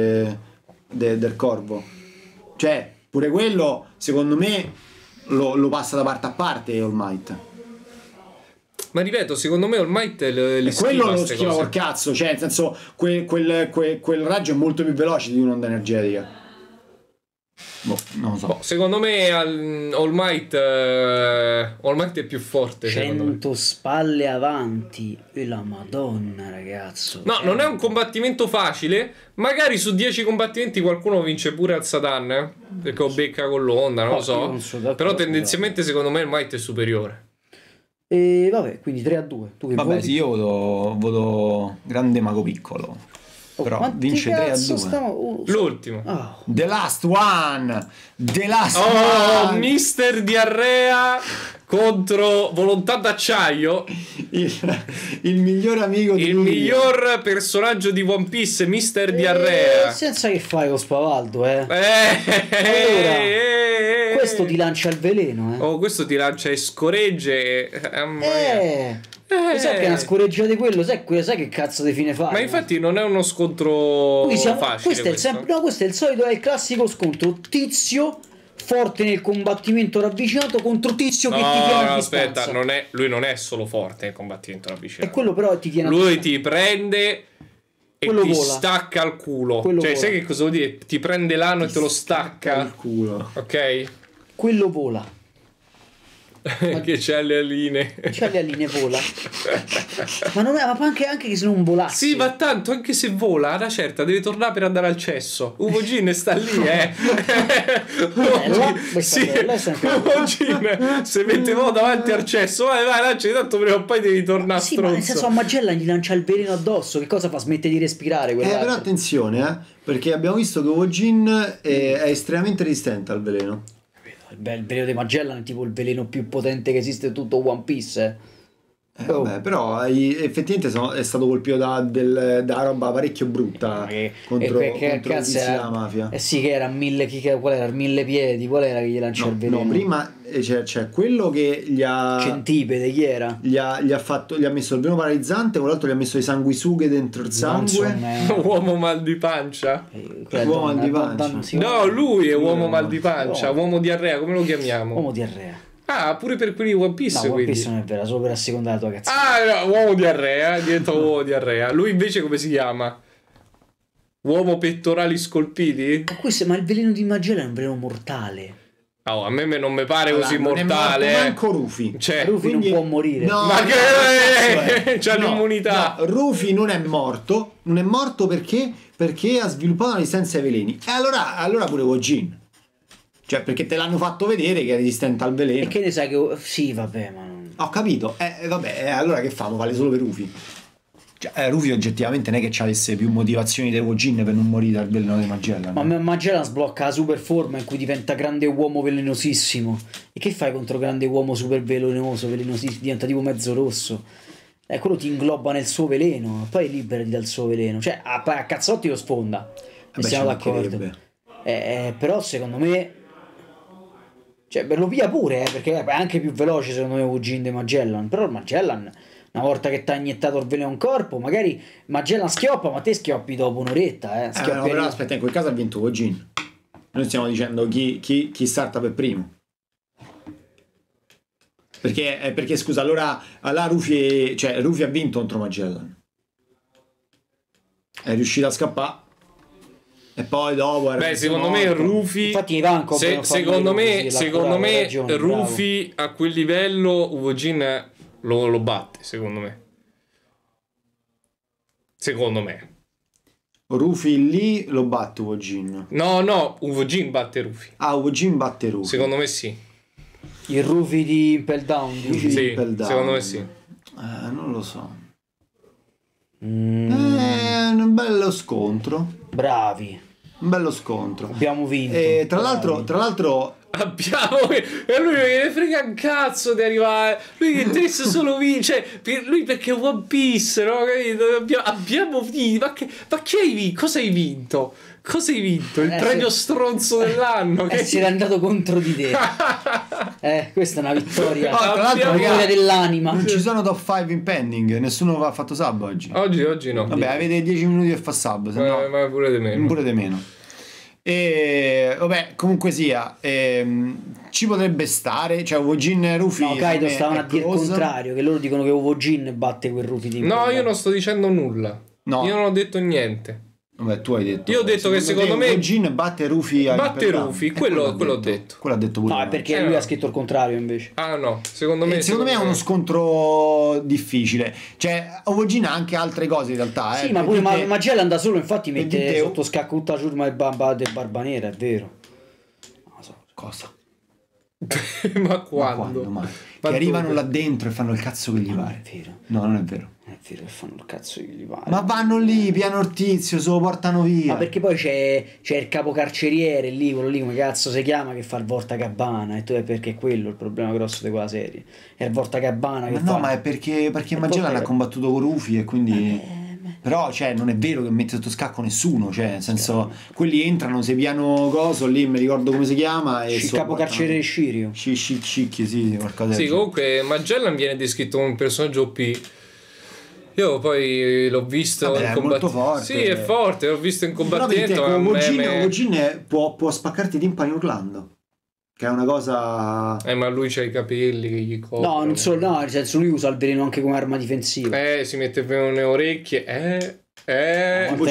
del corvo. Cioè, pure quello, secondo me, lo passa da parte a parte All Might. Ma ripeto, secondo me All Might li E quello lo queste schiva cose. col cazzo, cioè, nel senso, quel raggio è molto più veloce di un'onda energetica. Boh, non lo so. Boh, secondo me All Might è più forte. secondo me. 100 spalle avanti. E la madonna, ragazzo. No, non è un combattimento facile. Magari su 10 combattimenti qualcuno vince pure al Satan, perché lo becca con l'onda, non lo Io so. non sono d'accordo, Però tendenzialmente secondo me il Might è superiore. E vabbè, quindi 3-2. Tu che Vabbè, voti? sì, io voto grande mago piccolo. Oh, Però quanti vince cazzo 3-2. stiamo- L'ultimo. Ah, The last one! The last Oh, one! Mister Diarrea contro Volontà d'acciaio. Il migliore amico di Il lui. miglior personaggio di One Piece, Mister Diarrea. senza che fai lo spavaldo, Allora, Questo ti lancia il veleno, Oh, questo ti lancia e scoregge. Mamma mia. Sai che è una scoreggia di quello, sai che cazzo di fine fa? Ma infatti non è uno scontro facile. Questo è il no, questo è il solito, è il classico scontro tizio forte nel combattimento ravvicinato contro tizio che ti tiene a distanza. aspetta, lui non è solo forte nel combattimento E ravvicinato. quello però ti tiene a Lui distanza. ti prende e Quello ti vola. stacca al culo. Quello Cioè, vola. sai che cosa vuol dire? Ti prende l'ano e te lo Il stacca. culo. Ok? Quello vola. Che c'ha le aline. C'ha le linee vola. Ma non è, ma anche che se non volasse. Sì, ma tanto anche se vola, una certa deve tornare per andare al cesso. Uvo Gin sta lì, Sì, Uvo Gin se mettevamo davanti al cesso, vai, lancia, tanto prima o poi devi tornare a sì, stronzo. ma nel senso a Magellan gli lancia il veleno addosso, che cosa fa? Smette di respirare però attenzione, perché abbiamo visto che Uvo Gin è estremamente resistente al veleno. Il veleno di Magellan è tipo il veleno più potente che esiste in tutto One Piece. Vabbè, però effettivamente è stato colpito da roba parecchio brutta contro la mafia. Sì, che era qual era? 1000 piedi, qual era che gli lancia il veleno? No, prima c'è quello che gli ha Centipede, chi era? Gli ha messo il veleno paralizzante, quell'altro gli ha messo le sanguisughe dentro il sangue. Uomo mal di pancia. Uomo mal di pancia. No, lui è uomo mal di pancia, uomo diarrea, come lo chiamiamo? Uomo diarrea. Ah, pure per quelli di One Piece. No, One Piece non è vero, solo per assecondare la tua cazzata. Ah, no, uomo diarrea, diventa uomo diarrea. Lui invece come si chiama? Uomo pettorali scolpiti? Ma il veleno di Magellan è un veleno mortale. Oh, a me non mi pare così non mortale. È manco Rufy. Cioè, Rufy non può morire. No, ma che c'ha no, l'immunità. No, Rufy non è morto. Non è morto perché ha sviluppato una resistenza ai veleni. E allora pure Uo Gin. Cioè, perché te l'hanno fatto vedere che è resistente al veleno. E che ne sai che... Sì, vabbè, ma... Ho capito. Vabbè, allora che famo? Vale solo per Rufy. Cioè, Rufy oggettivamente non è che avesse più motivazioni di Uo Gin per non morire dal veleno di Magellan. Ma Magellan sblocca la super forma in cui diventa grande uomo velenosissimo. E che fai contro grande uomo super velenosissimo? Diventa tipo mezzo rosso. Quello ti ingloba nel suo veleno. Poi liberati dal suo veleno. Cioè, a cazzotti lo sfonda. E siamo d'accordo. Però secondo me... Cioè, lo pia pure, perché è anche più veloce secondo me Uo Gin di Magellan. Però il Magellan, una volta che ti ha iniettato il veleno in corpo, magari Magellan schioppa, ma te schioppi dopo un'oretta. No, però aspetta, in quel caso ha vinto Uo Gin. Noi stiamo dicendo chi starta per primo. Perché scusa, allora Rufy ha vinto contro Magellan. È riuscito a scappare. E poi dopo era secondo me Rufy, infatti secondo me Rufy a quel livello Uo Gin lo batte, secondo me Rufy lì lo batte Uo Gin. No, Uo Gin batte Rufy. Uo Gin batte Rufy. Secondo me sì. Il Rufy di Impel Down, sì, secondo me sì. Non lo so. È un bello scontro. Bravi. Un bello scontro. Abbiamo vinto. Tra l'altro abbiamo e lui non gliene frega un cazzo di arrivare. Lui che interessa solo vincere. Lui perché è One Piece, no? Abbiamo vinto. Ma che hai vinto? Cosa hai vinto? Il premio stronzo dell'anno. Si era andato contro di te. Questa è una vittoria. Tra l'altro, vittoria dell'anima. Non ci sono top 5 in pending. Nessuno ha fatto sub oggi. Oggi no. Vabbè, avete 10 minuti per fare sub. Ma pure di meno. Pure di meno. E vabbè, comunque sia, ci potrebbe stare. Cioè, Uo Gin e Rufy. No, Kaido stavano a dire il contrario. Che loro dicono che Uo Gin batte quel Rufy di No, io non sto dicendo nulla. No. Io non ho detto niente. Vabbè, tu hai detto. Io ho detto che secondo me Uo Gin batte Rufy. Quello ho detto. Quello ha detto pure. No, è perché lui ha scritto il contrario invece. Ah no, secondo me è uno scontro difficile. Cioè, Uo Gin ha anche altre cose in realtà. Sì, ma pure Magellan da solo infatti mette sotto scacco tutta la ciurma del Barba Nera, è vero. Non so cosa. Ma quando? Mai? Che arrivano là dentro e fanno il cazzo che gli pare. È vero. No, non è vero. È vero che fanno il cazzo che gli pare. Ma vanno lì, piano Ortizio, se lo portano via. Ma perché poi c'è il capo carceriere lì, quello lì come cazzo si chiama, che fa il Vortagabbana. E tu è perché è quello il problema grosso di quella serie. È il Vortagabbana che ma è perché Magellan ha combattuto con Rufy e quindi... Però, cioè, non è vero che mette sotto scacco nessuno, cioè, nel senso, quelli entrano, se piano coso, lì mi ricordo come si chiama. E il capo carceriere Shirio. Cicchi, sì, qualcosa. Sì, comunque Magellan viene descritto come un personaggio OP. Io poi l'ho visto in combattimento. È molto forte. Sì, è forte, l'ho visto in combattimento. Però Uo Gin può spaccarti i timpani urlando. Che è una cosa. Ma lui c'ha i capelli che gli coprono. No, non solo, no, nel senso lui usa il veleno anche come arma difensiva. Si mette il veleno nelle orecchie. Esatto.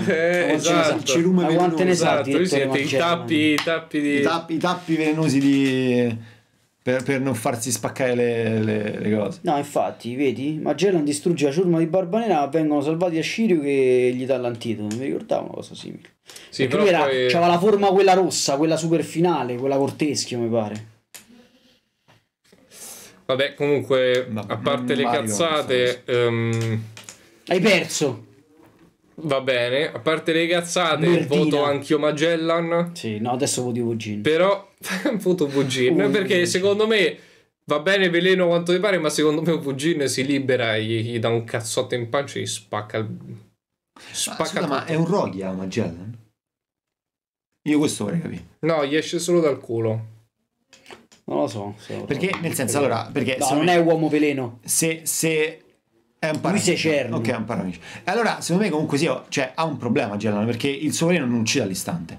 Il cerume velenoso. Esatto, lui siete i tappi i tappi velenosi di per non farsi spaccare le cose. No, infatti, vedi, Magellan distrugge la ciurma di Barba Nera, ma vengono salvati a Shiryu che gli dà l'antidoto. Non mi ricordavo una cosa simile. Sì, Perché però lui c'aveva la forma quella rossa, quella super finale, quella Corteschio, mi pare. Vabbè, comunque, Ma a parte le Mario, cazzate, Hai perso. va bene. A parte le cazzate, Merdina. voto anch'io Magellan. Sì, no, adesso voti Vogin. Però voto Vogin, perché secondo me va bene Veleno quanto ti pare, ma secondo me Vogin si libera, gli dà un cazzotto in pancia e gli spacca Scusa, ma è un Rogia Magellan? Io questo vorrei capire. No, gli esce solo dal culo. Non lo so. Perché, nel senso, allora, perché No, non è uomo veleno. se è un Lui si paramice. cerno. Ok, è un paramice. Allora, secondo me comunque sì, cioè, ha un problema Magellan, perché il suo veleno non uccide all'istante.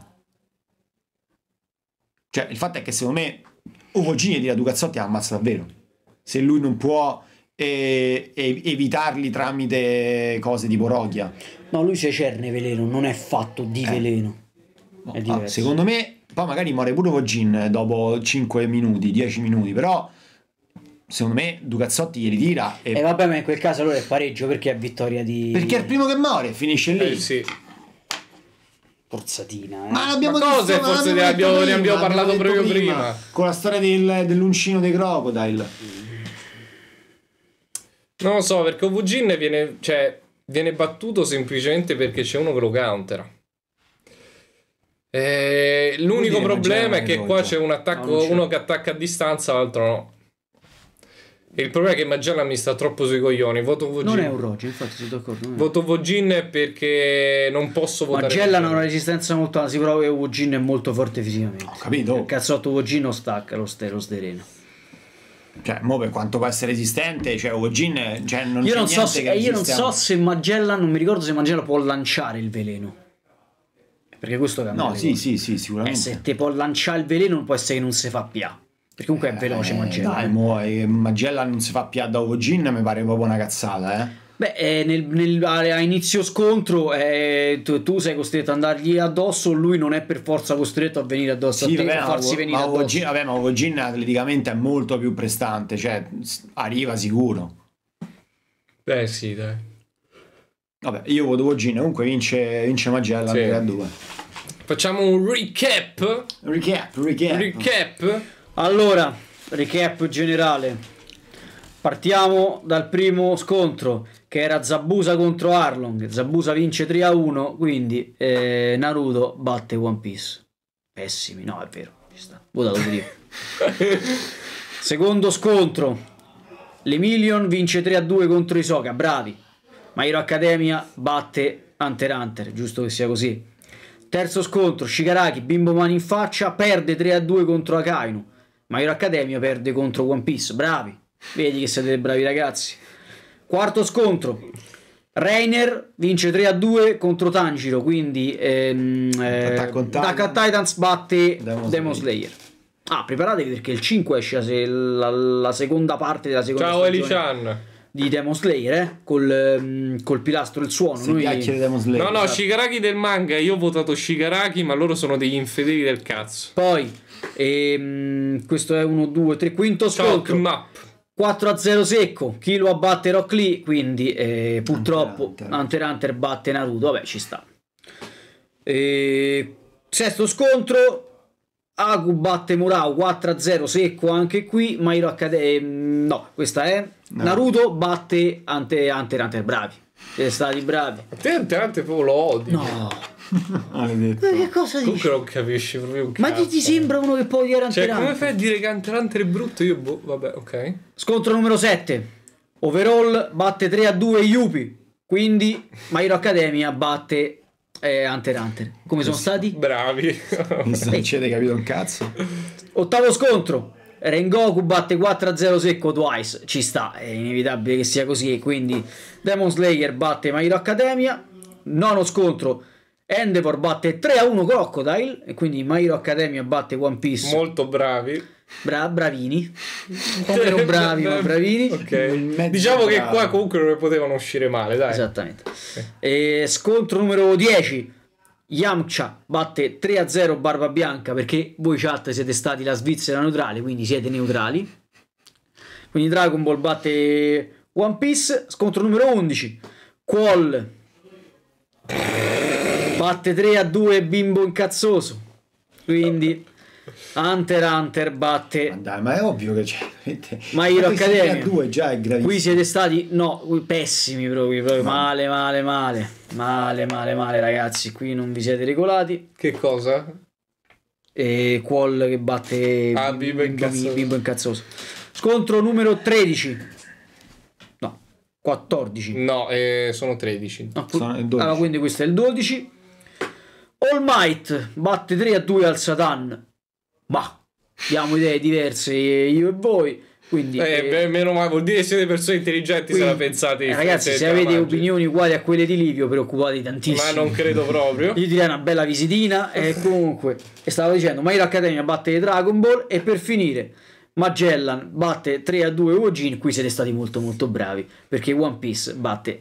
Cioè, il fatto è che secondo me Uvogini di Cazzotti ammazza davvero. Se lui non può evitarli tramite cose tipo Rogia. No, lui si cerne veleno, non è fatto di veleno. È diverso. Secondo me, poi magari muore pure Uvogin dopo 5 minuti, 10 minuti, però secondo me Ducazzotti glieli tira E vabbè, ma in quel caso allora è pareggio perché è vittoria di... perché è il primo che muore, finisce lì. Sì. Forzatina, Ma l'abbiamo Ma cosa? detto, Forse ne abbiamo parlato detto proprio prima. con la storia dell'uncino dei Crocodile. Non lo so, perché Vogin viene battuto semplicemente perché c'è uno che lo countera. L'unico problema è che qua c'è un attacco, uno che attacca a distanza, l'altro no. E il problema è che Magellan mi sta troppo sui coglioni. Voto Vogin. non è un Roger, infatti sono d'accordo. Voto Vogin perché non posso votare. Magellan ha una resistenza molto alta, si prova che Vogin è molto forte fisicamente. Ho capito. Il cazzotto Vogin non stacca lo stereno. Cioè, mo per quanto può essere resistente, cioè Uvogin, cioè non Io c'è non so niente se, che io non resiste so a- se Magellan, non mi ricordo se Magellan può lanciare il veleno. Perché questo cambia. No, le sì, cose. sì, sicuramente. Se te può lanciare il veleno non può essere che non si fa pià. Perché comunque è veloce Magellan. Dai, mo, Magellan non si fa più da Uvogin, mi pare proprio una cazzata, Beh, a inizio scontro tu sei costretto ad andargli addosso, lui non è per forza costretto a venire addosso Sì, a te, vabbè, a farsi venire ma addosso. Uvogin, vabbè, ma Uvogin atleticamente è molto più prestante, cioè arriva sicuro. Sì, dai. Vabbè, io voto Uvogin, comunque vince Magellan Sì. 3-2. Facciamo un recap. Allora, recap generale. Partiamo dal primo scontro che era Zabuza contro Arlong. Zabuza vince 3-1, quindi Naruto batte One Piece. Pessimi, no, è vero, ci sta. Votato prima. Secondo scontro, l'Emilion vince 3-2 contro Hisoka, bravi. My Hero Academia batte Hunter x Hunter, giusto che sia così. Terzo scontro, Shigaraki, bimbo mani in faccia, perde 3-2 contro Akainu. My Hero Academia perde contro One Piece, bravi. Vedi che siete dei bravi ragazzi. Quarto scontro, Reiner vince 3-2 contro Tanjiro, quindi Attack on Titan. Attack on Titans batte Demon Demon Slayer. Preparatevi perché il 5 esce la seconda parte della seconda Ciao stagione Eli-chan. di Demon Slayer, col pilastro del suono. Si chiacchiere Demon Slayer. No, Shigaraki del manga, io ho votato Shigaraki, ma loro sono degli infedeli del cazzo. Poi questo è 1, 2, 3, quinto Ciao scontro, Map. 4-0 secco, Killua batte Rock Lee, quindi purtroppo Hunter Hunter x Hunter batte Naruto, vabbè ci sta. Sesto scontro, Aku batte Murao 4-0 secco anche qui. My Hero Academia, no, questa è Naruto batte Hunter x Hunter, bravi, siete stati bravi. A te Hunter proprio lo odi. No, Maledetto. che cosa dici? Comunque non capisci proprio un Ma cazzo. ti sembra uno che può odiare Hunter Cioè, x come Hunter? fai a dire che Hunter x Hunter è brutto? Io vabbè, ok. Scontro numero 7, Overall batte 3-2 Yuppie, quindi My Hero Academia batte Hunter x Hunter. Come sono stati? Bravi. Non avete capito un cazzo. Ottavo scontro, Rengoku batte 4-0 secco Twice, ci sta, è inevitabile che sia così, quindi Demon Slayer batte My Hero Academia. Nono scontro, Endeavor batte 3-1 Crocodile, e quindi My Hero Academia batte One Piece. Molto bravi. Bravini, povero bravi, ma bravini. Ok. Mezzo Diciamo che bravo. qua comunque non ne potevano uscire male, dai. Esattamente. E scontro numero 10, Yamcha batte 3-0 Barba Bianca, perché voi chat siete stati la Svizzera neutrale, quindi siete neutrali. Quindi Dragon Ball batte One Piece. Scontro numero 11, Qual batte 3-2 Bimbo Incazzoso. Quindi Hunter x Hunter batte... Ma dai, ma è ovvio che c'è. My Hero Academia. 2 già è gravissimo. Qui siete stati pessimi proprio. Male, ragazzi. Qui non vi siete regolati. Che cosa? E Qual che batte Bimbo Incazzoso. Scontro numero 13. No, 14. No, sono 13. No, Sono il 12. allora, quindi questo è il 12. All Might batte 3-2 al Satan. Ma abbiamo idee diverse io e voi. Quindi meno male, vuol dire che siete persone intelligenti, quindi, se la pensate. ragazzi, se avete opinioni uguali a quelle di Livio, preoccupate tantissimo. Ma non credo proprio. Io direi una bella visitina. E comunque, e stavo dicendo, My Hero Academia batte Dragon Ball. E per finire, Magellan batte 3-2 Wojin. Qui siete stati molto molto bravi, perché One Piece batte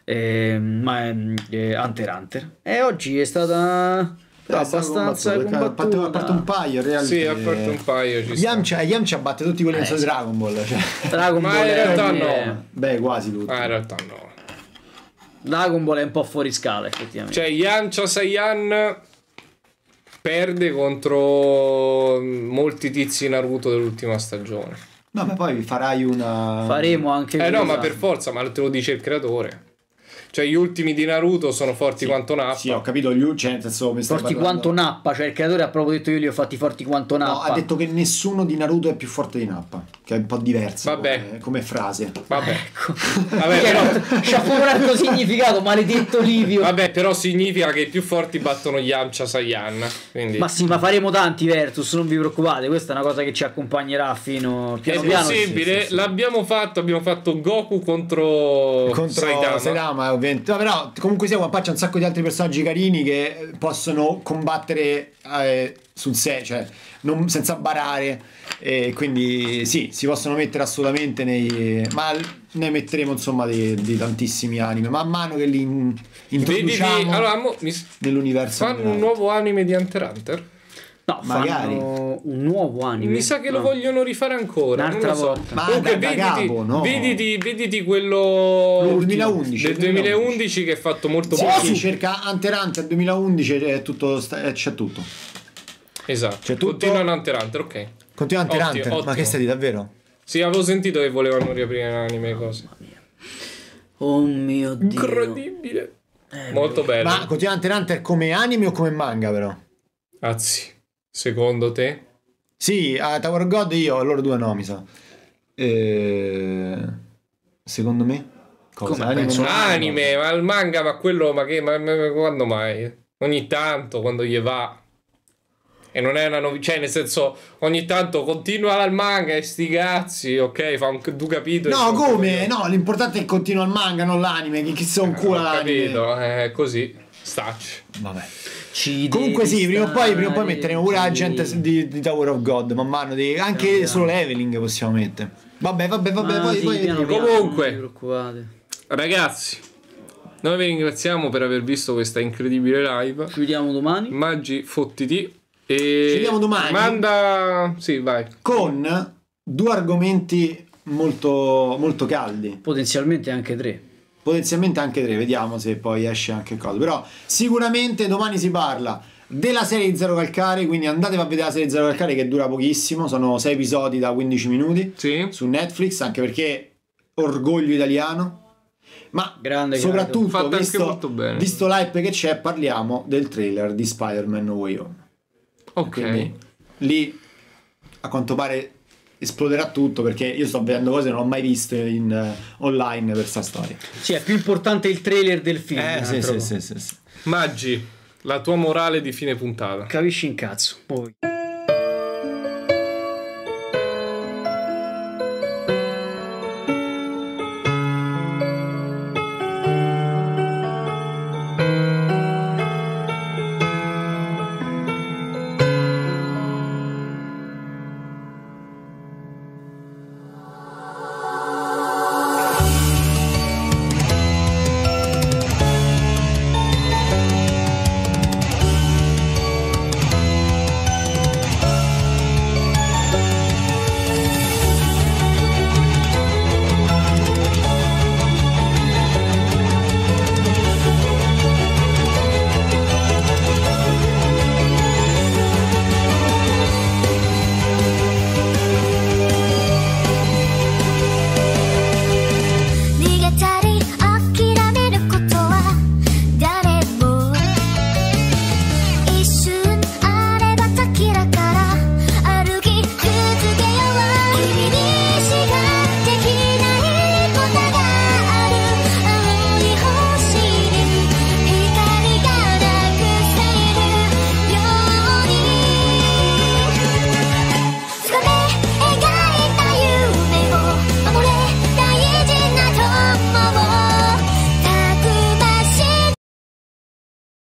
Hunter x Hunter. E oggi è stata abbastanza combattuta. A parte un paio, realmente. Sì, a parte un paio ci Yamcha batte tutti quelli di Dragon Ball. Cioè. Dragon Ma Ball in realtà è... no. Beh, quasi tutti. in realtà no. Dragon Ball è un po' fuori scala, effettivamente. Cioè, Yamcha Saiyan perde contro molti tizi Naruto dell'ultima stagione. No, ma poi farai una... Faremo anche No, ma per forza, ma te lo dice il creatore. Cioè, gli ultimi di Naruto sono forti quanto Nappa. Sì, ho capito, cioè, nel senso, come stai forti parlando. quanto Nappa, cioè il creatore ha proprio detto io li ho fatti forti quanto Nappa. No, ha detto che nessuno di Naruto è più forte di Nappa, che è un po' diverso Vabbè. come frase. Vabbè. Ecco. Vabbè, però... C'ha pure un altro significato, maledetto Livio. Vabbè, però significa che i più forti battono Yamcha Saiyan. Quindi... Ma sì, ma faremo tanti Vertus, non vi preoccupate, questa è una cosa che ci accompagnerà fino piano è piano. possibile, sì. L'abbiamo fatto, abbiamo fatto Goku contro Saitama, ovviamente. No, però comunque sia, c'è un sacco di altri personaggi carini che possono combattere sul serio, cioè senza barare, e quindi sì, si possono mettere assolutamente ma ne metteremo insomma di tantissimi anime man mano che li introduciamo nell'universo. Fanno un nuovo anime di Hunter x Hunter? No, magari fanno un nuovo anime. Mi sa che lo vogliono rifare ancora. Un'altra non lo so. volta. Ma Comunque, da capo, no? vediti quello del 2011 del 2011 che è fatto molto sì, bene. sì, cerca Hunter x Hunter 2011, c'è tutto. Esatto. C'è tutto. Continua Hunter x Hunter, ok. Continua Hunter x Hunter. Ottimo. Ma che stai davvero? Sì, avevo sentito che volevano riaprire l'anime e cose. Oh mio Dio. Incredibile. Molto bello. Ma continua Hunter x Hunter come anime o come manga però? Anzi, secondo te? Sì, a Tower of God loro due no, mi sa. Secondo me? Cosa? Anime, ma il manga, ma quello, ma quando mai? Ogni tanto, quando gli va. E non è una novità, cioè nel senso, ogni tanto continua il manga e sti cazzi, ok, fa un capitolo. No, come? No, l'importante è che continua il manga, non l'anime, chi se un culo l'anime. Capito, è così, stacci. Vabbè. Comunque sì, prima o poi metteremo pure la gente di Tower of God, man mano, anche solo leveling possiamo mettere. Vabbè, poi comunque, ragazzi, noi vi ringraziamo per aver visto questa incredibile live. Ci vediamo domani. Maggi, fottiti. E ci vediamo domani. Manda, sì, vai. Con due argomenti molto, molto caldi. Potenzialmente anche tre, vediamo se poi esce anche cosa. Però sicuramente domani si parla della serie di Zero Calcare, quindi andatevi a vedere la serie di Zero Calcare che dura pochissimo, sono 6 episodi da 15 minuti su Netflix, anche perché orgoglio italiano. Ma soprattutto visto l'hype che c'è, parliamo del trailer di Spider-Man No Way Home. Ok. Quindi lì a quanto pare esploderà tutto, perché io sto vedendo cose che non ho mai visto online per sta storia. Sì, è più importante il trailer del film. Sì. Maggi, la tua morale di fine puntata. Capisci in cazzo poi.